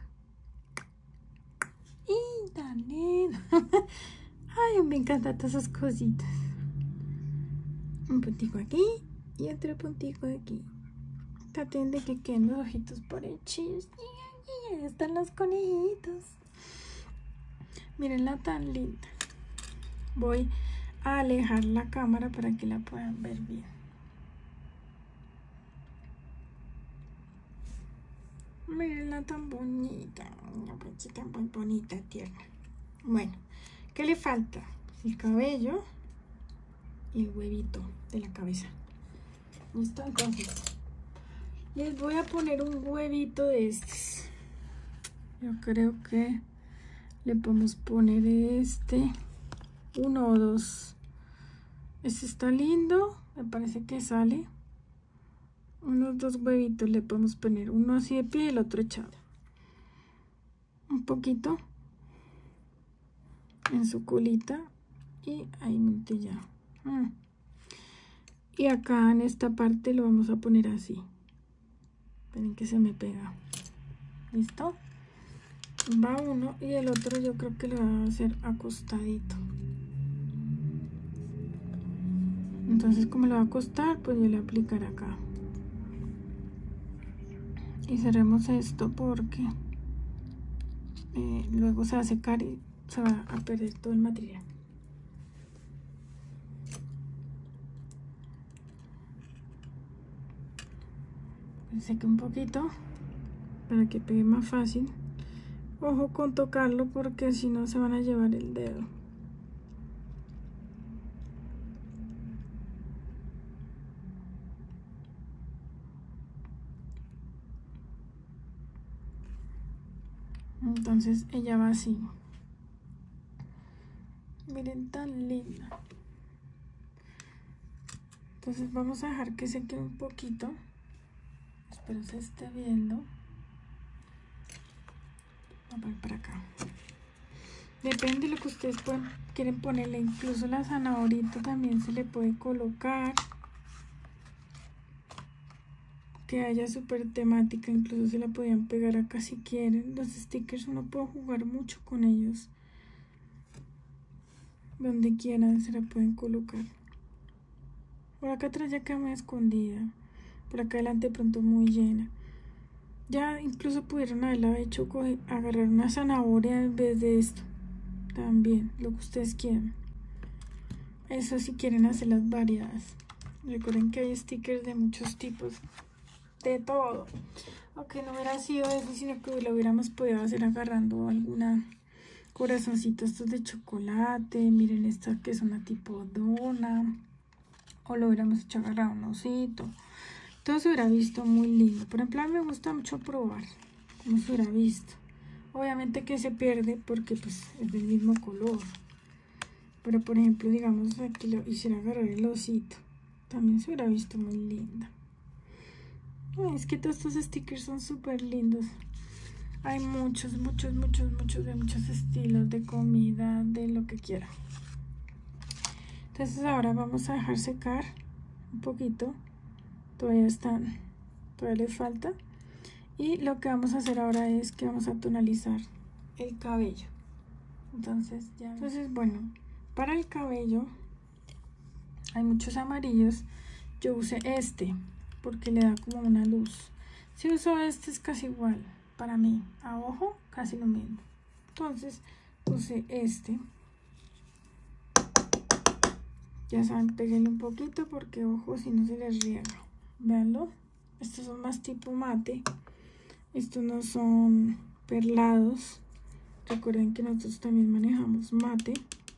¡Y tan lindo! Ay, me encantan todas esas cositas. Un puntico aquí y otro puntico aquí. Traten de que queden los ojitos por hechos. Y ahí están los conejitos. Mírenla tan linda. Voy a alejar la cámara para que la puedan ver bien. Mírenla tan bonita. Una panchita muy bonita, tierna. Bueno, ¿qué le falta? El cabello y el huevito de la cabeza. ¿Listo? Entonces, les voy a poner un huevito de estos. Yo creo que le podemos poner este, 1 o 2. Este está lindo, me parece que sale. Unos 2 huevitos le podemos poner, uno así de pie y el otro echado. Un poquito en su colita y ahí montilla. Y acá en esta parte lo vamos a poner así. Esperen que se me pega. ¿Listo? Va uno y el otro yo creo que lo va a hacer acostadito. Entonces, como lo va a acostar, pues yo le aplicaré acá. Y cerremos esto porque luego se va a secar y se va a perder todo el material. Seque un poquito para que pegue más fácil. Ojo con tocarlo porque si no se van a llevar el dedo. Entonces ella va así. Miren tan linda. Entonces vamos a dejar que seque un poquito. Espero se esté viendo. Voy a poner para acá. Depende de lo que ustedes quieren ponerle. Incluso la zanahorita también se le puede colocar. Que haya súper temática. Incluso se la podían pegar acá si quieren. Los stickers uno puede jugar mucho con ellos. Donde quieran se la pueden colocar. Por acá atrás ya queda muy escondida. Por acá adelante pronto muy llena. Ya incluso pudieron haberla hecho agarrar una zanahoria en vez de esto. También, lo que ustedes quieran. Eso si quieren hacerlas variadas. Recuerden que hay stickers de muchos tipos boté todo. Aunque no hubiera sido eso, sino que lo hubiéramos podido hacer agarrando alguna corazoncito estos de chocolate. Miren esta que es una tipo dona. O lo hubiéramos hecho agarrar un osito. Todo se hubiera visto muy lindo. Por ejemplo, a mí me gusta mucho probar cómo se hubiera visto. Obviamente que se pierde porque pues es del mismo color. Pero por ejemplo, digamos aquí lo hiciera agarrar el osito. También se hubiera visto muy linda. Ay, es que todos estos stickers son súper lindos. Hay muchos de muchos estilos de comida, de lo que quiera. Entonces ahora vamos a dejar secar un poquito. Todavía le falta. Y lo que vamos a hacer ahora es que vamos a tonalizar el cabello. Entonces bueno, para el cabello hay muchos amarillos. Yo usé este porque le da como una luz. Si uso este es casi igual para mí, a ojo casi lo mismo. Entonces usé este. Ya saben, peguenle un poquito porque ojo si no se les riega. Veanlo, estos son más tipo mate. Estos no son perlados. Recuerden que nosotros también manejamos mate.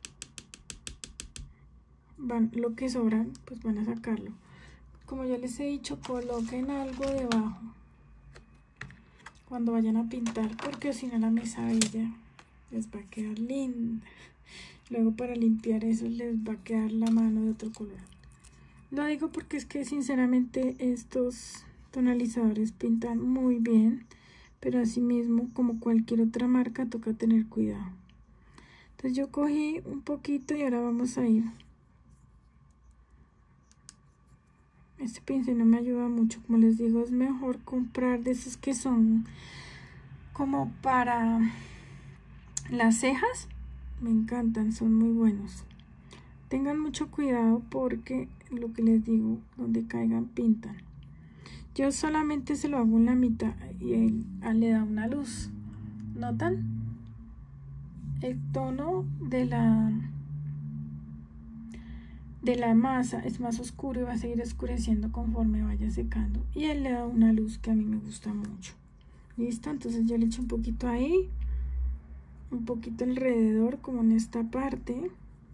Lo que sobran pues van a sacarlo. Como ya les he dicho, coloquen algo debajo cuando vayan a pintar, porque si no la mesa bella les va a quedar linda. Luego para limpiar eso les va a quedar la mano de otro color. Lo digo porque es que sinceramente estos tonalizadores pintan muy bien, pero asimismo como cualquier otra marca toca tener cuidado. Entonces yo cogí un poquito y ahora vamos a ir. Este pincel no me ayuda mucho, como les digo, es mejor comprar de esos que son como para las cejas. Me encantan, son muy buenos. Tengan mucho cuidado porque lo que les digo, donde caigan pintan. Yo solamente se lo hago en la mitad y él le da una luz. ¿Notan? El tono de la masa es más oscuro y va a seguir oscureciendo conforme vaya secando. Y él le da una luz que a mí me gusta mucho. ¿Listo? Entonces yo le echo un poquito ahí. Un poquito alrededor, como en esta parte.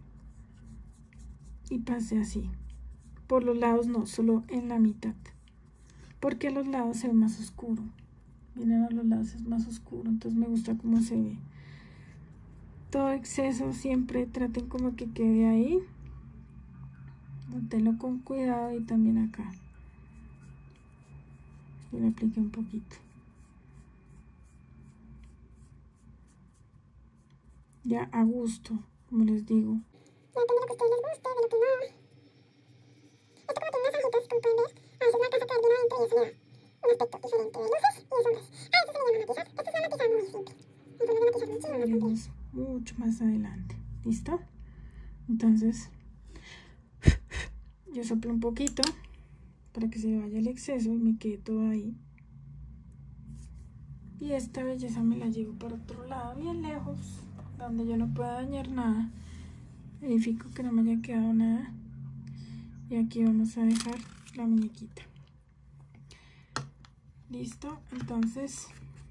Y pasé así. Por los lados no, solo en la mitad. Porque a los lados se ve más oscuro. Miren, a los lados es más oscuro. Entonces me gusta cómo se ve. Todo exceso siempre traten como que quede ahí. Montenlo con cuidado y también acá. Yo le apliqué un poquito. Ya a gusto, como les digo. Ya depende de lo que a ustedes les guste, de lo que no. Esto como tiene unas hojitas, como pueden ver, a veces no alcanza a caer bien adentro y eso le da un aspecto diferente de luces y de sombras. A eso se le llama matizar. Esto es una matizar muy simple. En forma de matizar muy chido. Lo veremos mucho más adelante. ¿Listo? Entonces, yo soplo un poquito para que se vaya el exceso y me quede todo ahí. Y esta belleza me la llevo para otro lado, bien lejos, donde yo no pueda dañar nada. Verifico que no me haya quedado nada. Y aquí vamos a dejar la muñequita. Listo, entonces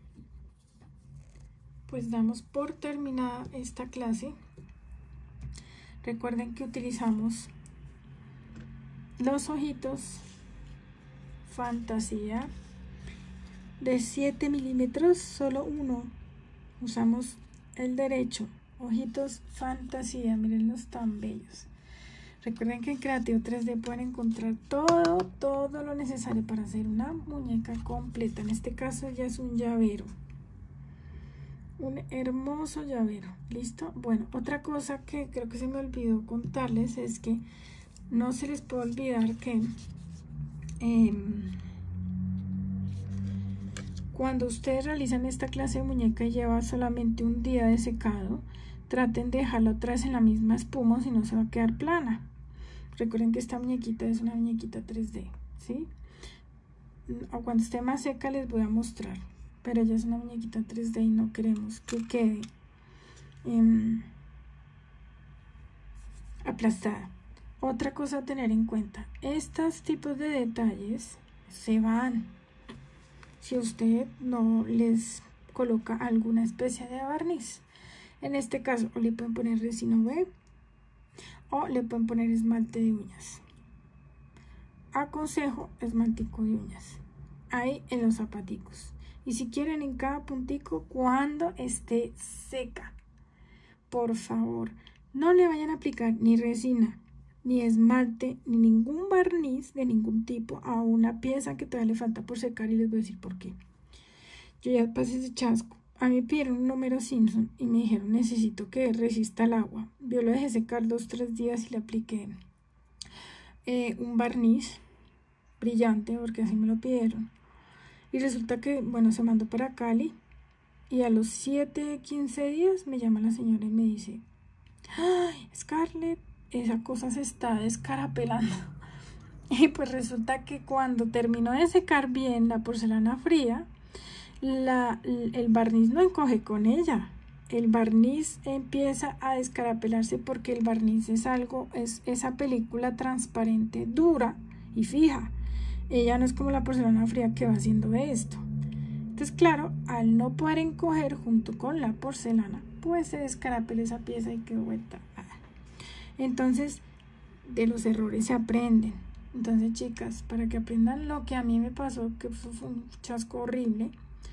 pues damos por terminada esta clase. Recuerden que utilizamos los ojitos Fantasía de 7 milímetros, solo uno. Usamos el derecho. Ojitos Fantasía, mírenlos tan bellos. Recuerden que en Creativo 3D pueden encontrar todo lo necesario para hacer una muñeca completa. En este caso ya es un llavero. Un hermoso llavero. ¿Listo? Bueno, otra cosa que creo que se me olvidó contarles es que no se les puede olvidar que cuando ustedes realizan esta clase de muñeca y lleva solamente un día de secado, traten de dejarla otra vez en la misma espuma, si no se va a quedar plana. Recuerden que esta muñequita es una muñequita 3D, ¿sí? O cuando esté más seca les voy a mostrar, pero ella es una muñequita 3D y no queremos que quede aplastada. Otra cosa a tener en cuenta, estos tipos de detalles se van. si usted no les coloca alguna especie de barniz. En este caso, o le pueden poner resina UV o le pueden poner esmalte de uñas. Aconsejo esmaltico de uñas ahí en los zapaticos, y si quieren en cada puntico cuando esté seca. Por favor, no le vayan a aplicar ni resina, ni esmalte, ni ningún barniz de ningún tipo a una pieza que todavía le falta por secar, y les voy a decir por qué. Yo ya pasé ese chasco. A mí me pidieron un número Simpson y me dijeron necesito que resista el agua. Yo lo dejé secar 2-3 días y le apliqué un barniz brillante porque así me lo pidieron. Y resulta que, bueno, se mandó para Cali y a los 7-15 días me llama la señora y me dice: ¡ay, Scarlett, esa cosa se está descarapelando! Y pues resulta que cuando terminó de secar bien la porcelana fría, el barniz no encoge con ella. El barniz empieza a descarapelarse porque el barniz es esa película transparente, dura y fija. Ella no es como la porcelana fría que va haciendo esto. Entonces, claro, al no poder encoger junto con la porcelana, pues se descarapela esa pieza y quedó vuelta. Entonces, de los errores se aprenden. Entonces, chicas, para que aprendan lo que a mí me pasó, que fue un chasco horrible,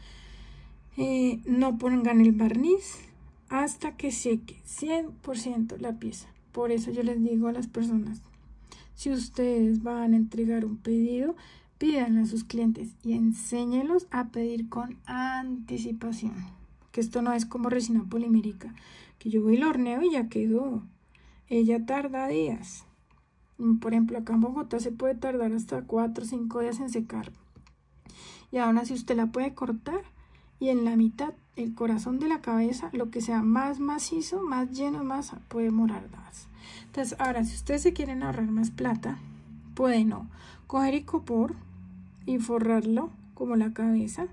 no pongan el barniz hasta que seque 100% la pieza. Por eso yo les digo a las personas: si ustedes van a entregar un pedido, pídanle a sus clientes y enséñelos a pedir con anticipación. Que esto no es como resina polimérica, que yo voy y lo horneo y ya quedó. Ella tarda días. Por ejemplo, acá en Bogotá se puede tardar hasta 4 o 5 días en secar. Y aún así usted la puede cortar y en la mitad, el corazón de la cabeza, lo que sea más macizo, más lleno de masa, puede demorar más. Entonces, ahora, si ustedes se quieren ahorrar más plata, pueden coger icopor y forrarlo como la cabeza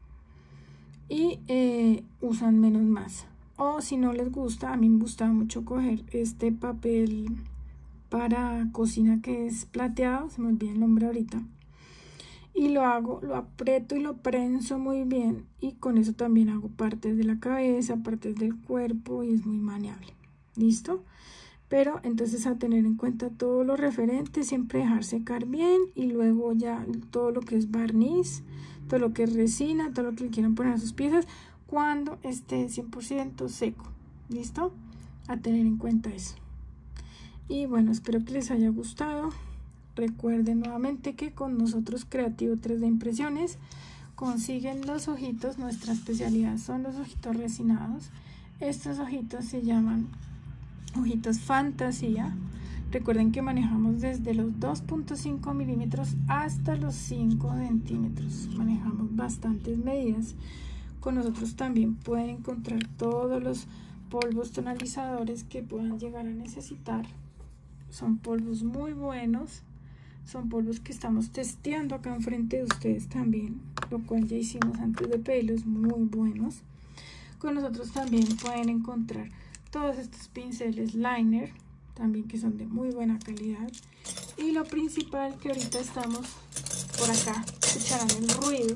y usan menos masa. O si no les gusta, a mí me gustaba mucho coger este papel para cocina que es plateado, se me olvida el nombre ahorita, y lo aprieto y lo prenso muy bien, y con eso también hago partes de la cabeza, partes del cuerpo, y es muy maniable. ¿Listo? Pero entonces, a tener en cuenta todo lo referente, siempre dejar secar bien, y luego ya todo lo que es barniz, todo lo que es resina, todo lo que le quieran poner a sus piezas cuando esté 100% seco. ¿Listo? A tener en cuenta eso. Y bueno, espero que les haya gustado. Recuerden nuevamente que con nosotros, Creativo 3D Impresiones, consiguen los ojitos. Nuestra especialidad son los ojitos resinados. Estos ojitos se llaman ojitos fantasía. Recuerden que manejamos desde los 2.5 milímetros hasta los 5 centímetros. Manejamos bastantes medidas. Con nosotros también pueden encontrar todos los polvos tonalizadores que puedan llegar a necesitar. Son polvos muy buenos. Son polvos que estamos testeando acá enfrente de ustedes también, lo cual ya hicimos antes de pedirlos, muy buenos. Con nosotros también pueden encontrar todos estos pinceles liner, también que son de muy buena calidad. Y lo principal, que ahorita estamos por acá, escucharán el ruido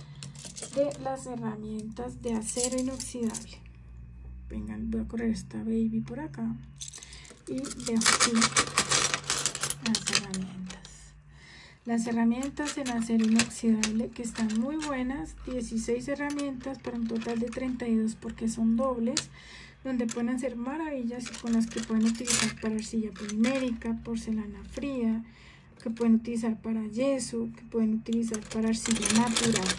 de las herramientas de acero inoxidable. Vengan, voy a correr esta baby por acá y dejo aquí las herramientas. Las herramientas en acero inoxidable, que están muy buenas, 16 herramientas para un total de 32 porque son dobles, donde pueden hacer maravillas y con las que pueden utilizar para arcilla polimérica, porcelana fría, que pueden utilizar para yeso, que pueden utilizar para arcilla natural.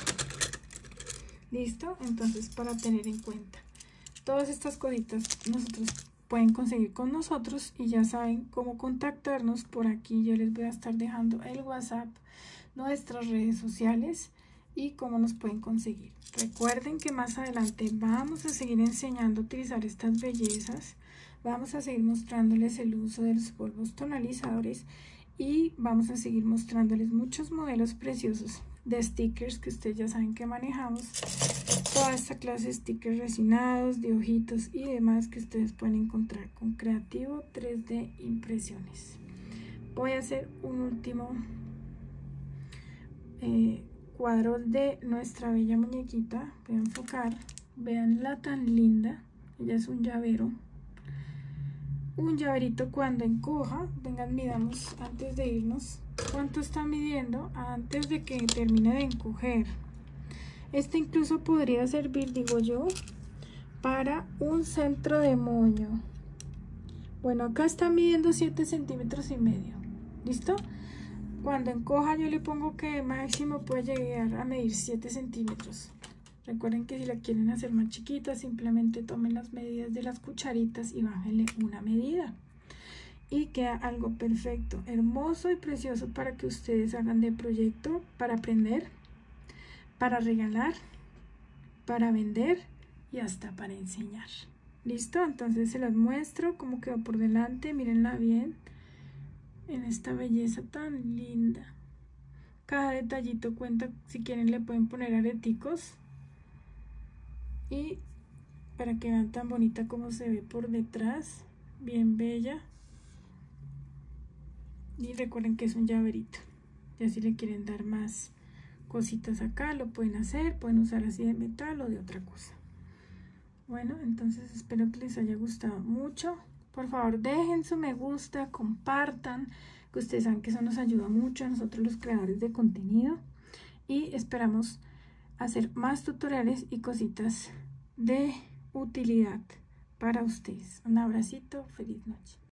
¿Listo? Entonces, para tener en cuenta todas estas cositas, nosotros pueden conseguir con nosotros, y ya saben cómo contactarnos. Por aquí yo les voy a estar dejando el WhatsApp, nuestras redes sociales y cómo nos pueden conseguir. Recuerden que más adelante vamos a seguir enseñando a utilizar estas bellezas, vamos a seguir mostrándoles el uso de los polvos tonalizadores y vamos a seguir mostrándoles muchos modelos preciosos de stickers que ustedes ya saben que manejamos. Toda esta clase de stickers resinados, de ojitos y demás que ustedes pueden encontrar con Creativo 3D Impresiones. Voy a hacer un último cuadros de nuestra bella muñequita. Voy a enfocar, veanla tan linda. Ella es un llavero, un llaverito cuando encoja. Vengan, midamos antes de irnos cuánto está midiendo antes de que termine de encoger. Este incluso podría servir, digo yo, para un centro de moño. Bueno, acá está midiendo 7 centímetros y medio. ¿Listo? Cuando encoja yo le pongo que máximo puede llegar a medir 7 centímetros. Recuerden que si la quieren hacer más chiquita, simplemente tomen las medidas de las cucharitas y bájenle una medida. Y queda algo perfecto, hermoso y precioso para que ustedes hagan de proyecto, para aprender, para regalar, para vender y hasta para enseñar. ¿Listo? Entonces se las muestro cómo quedó por delante. Mírenla bien en esta belleza tan linda. Cada detallito cuenta. Si quieren le pueden poner areticos. Y para que vean tan bonita como se ve por detrás. Bien bella. Y recuerden que es un llaverito. Ya si le quieren dar más cositas acá, lo pueden hacer. Pueden usar así de metal o de otra cosa. Bueno, entonces espero que les haya gustado mucho. Por favor, dejen su me gusta, compartan, que ustedes saben que eso nos ayuda mucho a nosotros los creadores de contenido. Y esperamos hacer más tutoriales y cositas de utilidad para ustedes. Un abracito, feliz noche.